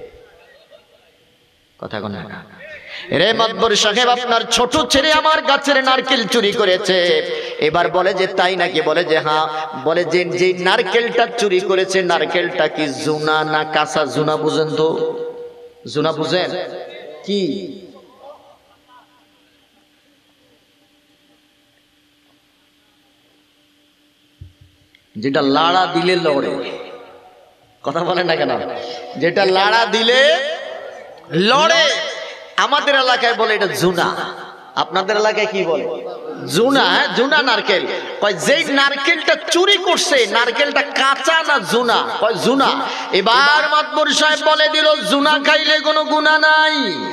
কথা কন না কা, রে মাতবর সাহেব আপনার ছোট ছেলে আমার গাছের নারকেল চুরি করেছে। এবার বলে যে তাই নাকি? বলে যে হ্যাঁ। বলে যে যে নারকেলটা চুরি করেছে, নারকেলটা কি জুনা না কাঁচা? জুনা বুঝেন তো? জুনা বুঝেন কি? যেটা লাড়া দিলে লড়ে, কথা বলেন না কেন? যেটা লাড়া দিলে লড়ে, আমাদের এলাকায় বলে এটা জুনা। আপনাদের এলাকায় কি বলে? জুনা। জুনা নারকেল। যেই নারকেলটা চুরি করছে, নারকেলটা কাঁচা না জুনা? জুনা। এবার মাতবর সাহেব বলে দিল, জুনা খাইলে কোনো গুনাহ নাই।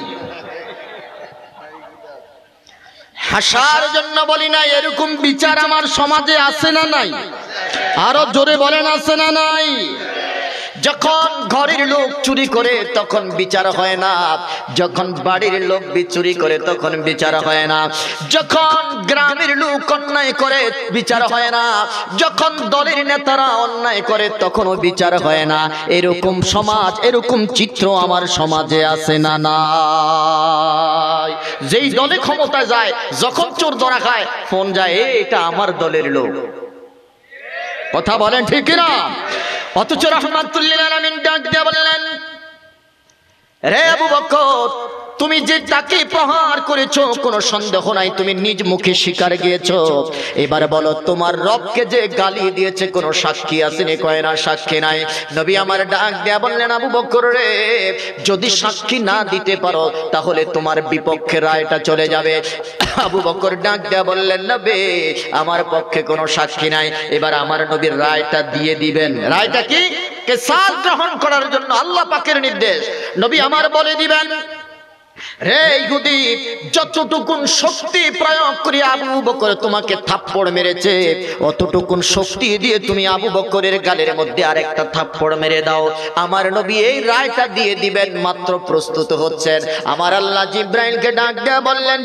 হাসার জন্য বলি না, এরকম বিচার আমার সমাজে আছে না নাই? আরো জোরে বলেন আছে না নাই? যখন ঘরের লোক চুরি করে তখন বিচার হয় না, যখন বাড়ির লোক চুরি করে তখন বিচার হয় না, যখন গ্রামের লোক অন্যায় করে বিচার হয় না, যখন দলের নেতারা অন্যায় করে তখনও বিচার হয় না। এরকম সমাজ, এরকম চিত্র আমার সমাজে আছে না নাই? যেই দলে ক্ষমতায় যায়, যখন চোর ধরা খায় ফোন যায়, এটা আমার দলের লোক। কথা বলেন ঠিক না? অথচ রাহমাতুল লিল আলামিন ডাক দিয়ে বললেন, রে আবু বকর, তুমি যে তাকে প্রহার করেছো কোনো সন্দেহ নাই, তুমি নিজ মুখে স্বীকার গিয়েছো। এবার বলো, তোমার রবকে যে গালি দিয়েছে কোনো সাক্ষী আসেনি? কয় না, সাক্ষী নাই। নবী আমার ডাক দিয়ে বললেন, আবু বকর রে, যদি সাক্ষী না দিতে পারো তাহলে তোমার বিপক্ষে রায়টা চলে যাবে। আবু বকর ডাক দিয়ে বললেন, নবী আমার পক্ষে কোনো সাক্ষী নাই। এবার আমার নবীর রায়টা দিয়ে দিবেন। রায়টা কি? কিসাস গ্রহণ করার জন্য আল্লাহ পাকের নির্দেশ। নবী আমার বলে দিবেন, রে ইহুদি, যতটুকুন শক্তি প্রয়োগ করে আবু বকর তোমাকে থাপ্পড় মেরেছে, অতটুকুন শক্তি দিয়ে তুমি আবু বকরের গালের মধ্যে আরেকটা থাপ্পড় মেরে দাও। আমার নবী এই রায়টা দিয়ে দিবেন, মাত্র প্রস্তুত হচ্ছেন। আমার আল্লাহ জিব্রাইলকে ডাক দিয়ে বললেন,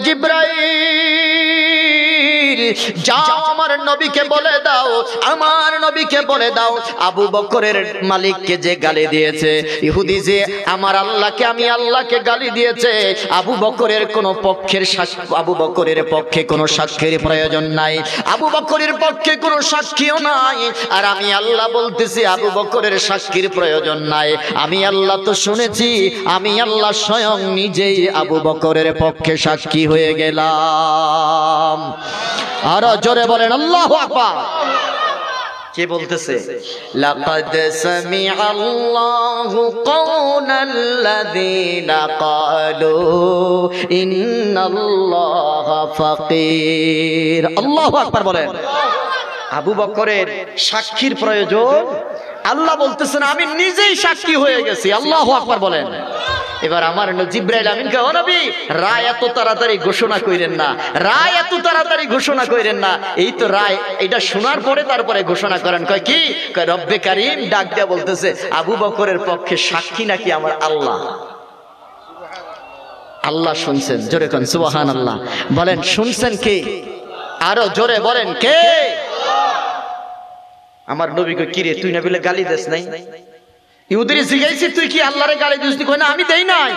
জিব্রাইল যাও আমার নবীকে বলে দাও, আমার নবীকে বলে দাও, আবু বকরের মালিককে যে গালি দিয়েছে, ইহুদি যে আমার আল্লাহকে, আমি আল্লাহকে গালি দিয়েছে, আবু বকরের কোনো পক্ষের আবু বকরের পক্ষে কোনো সাক্ষীর প্রয়োজন নাই, আবু বকরের পক্ষে কোনো সাক্ষীও নাই। আর আমি আল্লাহ বলতেছি আবু বকরের সাক্ষীর প্রয়োজন নাই। আমি আল্লাহ তো শুনেছি, আমি আল্লাহ স্বয়ং নিজেই আবু বকরের পক্ষে সাক্ষী হয়ে গেলাম। আরো জোরে বলেন আল্লাহু আকবার। কে বলতেছে? লাকাদ সামিআল্লাহু কাওলাল্লাযীনা ক্বালু ইন্নাল্লাহা ফাকীর। আল্লাহু আকবার বলেন। আবু বকরের সাক্ষীর প্রয়োজন? আল্লাহ বলতেছেন আমি নিজেই সাক্ষী হয়ে গেছি। আল্লাহু আকবার বলেন। এবার আমার জিব্রাইল আমিনকে, ও নবী, রায় এত তাড়াতাড়ি ঘোষণা কইরেন না, রায় এত তাড়াতাড়ি ঘোষণা কইরেন না, এই তো রায়, এটা শোনার পরে তারপরে ঘোষণা করেন। কয় কি? কয় রব্বে কারীম ডাক দিয়া বলতেছে আবু বকরের পক্ষে সাক্ষী নাকি আমার আল্লাহ। আল্লাহ শুনছেন, জোরে কোন সুবহানাল্লাহ বলেন। শুনছেন কে? আরো জোরে বলেন কে? আমার নবীকে, কি রে তুই না বলে গালি দিস নাই? ইহুদিরে জিজ্ঞাসি তুই কি আল্লাহরে গালি দিস? কই না আমি দেই নাই।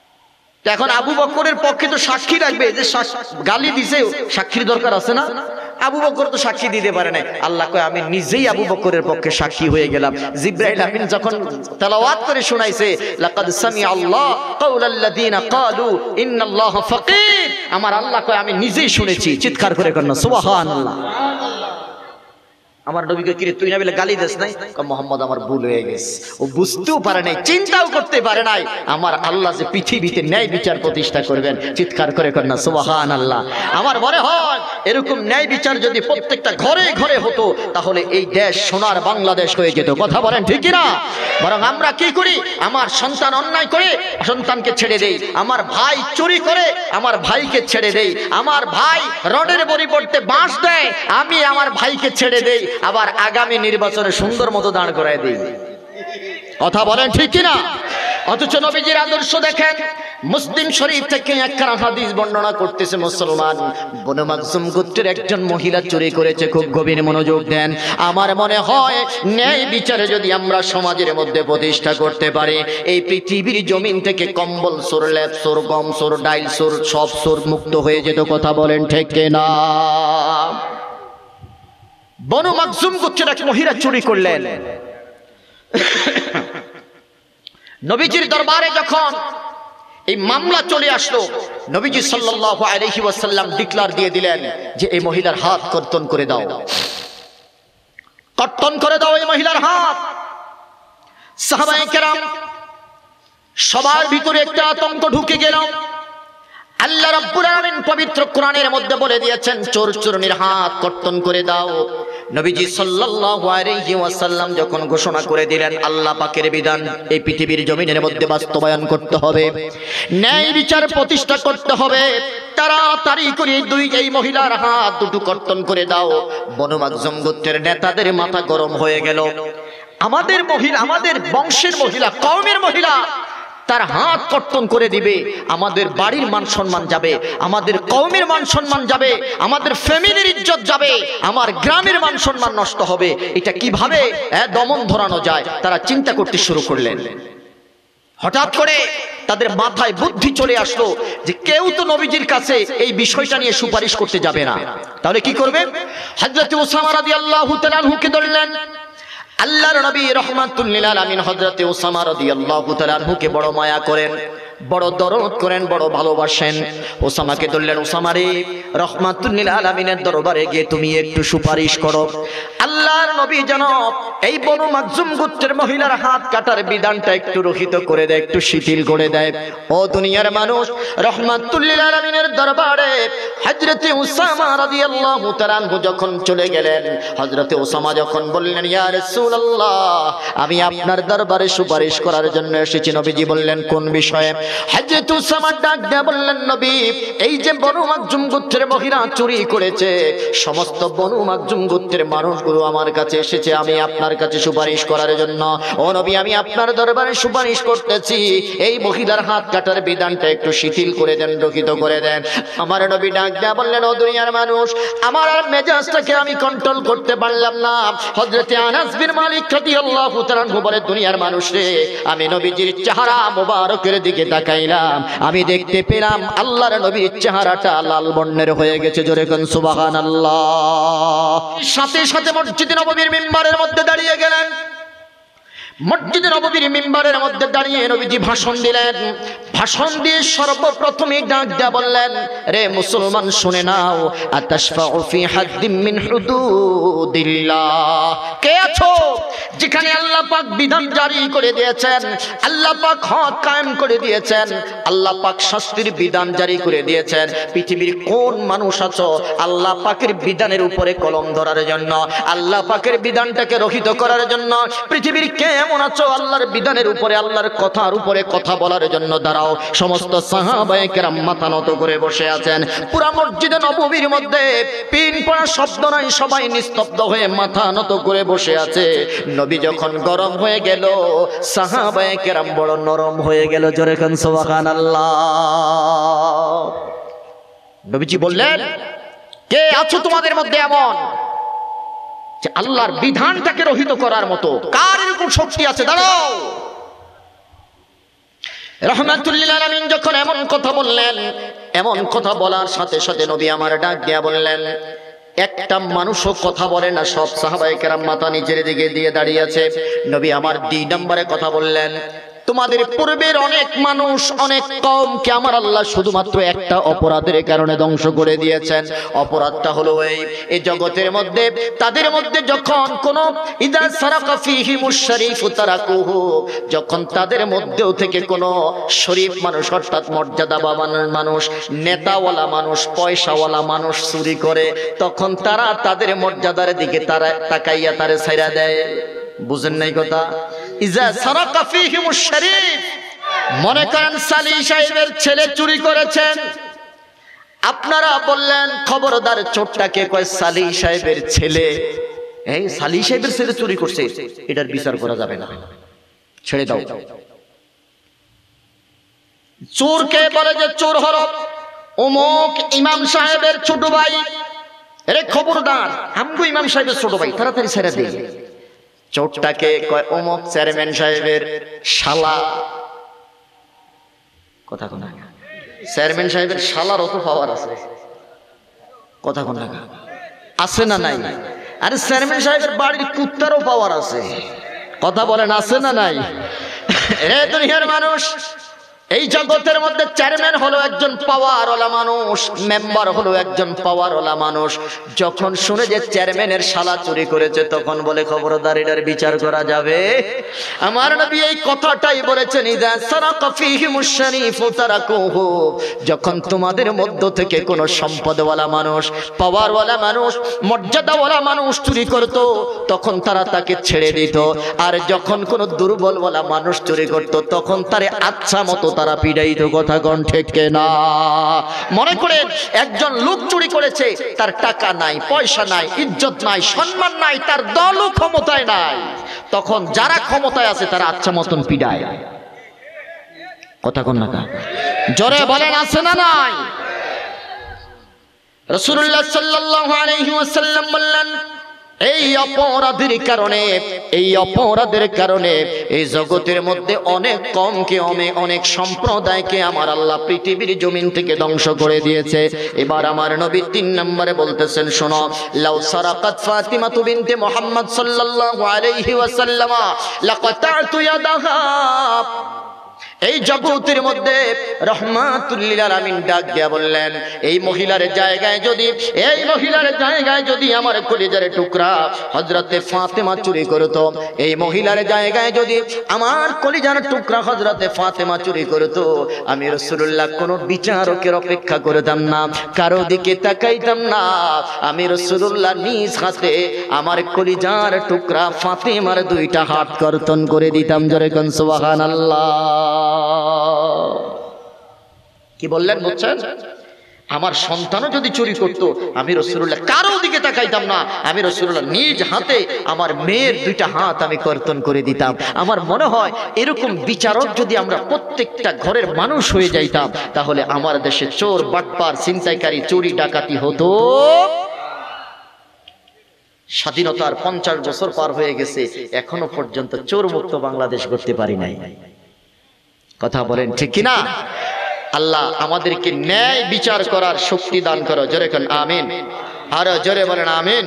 এখন আবু বকরের পক্ষে তো সাক্ষী রাখবে, যে গালি দিছে সাক্ষীর দরকার আছে না? আবু বকর তো সাক্ষী দিতে পারে না। আল্লাহ কয় আমি নিজেই আবু বকরের পক্ষে সাক্ষী হয়ে গেলাম। জিবরাইল আমিন যখন তেলাওয়াত করে শোনাইছে লাকাদ সামিআ আল্লাহ কাওলাল্লাযিনা ক্বালু ইন্নাল্লাহা ফাকির, আমার আল্লাহ কয় আমি নিজেই শুনেছি। চিৎকার করে কন্না সুবহানাল্লাহ। আমার নবীকে কিরে তুই না বলে গালি দিস নাই? মোহাম্মদ আমার ভুল হয়ে গেছে। ও বুঝতেও পারে নাই, চিন্তাও করতে পারে নাই আমার আল্লাহ যে পৃথিবীতে ন্যায় বিচার প্রতিষ্ঠা করবেন। চিৎকার করে কন্যা সুবহানাল্লাহ। আমার মনে হয় এরকম ন্যায় বিচার যদি প্রত্যেকটা ঘরে ঘরে হতো তাহলে এই দেশ সোনার বাংলাদেশ হয়ে যেত। কথা বলেন ঠিক কিনা? বরং আমরা কি করি, আমার সন্তান অন্যায় করে সন্তানকে ছেড়ে দেই, আমার ভাই চুরি করে আমার ভাইকে ছেড়ে দেই, আমার ভাই রডের পরিবর্তে বাঁশ দেয় আমি আমার ভাইকে ছেড়ে দেই, আবার আগামী নির্বাচনে সুন্দর মতো দাঁড় করায় দিই। কথা বলেন ঠিক কিনা? অথচ নবীজির আদর্শ দেখেন, মুসলিম শরীফ থেকে একখানা হাদিস বর্ণনা করতেছে মুসলমান বনু মাকজুম গোত্রের একজন মহিলা চুরি করেছে। খুব গভীর মনোযোগ দেন। আমার মনে হয় ন্যায় বিচারে যদি আমরা সমাজের মধ্যে প্রতিষ্ঠা করতে পারি, এই পৃথিবীর জমিন থেকে কম্বল চোর, লেপ চোর, গম চোর, ডাইল চোর, সব চোর মুক্ত হয়ে যেত। কথা বলেন ঠিক কিনা? বনু মাকজুম গোত্রের এক মহিলা চুরি করলেন। নবীজির দরবারে যখন এই মামলা চলে আসলো, নবীজি সাল্লাল্লাহু আলাইহি ওয়াসাল্লাম ডিক্লার দিয়ে দিলেন যে এই মহিলার হাত কর্তন করে দাও, কর্তন করে দাও এই মহিলার হাত। সাহাবায়ে কেরাম সবার ভিতরে একটা আতঙ্ক ঢুকে গেল। আল্লাহ রাব্বুল আলামিন পবিত্র কোরআনের মধ্যে বলে দিয়েছেন চোর চোরনির হাত কর্তন করে দাও। নবীজি সাল্লাল্লাহু আলাইহি ওয়াসাল্লাম যখন ঘোষণা করে দিলেন আল্লাহ পাকের বিধান এই পৃথিবীর জমিনের মধ্যে বাস্তবায়ন করতে হবে, ন্যায় বিচার প্রতিষ্ঠা করতে হবে, তাড়াতাড়ি করে এই মহিলার হাত দুটো কর্তন করে দাও। বনু মাকজুম গোত্রের নেতাদের মাথা গরম হয়ে গেল। আমাদের মহিলা, আমাদের বংশের মহিলা, কওমের মহিলা তার হাত কর্তন করে দিবে, আমাদের বাড়ির মান সম্মান যাবে, আমাদের কওমের মান সম্মান যাবে, আমাদের ফ্যামিলির ইজ্জত যাবে, আমার গ্রামের মান সম্মান নষ্ট হবে। এটা কিভাবে দমন ধরানো যায় তারা চিন্তা করতে শুরু করলেন। হঠাৎ করে তাদের মাথায় বুদ্ধি চলে আসলো যে কেউ তো নবীজির কাছে এই বিষয়টা নিয়ে সুপারিশ করতে যাবে না, তাহলে কি করবে? হযরত উসামা রাদিয়াল্লাহু তাআলা আনহুকে ধরলেন। আল্লাহর নবী রাহমাতুল লিল আলামিন হযরত উসামা রাদিয়াল্লাহু তাআলা আনহুকে বড় মায়া করেন, বড় দরদ করেন, বড় ভালোবাসেন। ওসামাকে ধরলেন, ওসামা রে, রাহমাতুল লিল আলামিনের দরবারে গিয়ে তুমি একটু সুপারিশ করো। আল্লাহর নবী যেন এই বনু মাকজুম গোত্রের মহিলার হাত কাটার বিধানটা একটু রহিত করে দেয়, একটু শিথিল করে দেয়। ও দুনিয়ার মানুষ, রাহমাতুল লিল আলামিনের দরবারে হযরত উসামা রাদিয়াল্লাহু তাআলা আনহু যখন চলে গেলেন, হযরত উসামা যখন বললেন ইয়া রাসূলুল্লাহ আমি আপনার দরবারে সুপারিশ করার জন্য এসেছি। নবীজি বললেন কোন বিষয়ে? হযরত উসামা ডাক দিয়ে বললেন নবী এই যে বনু মাকজুম গোত্রের মহিলা চুরি করেছে, সমস্ত বনু মাকজুম গোত্রের মানুষগুলো আমার কাছে এসেছে আমি আপনার কাছে সুপারিশ করার জন্য। ও নবী আমি আপনার দরবারে সুপারিশ করতেছি এই মহিলার হাত কাটার বিধানটা একটু শিথিল করে দেন, রক্ষিত করে দেন। আমার নবী ডাক দিয়ে বললেন ও দুনিয়ার মানুষ, আমার আর মেজাজটাকে আমি কন্ট্রোল করতে পারলাম না। হযরত আনাস বিন মালিক রাদিয়াল্লাহু তাআলা আনহু বলে দুনিয়ার মানুষ রে, আমি নবীজির চেহারা মোবারকের দিকে তাকাইলাম, আমি দেখতে পেলাম আল্লাহর নবীর চেহারাটা লাল বর্ণের হয়ে গেছে। জোরে কোন সুবহানাল্লাহ। সাথে সাথে মসজিদে নববীর মিম্বারের মধ্যে দাঁড়িয়ে গেলেন। মসজিদে নববীর মিম্বারের মধ্যে দাঁড়িয়ে নবীজি ভাষণ দিলেন। ভাষণ দিয়ে সর্বপ্রথমে ডাক দিয়া বললেন রে মুসলমান শুনে নাও, আতাশফাউ ফি হাদ্দিম মিন হুদুদিল্লাহ। কে আছো যেখানে আল্লাহ পাক বিধান জারি করে দিয়েছেন, আল্লাহ পাক হক কায়েম করে দিয়েছেন, আল্লাহ পাক শাস্তির বিধান জারি করে দিয়েছেন, পৃথিবীর কোন মানুষ আছো আল্লাহ পাকের বিধানের উপরে কলম ধরার জন্য, আল্লাহ পাকের বিধানটাকে রহিত করার জন্য? পৃথিবীর কে এমন আছো আল্লাহর বিধানের উপরে, আল্লাহর কথার উপরে কথা বলার জন্য দাঁড়াও? সমস্ত সাহাবায়ে কেরাম মাথা নত করে বসে আছেন। পুরা মসজিদে নববীর মধ্যে পিন পড়া শব্দ নাই, সবাই নিস্তব্ধ হয়ে মাথা নত করে বসে আছে। নবী যখন গরম হয়ে গেল, সাহাবায়ে কেরাম বড় নরম হয়ে গেল। জোরে কোন সুবহানাল্লাহ। নবীজি বললেন কে আছো তোমাদের মধ্যে এমন যে আল্লাহর বিধানটাকে রহিত করার মতো? কার এরকম শক্তি আছে? দাঁড়াও। রাহমাতুল লিল আলামিন যখন এমন কথা বললেন, এমন কথা বলার সাথে সাথে নবী আমার ডাক দিয়া বললেন একটা মানুষও কথা বলে না, সব সাহাবায়ে কেরাম মাথা নিচের দিকে দিয়ে দাঁড়িয়ে আছে। নবী আমার 2 নম্বরে কথা বললেন, তোমাদের পূর্বের অনেক মানুষ, অনেক কওমকে আমার আল্লাহ শুধুমাত্র একটা অপরাধের কারণে ধ্বংস করে দিয়েছেন। অপরাধটা হলো এই জগতের মধ্যে তাদের মধ্যে যখন কোন ইদা সারাকা ফীহিমুশ শরীফু তারাকুহু, যখন তাদের মধ্যেও থেকে কোন শরীফ মানুষ অর্থাৎ মর্যাদাবান মানুষ, নেতাওয়ালা মানুষ, পয়সাওয়ালা মানুষ চুরি করে, তখন তারা তাদের মর্যাদার দিকে তারা তাকাইয়া তারে ছাইরা দেয়। বুঝেন নাই কথা? ইজা সারাকা ফীহিমুশ শরীফ, মনে করেন সালি সাহেবের ছেলে চুরি করেছেন, আপনারা বললেন খবরদার চোরটাকে, কয় সালি সাহেবের ছেলে, এই সালি সাহেবের ছেলে চুরি করছে, এটার বিচার করা যাবে না, ছেড়ে দাও। চোরকে বলে যে চোর হলো অমুক ইমাম সাহেবের ছোট ভাই, আরে খবরদার আমগো ইমাম সাহেবের ছোট ভাই, তাড়াতাড়ি ছেড়ে দে। চোরটাকে কয় অমুক চেয়ারম্যান সাহেবের শালা, কথা কোন না, চেয়ারম্যান সাহেবের শালার অত পাওয়ার আছে, কথা কোন না, আছে না নাই? আরে চেয়ারম্যান সাহেবের বাড়ির কুত্তারও পাওয়ার আছে, কথা বলেন আছে না নাই? রে দুনিয়ার মানুষ, এই জগতের মধ্যে চেয়ারম্যান হলো একজন পাওয়ারওয়ালা মানুষ, মেম্বার হলো একজন পাওয়ারওয়ালা মানুষ। যখন শুনে যে চেয়ারম্যানের শালা চুরি করেছে, তখন বলে খবরদার এটার বিচার করা যাবে। আমার নবী এই কথাটাই বলেছেন, ইযা সারাকা ফীহিমুশ শরীফু তারাকুহু, যখন তোমাদের মধ্য থেকে কোন সম্পদওয়ালা মানুষ, পাওয়ারওয়ালা মানুষ, মর্যাদাওয়ালা মানুষ চুরি করত, তখন তারা তাকে ছেড়ে দিত। আর যখন কোন দুর্বলওয়ালা মানুষ চুরি করত, তখন তারে আচ্ছা মতো তারা পিড়াইত, কথা কোন ঠিক না? মনে করেন একজন লোক চুরি করেছে, তার টাকা নাই, পয়সা নাই, ইজ্জত নাই, সম্মান নাই, তার দলও ক্ষমতায় নাই, তখন যারা ক্ষমতায় আছে তারা আচ্ছা মতন পিড়ায়, কথা কোন না? জোরে বলেন আছে না নাই? রাসূলুল্লাহ সাল্লাল্লাহু আলাইহি ওয়াসাল্লাম বললেন, এই অপরাধের কারণে এই জগতের মধ্যে অনেক কমকে, অনেক সম্প্রদায়কে আমার আল্লাহ পৃথিবীর জমিন থেকে ধ্বংস করে দিয়েছে। এবার আমার নবী 3 নম্বরে বলতেছেন, শোনো, লাউ সারাকাত ফাতিমাতু বিনতে মুহাম্মদ সাল্লাল্লাহু আলাইহি ওয়াসাল্লাম লাকাতাতু ইয়াদাহা, এই জগতের মধ্যে রাহমাতুল লিল আলামিন ডাক দিয়া বললেন, এই মহিলার জায়গায় যদি আমার কলিজার টুকরা হযরতে ফাতেমা চুরি করত, এই মহিলার জায়গায় যদি আমার কলিজার টুকরা হযরতে ফাতেমা চুরি করত, আমি রাসূলুল্লাহ কোনো বিচারকের অপেক্ষা করতাম না, কারো দিকে তাকাইতাম না, আমি রাসূলুল্লাহ নিজ হাতে আমার কলিজার টুকরা ফাতেমার 2টা হাত কর্তন করে দিতাম। জোরে কোন সুবহানাল্লাহ। কি বললেন বুঝছেন? আমার সন্তানও যদি চুরি করত, আমি রাসূলুল্লাহ কারো দিকে তাকাইতাম না, আমি রাসূলুল্লাহ নিজ হাতে আমার মেয়ের 2টা হাত আমি কর্তন করে দিতাম। আমার মনে হয় এরকম বিচারক যদি আমরা প্রত্যেকটা ঘরের মানুষ হয়ে যাইতাম, তাহলে আমার দেশে চোর, বাটপার, ছিনতাইকারী, চুরি, ডাকাতি হতো। স্বাধীনতার 50 বছর পার হয়ে গেছে, এখনো পর্যন্ত চোর মুক্ত বাংলাদেশ করতে পারি নাই, কথা বলেন ঠিক কিনা? আল্লাহ আমাদেরকে ন্যায় বিচার করার শক্তি দান করো। জোরে কোন আমিন, আর জোরে বলেন আমিন।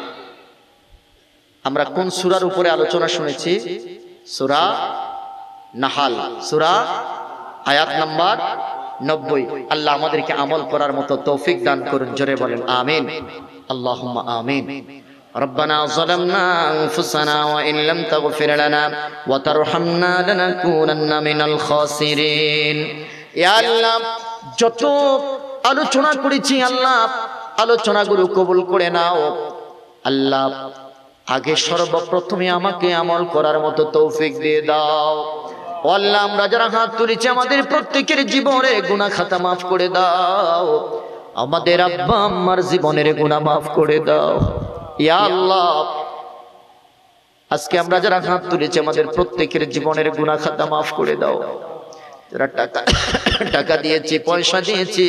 আমরা কোন সূরার উপরে আলোচনা শুনেছি? সূরা নাহাল, সূরা আয়াত নাম্বার 90। আল্লাহ আমাদেরকে আমল করার মতো তৌফিক দান করুন। জোরে বলেন আমিন, আল্লাহুম্মা আমিন। ربنا ظلمنا أنفسنا وإن لم تغفر لنا وترحمنا لنكونن من الخاسرين। ইয়া আল্লাহ, যত আলোচনা করেছি আল্লাহ, আলোচনাগুলো কবুল করে নাও আল্লাহ। আগে সর্বপ্রথমে আমাকে আমল করার মতো তৌফিক দিয়ে দাও। ও আল্লাহ, আমরা যারা হাত তুলেছি আমাদের প্রত্যেকের জীবনের গুনাহ খাতা মাফ করে দাও, আমাদের আব্বা আম্মার জীবনের গুনাহ মাফ করে দাও। ইয়া আল্লাহ, আজকে আমরা যারা হাত তুলেছি আমাদের প্রত্যেকের জীবনের গুনাহ খাতা মাফ করে দাও। যারা টাকা দিয়েছে, পয়সা দিয়েছে,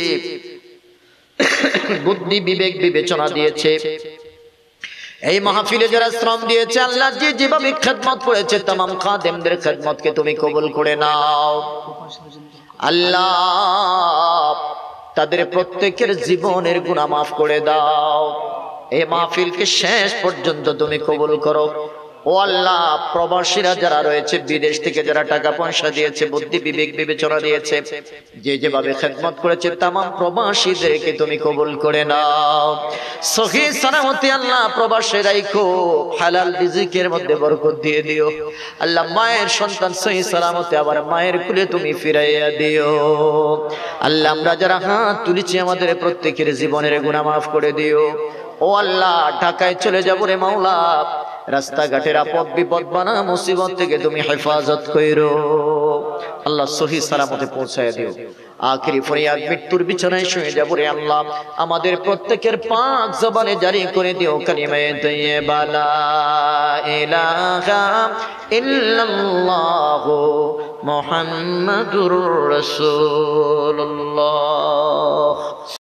বুদ্ধি বিবেক বিবেচনা দিয়েছে, এই মাহফিলে যারা শ্রম দিয়েছে আল্লাহ, যে যেভাবে খেদমত করেছে तमाम খাদেমদের খেদমতকে তুমি কবুল করে নাও আল্লাহ। তাদের প্রত্যেকের জীবনের গুনাহ মাফ করে দাও। এই মাহফিলকে শেষ পর্যন্ত তুমি কবুল করো। ও আল্লাহ, প্রবাসীরা যারা রয়েছে, বিদেশ থেকে যারা টাকা পয়সা দিয়েছে, বুদ্ধি বিবেক বিবেচনা দিয়েছে, যে যেভাবে খেদমত করেছে, তামাম প্রবাসীদেরকে তুমি কবুল করে নাও। সহি সালামতে আল্লাহ প্রবাসে রাখো, হালাল রিজিকের মধ্যে বরকত দিয়ে দিও। আল্লাহ, মায়ের সন্তান সহি সালামতে আবার মায়ের কুলে তুমি ফিরাইয়া দিও। আল্লাহ, আমরা যারা হাত তুলেছি আমাদের প্রত্যেকের জীবনের গুনাহ মাফ করে দিও। ও আল্লাহ, ঢাকায় চলে যাবো রে মাওলা, রাস্তাঘাটের আপদ বিপদ বানা মুসিবত থেকে তুমি হেফাজত কইরো। আল্লাহ, সহি সালামতে পৌঁছায় দিও। আখিরি ফরিয়াদ, মৃত্যুর বিছানায় শুয়ে যাবো রে আল্লাহ, আমাদের প্রত্যেকের পাক জবানে জারি করে দিও কালিমায়ে তাইয়্যিবা লা ইলাহা ইল্লাল্লাহু মুহাম্মাদুর রাসূলুল্লাহ।